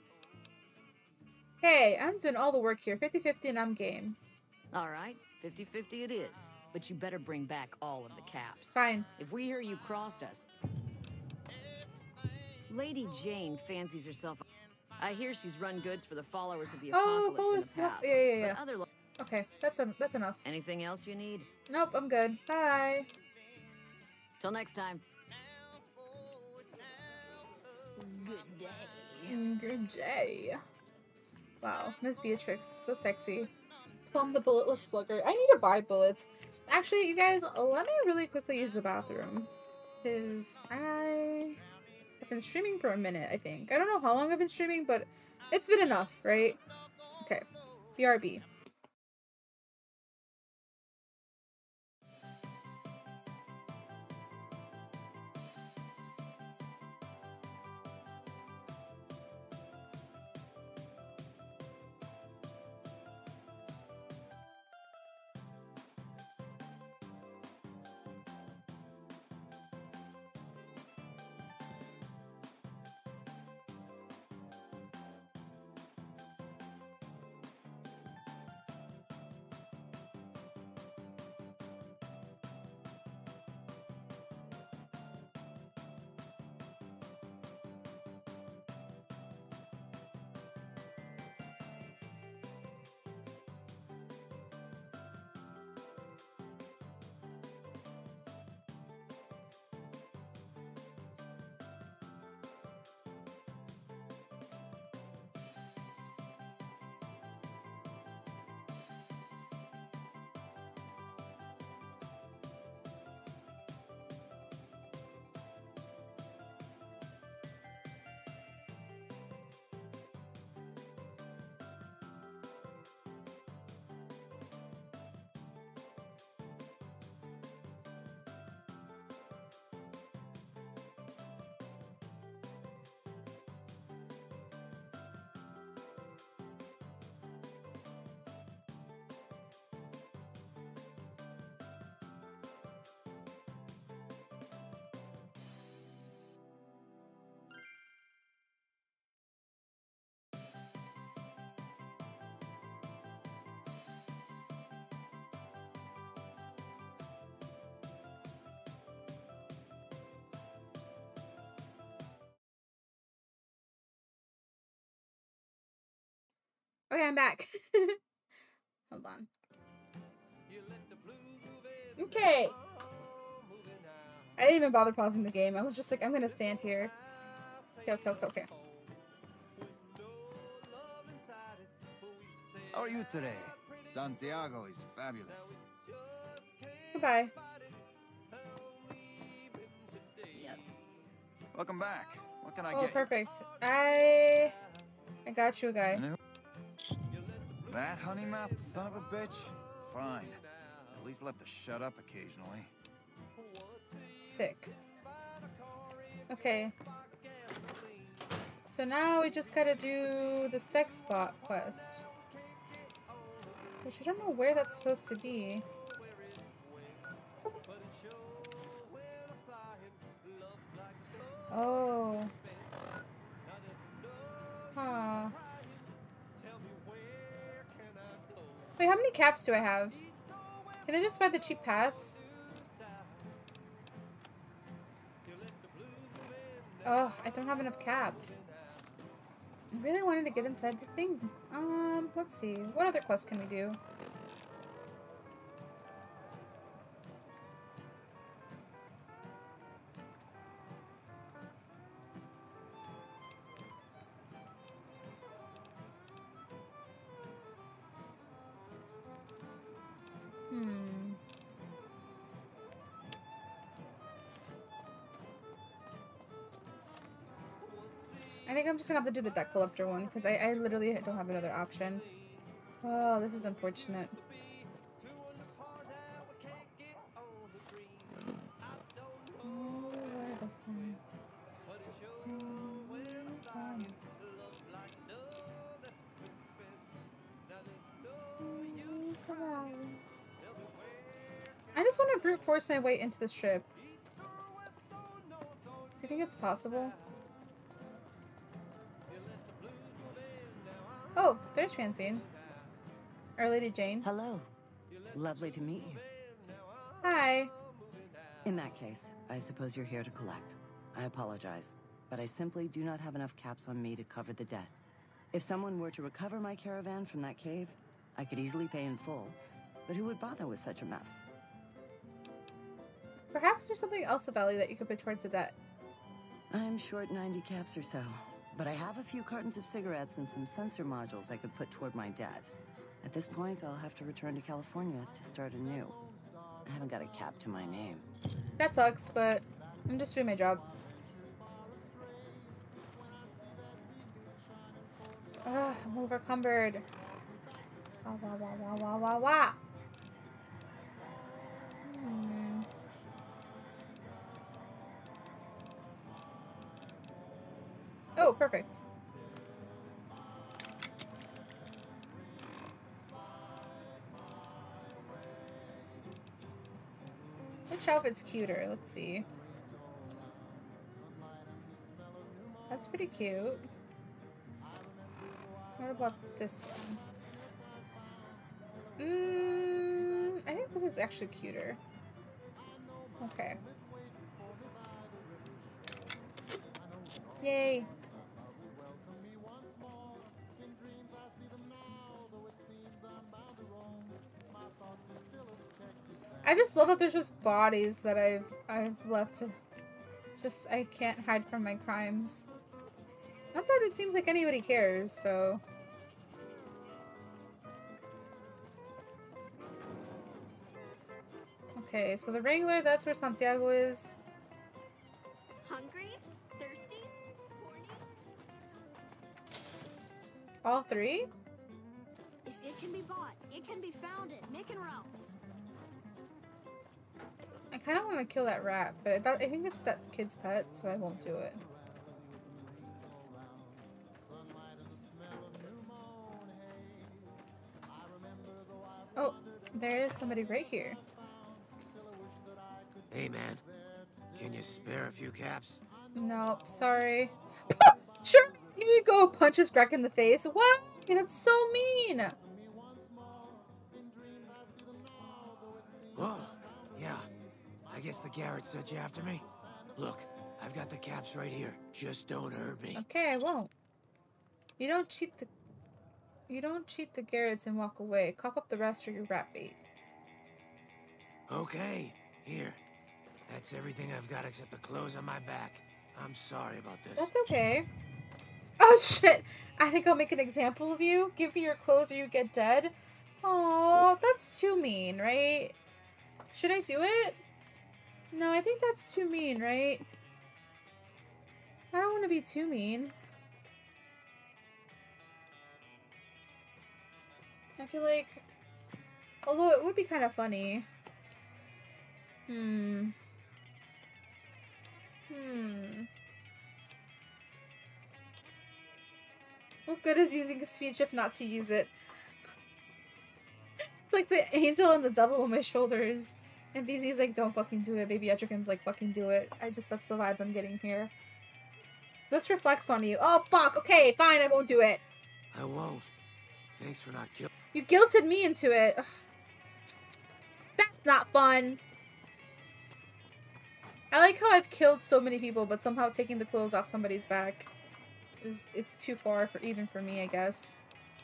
Hey, I'm doing all the work here. fifty fifty and I'm game. All right, fifty fifty it is. But you better bring back all of the caps. Fine. If we hear you crossed us... Lady Jane fancies herself... I hear she's run goods for the followers of the Oh, apocalypse followers. in the past. Yeah, yeah, yeah. But other lo- Okay, that's a, that's enough. Anything else you need? Nope, I'm good. Bye. Till next time. Good day. Mm, Good day. Wow, Miss Beatrix, so sexy. Plum the bulletless slugger. I need to buy bullets. Actually, you guys, let me really quickly use the bathroom. Because I have been streaming for a minute, I think. I don't know how long I've been streaming, but it's been enough, right? Okay. B R B. Okay, I'm back. Hold on. Okay. I didn't even bother pausing the game. I was just like, I'm gonna stand here. Okay, okay, okay, okay. How are you today? Santiago is fabulous. Goodbye. Yep. Welcome back. What can I Oh, get? perfect. I... I got you a guy. you? That honey mouth son of a bitch? Fine. At least let to shut up occasionally. Sick. Okay. So now we just gotta do the sex bot quest. Which I don't know where that's supposed to be. Oh. Huh. Wait, how many caps do I have? Can I just buy the cheap pass? Oh, I don't have enough caps. I really wanted to get inside the thing. Um, let's see. What other quests can we do? Hmm. I think I'm just gonna have to do the debt collector one because I, I literally don't have another option. Oh, this is unfortunate. I just want to brute force my way into the strip. Do you think it's possible? Oh, there's Francine. Our Lady Jane. Hello. Lovely to meet you. Hi. In that case, I suppose you're here to collect. I apologize, but I simply do not have enough caps on me to cover the debt. If someone were to recover my caravan from that cave, I could easily pay in full, but who would bother with such a mess? Perhaps there's something else of value that you could put towards the debt. I'm short ninety caps or so, but I have a few cartons of cigarettes and some sensor modules I could put toward my debt. At this point, I'll have to return to California to start anew. I haven't got a cap to my name. That sucks, but I'm just doing my job. Ugh, I'm overcumbered. Wah, wah, wah, wah, wah, wah, wah. Hmm. Oh, perfect. Which outfit's cuter? Let's see. That's pretty cute. What about this one? Mm, I think this is actually cuter. Okay. Yay. I just love that there's just bodies that I've I've left to just I can't hide from my crimes. Not that it seems like anybody cares, so okay, so the Wrangler, that's where Santiago is. Hungry? Thirsty? Horny? All three? If it can be bought, it can be found at Mick and Ralph's. I kind of want to kill that rat, but I, thought, I think it's that kid's pet, so I won't do it. Oh, there is somebody right here. Hey, man. Can you spare a few caps? Nope, sorry. Sure, here you go, punches Greg in the face. What? That's so mean. Oh, yeah. I guess the Garrett sent you after me. Look, I've got the caps right here. Just don't hurt me. Okay, I won't. You don't cheat the... You don't cheat the Garretts and walk away. Cough up the rest for your rat bait. Okay, here. That's everything I've got except the clothes on my back. I'm sorry about this. That's okay. Oh, shit! I think I'll make an example of you. Give me your clothes or you get dead. Aw, that's too mean, right? Should I do it? No, I think that's too mean, right? I don't want to be too mean. I feel like... Although it would be kind of funny. Hmm. Hmm. What good is using speech if not to use it? Like the angel and the devil on my shoulders. And B Z's like, don't fucking do it. Baby Etrigan's like, fucking do it. I just, that's the vibe I'm getting here. This reflects on you. Oh, fuck. Okay, fine. I won't do it. I won't. Thanks for not killing. You guilted me into it. Ugh. That's not fun. I like how I've killed so many people, but somehow taking the clothes off somebody's back is it's too far for even for me, I guess.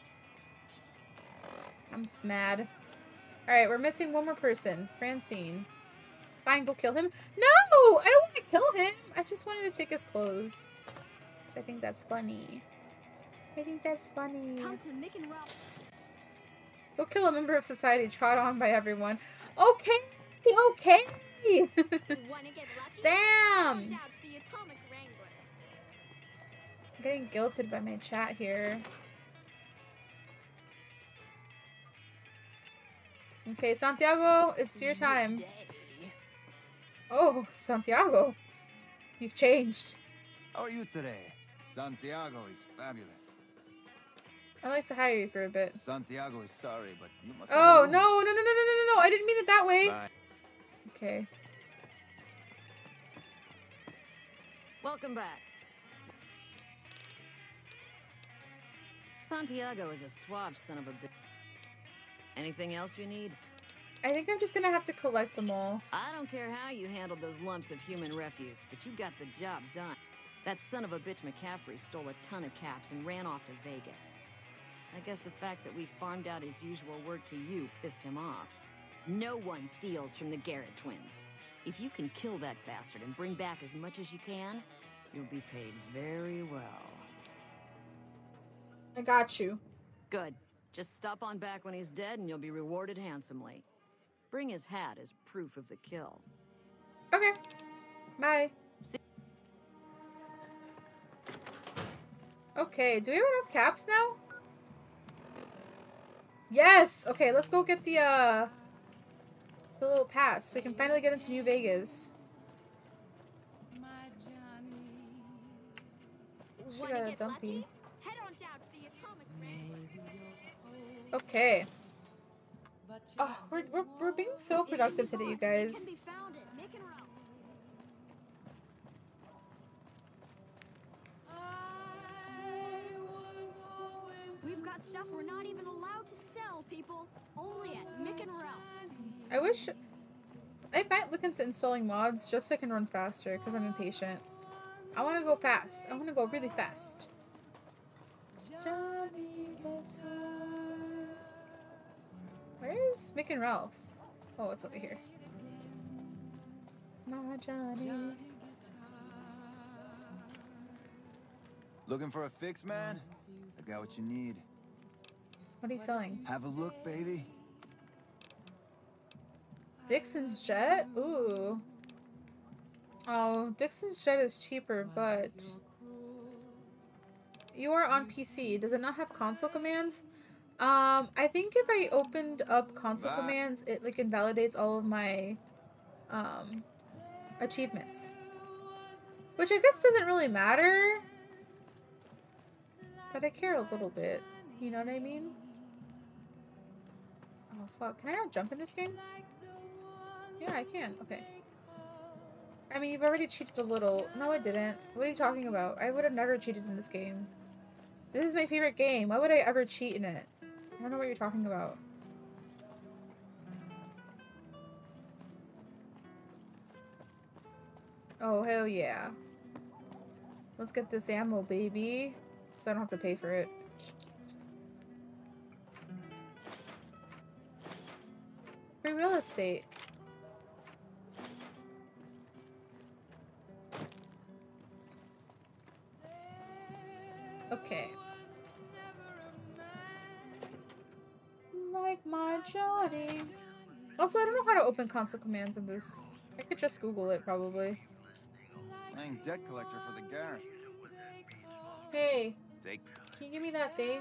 I'm smad. Alright, we're missing one more person. Francine. Fine, go kill him. No! I don't want to kill him! I just wanted to take his clothes. Because I think that's funny. I think that's funny. Come to Mick and Ralph. Go kill a member of society trod on by everyone. Okay! Okay! Wanna get lucky? Damn! Down to the Atomic Wrangler. I'm getting guilted by my chat here. Okay, Santiago, it's your time. Oh, Santiago. You've changed. How are you today? Santiago is fabulous. I'd like to hire you for a bit. Santiago is sorry, but you must. Oh, no, no, no, no, no, no, no, no. I didn't mean it that way. Bye. Okay. Welcome back. Santiago is a suave son of a bitch. Anything else you need? I think I'm just gonna have to collect them all. I don't care how you handled those lumps of human refuse, but you got the job done. That son of a bitch McCaffrey stole a ton of caps and ran off to Vegas. I guess the fact that we farmed out his usual work to you pissed him off. No one steals from the Garrett twins. If you can kill that bastard and bring back as much as you can, you'll be paid very well. I got you. Good. Just stop on back when he's dead and you'll be rewarded handsomely. Bring his hat as proof of the kill. Okay. Bye. See okay, do we have enough caps now? Yes! Okay, let's go get the, uh... the little pass so we can finally get into New Vegas. She got a dumpy. Head on down to the Atomic Wrangler. Okay. Oh, we're, we're, we're being so productive today, you guys. Can be found at Mick and Ralph's. We've got stuff we're not even allowed to sell, people. Only at Mick and Ralph's. I wish... I might look into installing mods just so I can run faster, because I'm impatient. I want to go fast. I want to go really fast. Johnny Guitar. Where is Mick and Ralph's? Oh, it's over here. My Johnny. Looking for a fix, man? I got what you need. What are you selling? Have a look, baby. Dixon's Jet? Ooh. Oh, Dixon's Jet is cheaper, but... You are on P C. Does it not have console commands? Um, I think if I opened up console ah. commands, it like invalidates all of my um, achievements. Which I guess doesn't really matter. But I care a little bit. You know what I mean? Oh fuck, can I not jump in this game? Yeah, I can. Okay. I mean, you've already cheated a little. No, I didn't. What are you talking about? I would have never cheated in this game. This is my favorite game. Why would I ever cheat in it? I don't know what you're talking about. Oh, hell yeah. Let's get this ammo, baby. So I don't have to pay for it. Free real estate. Okay. Like my Johnny. Also, I don't know how to open console commands in this. I could just Google it, probably. Playing debt collector for the Garrett. Hey. Take. Can you give me that thing?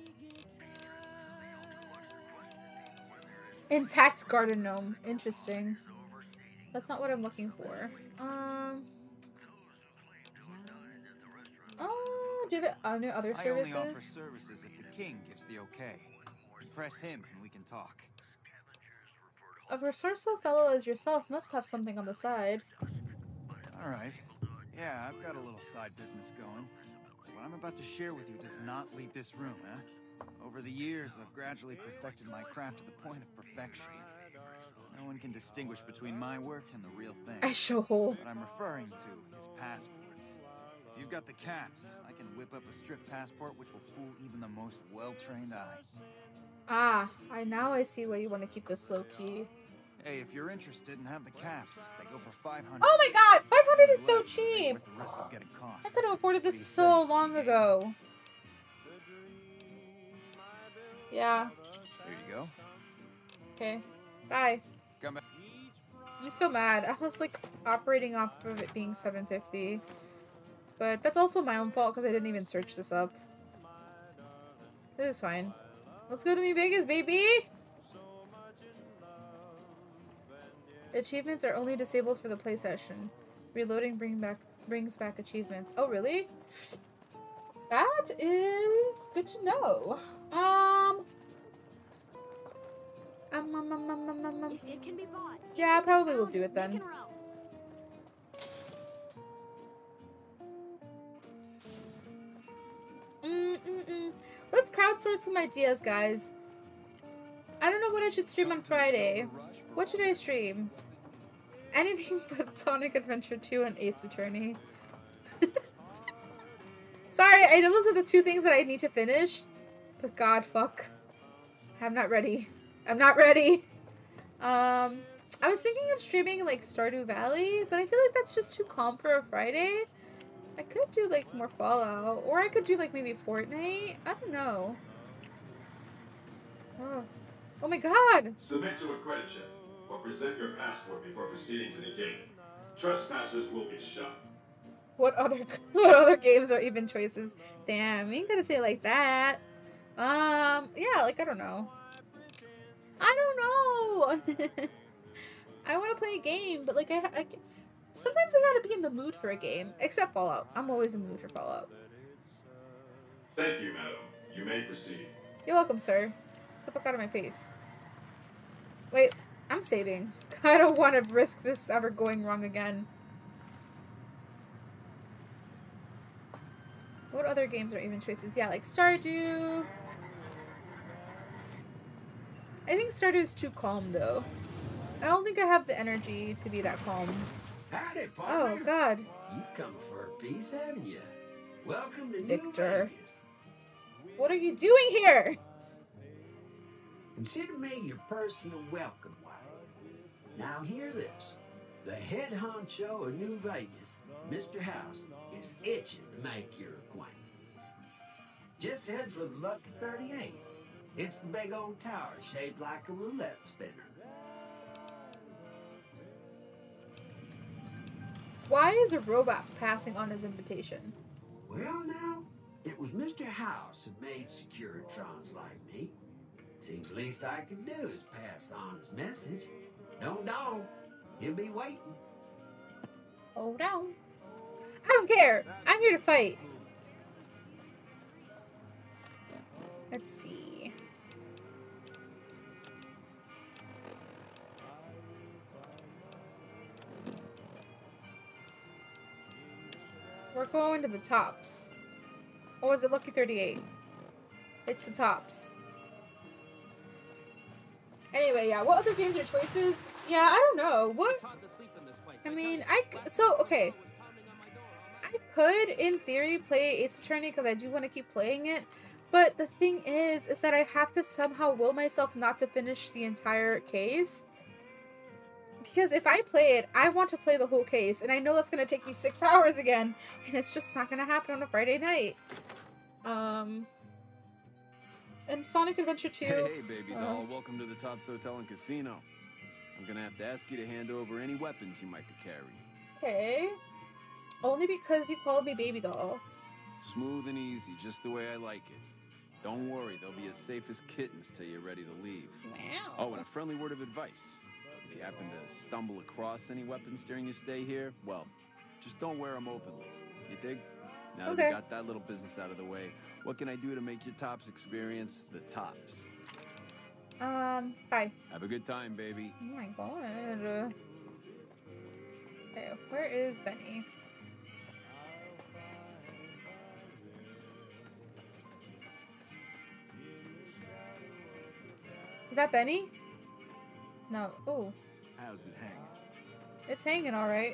Intact garden gnome. Interesting. That's not what I'm looking for. Um. Oh, do you have any other I only services? offer services if the king gives the okay. Press him and we can talk. A resourceful fellow as yourself must have something on the side. Alright. Yeah, I've got a little side business going. What I'm about to share with you does not leave this room, eh? Over the years, I've gradually perfected my craft to the point of perfection. No one can distinguish between my work and the real thing. I show hole. What I'm referring to is passports. If you've got the caps, I can whip up a strip passport which will fool even the most well-trained eye. Ah, I now I see why you want to keep this low key. Hey, if you're interested and have the caps, they go for five hundred. Oh my god, five hundred is so Less, but cheap. worth the risk of getting caught. I could have afforded this so long ago. Yeah. There you go. Okay. Bye. Come back. I'm so mad. I was like operating off of it being seven fifty. But that's also my own fault because I didn't even search this up. This is fine. Let's go to New Vegas, baby! Achievements are only disabled for the play session. Reloading bring back brings back achievements. Oh, really? That is good to know. Um... Um, um, um, um, um, um, um. If it can be bought, Yeah, I probably will do it then. Mick and Ralph's. Mm, mm, mm. Let's crowdsource some ideas, guys. I don't know what I should stream on Friday. What should I stream? Anything but Sonic Adventure two and Ace Attorney. Sorry, I know those are the two things that I need to finish. But god, fuck. I'm not ready. I'm not ready. Um, I was thinking of streaming like Stardew Valley, but I feel like that's just too calm for a Friday. I could do like more Fallout, or I could do like maybe Fortnite. I don't know. Oh, oh my god! Submit to a credit check or present your passport before proceeding to the game. Trespassers will be shot. What other what other games are even choices? Damn, you ain't gotta say it like that. Um, yeah, like I don't know. I don't know. I want to play a game, but like I, I, sometimes I gotta be in the mood for a game. Except Fallout. I'm always in the mood for Fallout. Thank you, madam. You may proceed. You're welcome, sir. Get the fuck out of my face. Wait, I'm saving. I don't want to risk this ever going wrong again. What other games are even choices? Yeah, like Stardew. I think Stardew's too calm, though. I don't think I have the energy to be that calm. Howdy, partner. Oh, God. You've come for a piece, haven't you? Welcome to Victor. New Vegas. What are you doing here? Consider me your personal welcome wagon. Now hear this. The head honcho of New Vegas, Mister House, is itching to make your acquaintance. Just head for the Lucky thirty-eight. It's the big old tower shaped like a roulette spinner. Why is a robot passing on his invitation? Well, now, it was Mister House who made Securitrons like me. Seems the least I can do is pass on his message. Don't dawdle. He'll be waiting. Hold on. I don't care. I'm here to fight. Let's see. We're going to the tops. Or was it Lucky thirty-eight? It's the tops. Anyway, yeah. What other games are choices? Yeah, I don't know. What? I mean, I so okay. I could, in theory, play Ace Attorney because I do want to keep playing it. But the thing is, is that I have to somehow will myself not to finish the entire case. Because if I play it, I want to play the whole case. And I know that's going to take me six hours again. And it's just not going to happen on a Friday night. Um... And Sonic Adventure two. Hey, hey, baby uh, doll. Welcome to the Tops Hotel and Casino. I'm gonna have to ask you to hand over any weapons you might be carrying. Okay. Only because you called me baby doll. Smooth and easy, just the way I like it. Don't worry, they'll be as safe as kittens till you're ready to leave. Wow. Oh, and a friendly word of advice. If you happen to stumble across any weapons during your stay here, well, just don't wear them openly. You dig? Now that Okay. we got that little business out of the way, what can I do to make your tops experience the tops? Um, bye. Have a good time, baby. Oh my god. Okay, where is Benny? Is that Benny? No. Ooh. How's it hanging? It's hanging alright.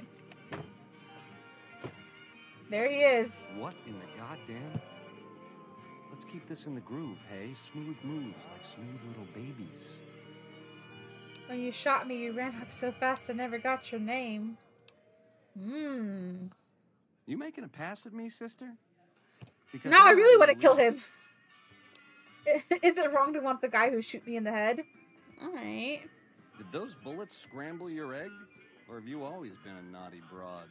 There he is. What in the goddamn? Let's keep this in the groove, hey? Smooth moves like smooth little babies. When you shot me, you ran off so fast I never got your name. Mmm. You making a pass at me, sister? Because Now I I'm really not want to kill really- him. Is it wrong to want the guy who shoot me in the head? Alright. Did those bullets scramble your egg? Or have you always been a naughty broad?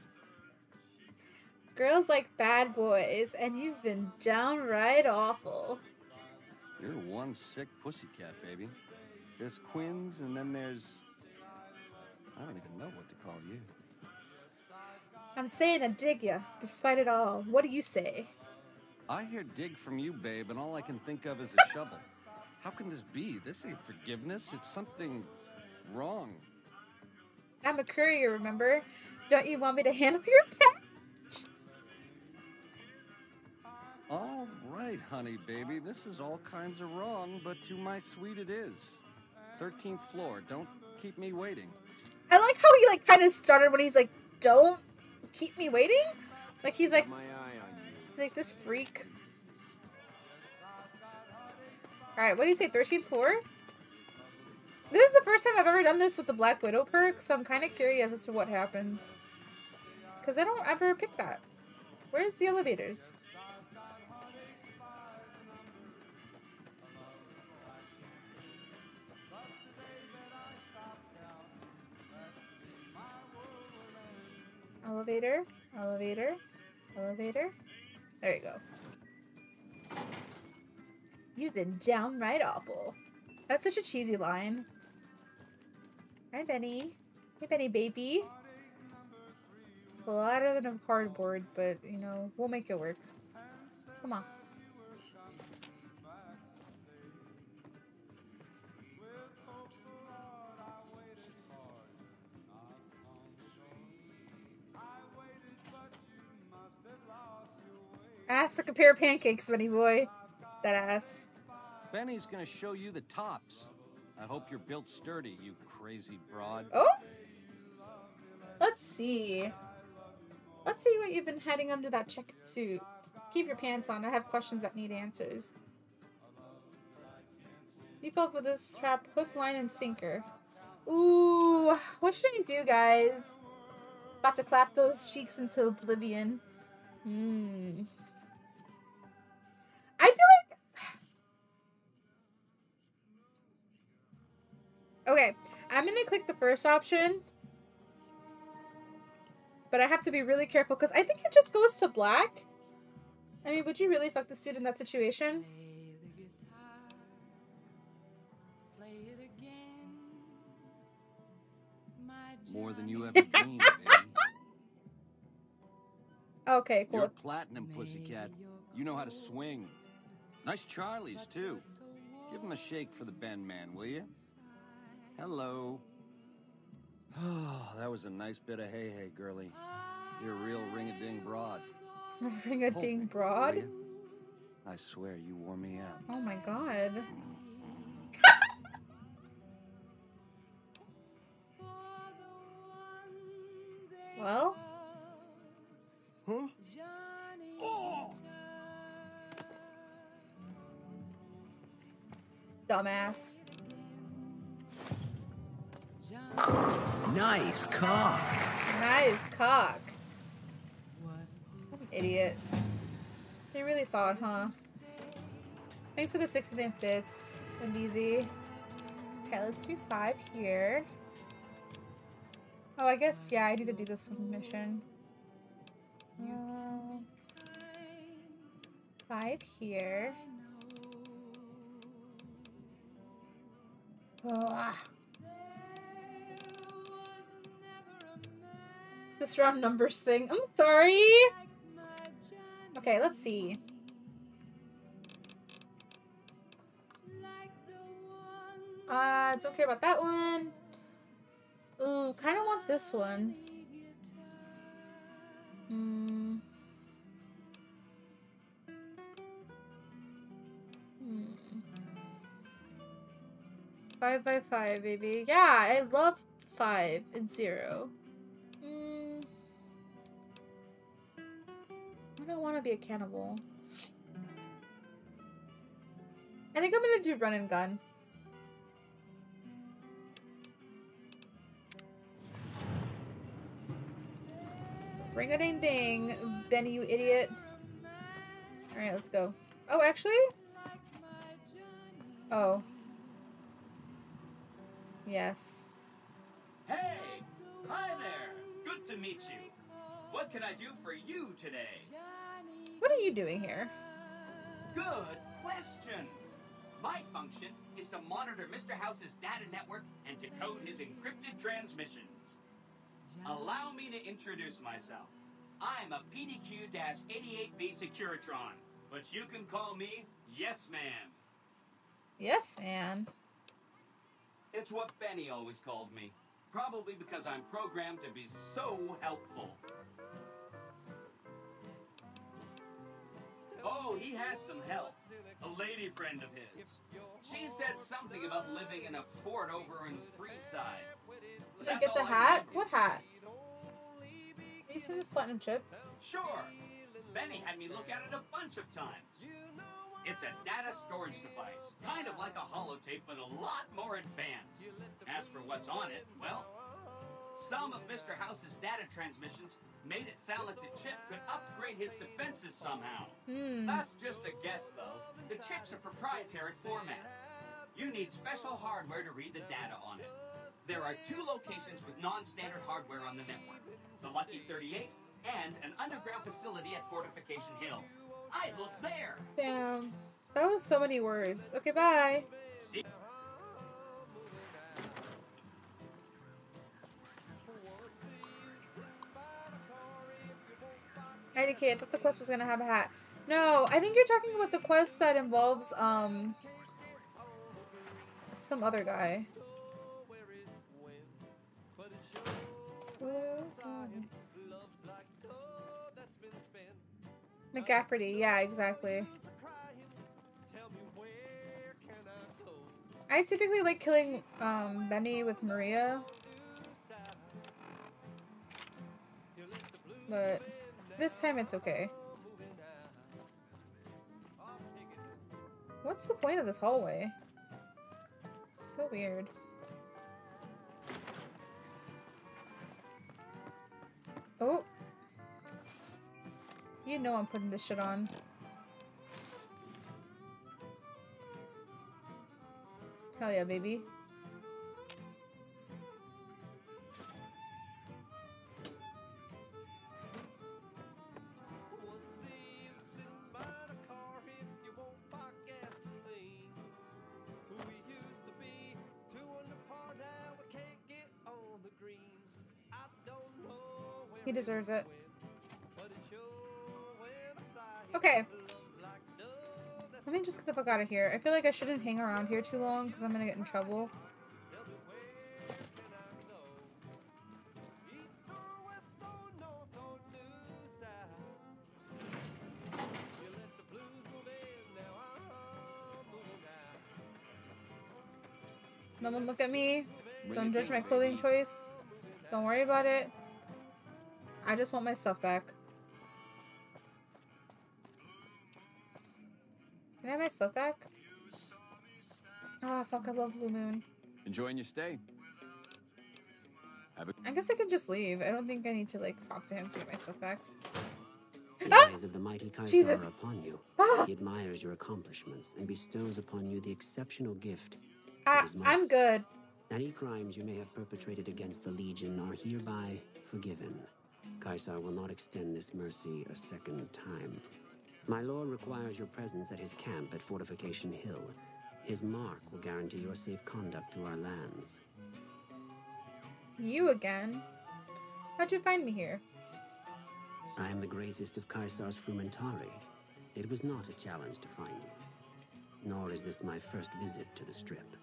Girls like bad boys, and you've been downright awful. You're one sick pussycat, baby. There's Quinn's, and then there's... I don't even know what to call you. I'm saying I dig ya, despite it all. What do you say? I hear dig from you, babe, and all I can think of is a shovel. How can this be? This ain't forgiveness. It's something wrong. I'm a courier, remember? Don't you want me to handle your pet? All right, honey, baby. This is all kinds of wrong, but to my sweet it is. thirteenth floor. Don't keep me waiting. I like how he like kind of started when he's like, "Don't keep me waiting." Like he's like, my eye on you. he's like this freak. All right, what do you say? thirteenth floor. This is the first time I've ever done this with the Black Widow perk, so I'm kind of curious as to what happens. Cause I don't ever pick that. Where's the elevators? Elevator, elevator, elevator. There you go. You've been downright awful. That's such a cheesy line. Hi, Benny. Hey, Benny, baby. Flatter than a cardboard, but, you know, we'll make it work. Come on. Ass like a pair of pancakes, Benny boy. That ass. Benny's gonna show you the tops. I hope you're built sturdy, you crazy broad. Oh? Let's see. Let's see what you've been hiding under that checkered suit. Keep your pants on. I have questions that need answers. You fell for this trap, hook, line, and sinker. Ooh, what should I do, guys? About to clap those cheeks into oblivion. Hmm. I feel like... Okay, I'm gonna click the first option. But I have to be really careful because I think it just goes to black. I mean, would you really fuck the dude in that situation? More than you ever dreamed, baby. Okay, cool. You're platinum, pussycat. You know how to swing. Nice Charlies, too. Give him a shake for the Ben man, will you? Hello. Oh, that was a nice bit of hey-hey, girlie. You're a real ring-a-ding broad. Ring-a-ding broad? Will you? I swear, you wore me out. Oh my god. Well? Huh? Oh. Dumbass. Nice cock. Nice cock. I'm an idiot. They really thought, huh? Thanks for the sixty-nine bits, Abizi. Okay, let's do five here. Oh, I guess, yeah, I need to do this one mission. Uh, five here. Oh, ah. This round numbers thing. I'm sorry. Okay, let's see. Uh, don't care about that one. Ooh, kind of want this one. Hmm. Hmm. Five by five, baby. Yeah, I love five and zero. Mm. I don't want to be a cannibal. I think I'm gonna do run and gun. Ring a ding ding, Benny, you idiot. Alright, let's go. Oh, actually? Oh. Yes. Hey! Hi there! Good to meet you. What can I do for you today? What are you doing here? Good question! My function is to monitor Mister House's data network and decode his encrypted transmissions. Allow me to introduce myself. I'm a P D Q eighty-eight B Securitron, but you can call me Yes Man. Yes, man. It's what Benny always called me. Probably because I'm programmed to be so helpful. Oh, he had some help. A lady friend of his. She said something about living in a fort over in Freeside. Did I get the hat? What hat? Have you seen this platinum chip? Sure. Benny had me look at it a bunch of times. It's a data storage device, kind of like a holotape, but a lot more advanced. As for what's on it, well, some of Mister House's data transmissions made it sound like the chip could upgrade his defenses somehow. Hmm. That's just a guess, though. The chip's a proprietary format. You need special hardware to read the data on it. There are two locations with non-standard hardware on the network. The Lucky thirty-eight and an underground facility at Fortification Hill. I'd look there. Damn. That was so many words. Okay, bye. See? I D K, I thought the quest was gonna have a hat. No, I think you're talking about the quest that involves, um... some other guy. McGafferty, yeah, exactly. I typically like killing um, Benny with Maria. But this time it's okay. What's the point of this hallway? So weird. Oh. You know I'm putting this shit on. Hell yeah, baby. He deserves it. Okay. Let me just get the fuck out of here. I feel like I shouldn't hang around here too long because I'm gonna get in trouble. No one look at me. Don't judge my clothing choice. Don't worry about it. I just want my stuff back. Can I have my stuff back? Oh, fuck, I love Blue Moon. Enjoying your stay? Have a I guess I could just leave. I don't think I need to, like, talk to him to get my stuff back. The Ah! eyes of the mighty Kaisar Jesus. are upon you. Ah! He admires your accomplishments and bestows upon you the exceptional gift. I, of his might. I'm good. Any crimes you may have perpetrated against the Legion are hereby forgiven. Kaisar will not extend this mercy a second time. My lord requires your presence at his camp at Fortification Hill. His mark will guarantee your safe conduct through our lands. You again? How'd you find me here? I am the greatest of Caesar's Frumentari. It was not a challenge to find you. Nor is this my first visit to the Strip.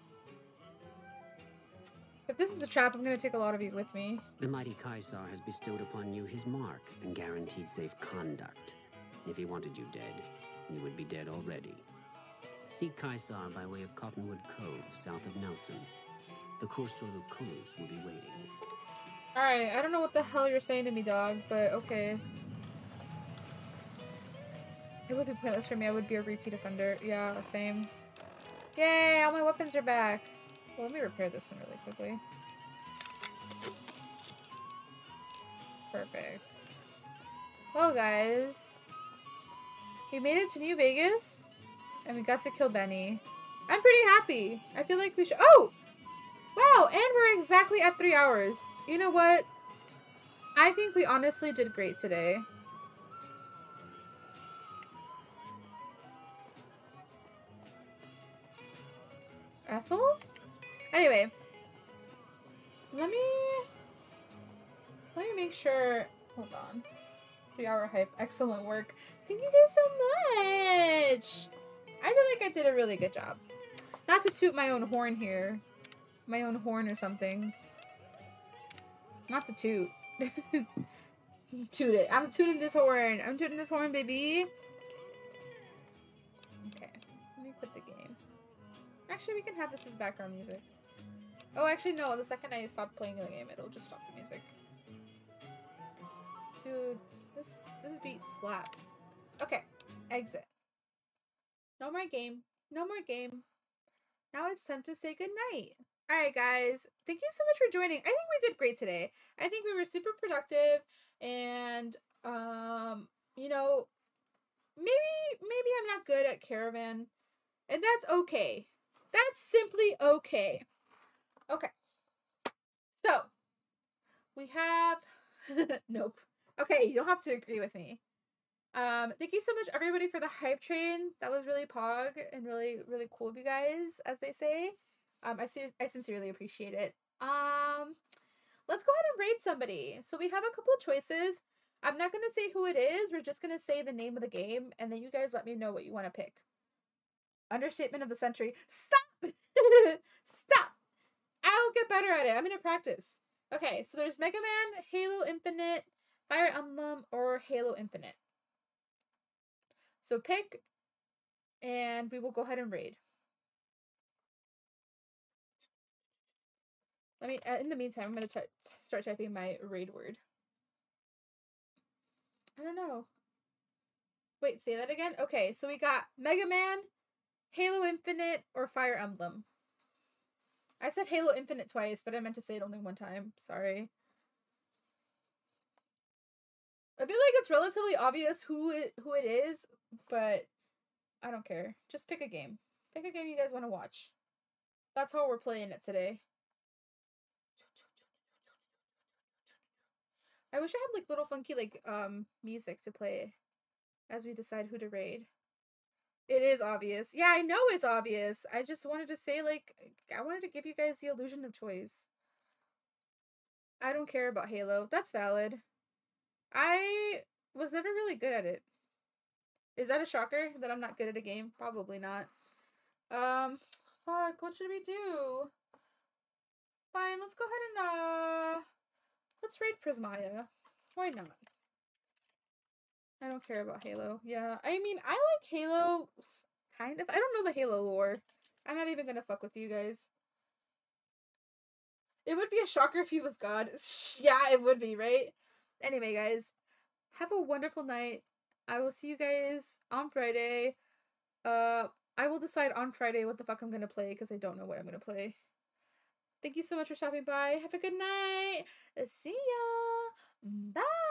If this is a trap, I'm gonna take a lot of you with me. The mighty Caesar has bestowed upon you his mark and guaranteed safe conduct. If he wanted you dead, you would be dead already. Seek Caesar by way of Cottonwood Cove, south of Nelson. The Cursor Lucullus will be waiting. Alright, I don't know what the hell you're saying to me, dog, but okay. It would be pointless for me. I would be a repeat offender. Yeah, same. Yay, all my weapons are back. Well, let me repair this one really quickly. Perfect. Well, guys. We made it to New Vegas, and we got to kill Benny. I'm pretty happy. I feel like we should- Oh! Wow, and we're exactly at three hours. You know what? I think we honestly did great today. Ethel? Anyway. Let me... Let me make sure... Hold on. Three hour hype. Excellent work. Thank you guys so much! I feel like I did a really good job. Not to toot my own horn here. My own horn or something. Not to toot. Toot it. I'm tooting this horn. I'm tooting this horn, baby. Okay. Let me quit the game. Actually, we can have this as background music. Oh, actually, no. The second I stop playing the game, it'll just stop the music. Dude, this, this beat slaps. Okay. Exit. No more game. No more game. Now it's time to say goodnight. Alright, guys. Thank you so much for joining. I think we did great today. I think we were super productive. And, um, you know, maybe, maybe I'm not good at Caravan. And that's okay. That's simply okay. Okay. So, we have... Nope. Okay, you don't have to agree with me. Um, thank you so much, everybody, for the hype train. That was really pog and really, really cool of you guys, as they say. Um, I, I sincerely appreciate it. Um, let's go ahead and rate somebody. So we have a couple of choices. I'm not going to say who it is. We're just going to say the name of the game, and then you guys let me know what you want to pick. Understatement of the century. Stop! Stop! I'll get better at it. I'm going to practice. Okay, so there's Mega Man, Halo Infinite, Fire Emblem, or Halo Infinite. So pick, and we will go ahead and raid. Let me, uh, in the meantime, I'm going to start typing my raid word. I don't know. Wait, say that again? Okay, so we got Mega Man, Halo Infinite, or Fire Emblem. I said Halo Infinite twice, but I meant to say it only one time. Sorry. I feel like it's relatively obvious who it, who it is, but I don't care. Just pick a game. Pick a game you guys want to watch. That's how we're playing it today. I wish I had like little funky like um music to play as we decide who to raid. It is obvious. Yeah, I know it's obvious. I just wanted to say like I wanted to give you guys the illusion of choice. I don't care about Halo. That's valid. I was never really good at it. Is that a shocker that I'm not good at a game? Probably not. Um, fuck, what should we do? Fine, let's go ahead and, uh, let's raid Prismaya. Why not? I don't care about Halo. Yeah, I mean, I like Halo, kind of. I don't know the Halo lore. I'm not even gonna fuck with you guys. It would be a shocker if he was God. Yeah, it would be, right? Anyway, guys, have a wonderful night. I will see you guys on Friday. Uh, I will decide on Friday what the fuck I'm gonna play, because I don't know what I'm gonna play. Thank you so much for stopping by. Have a good night. See ya. Bye.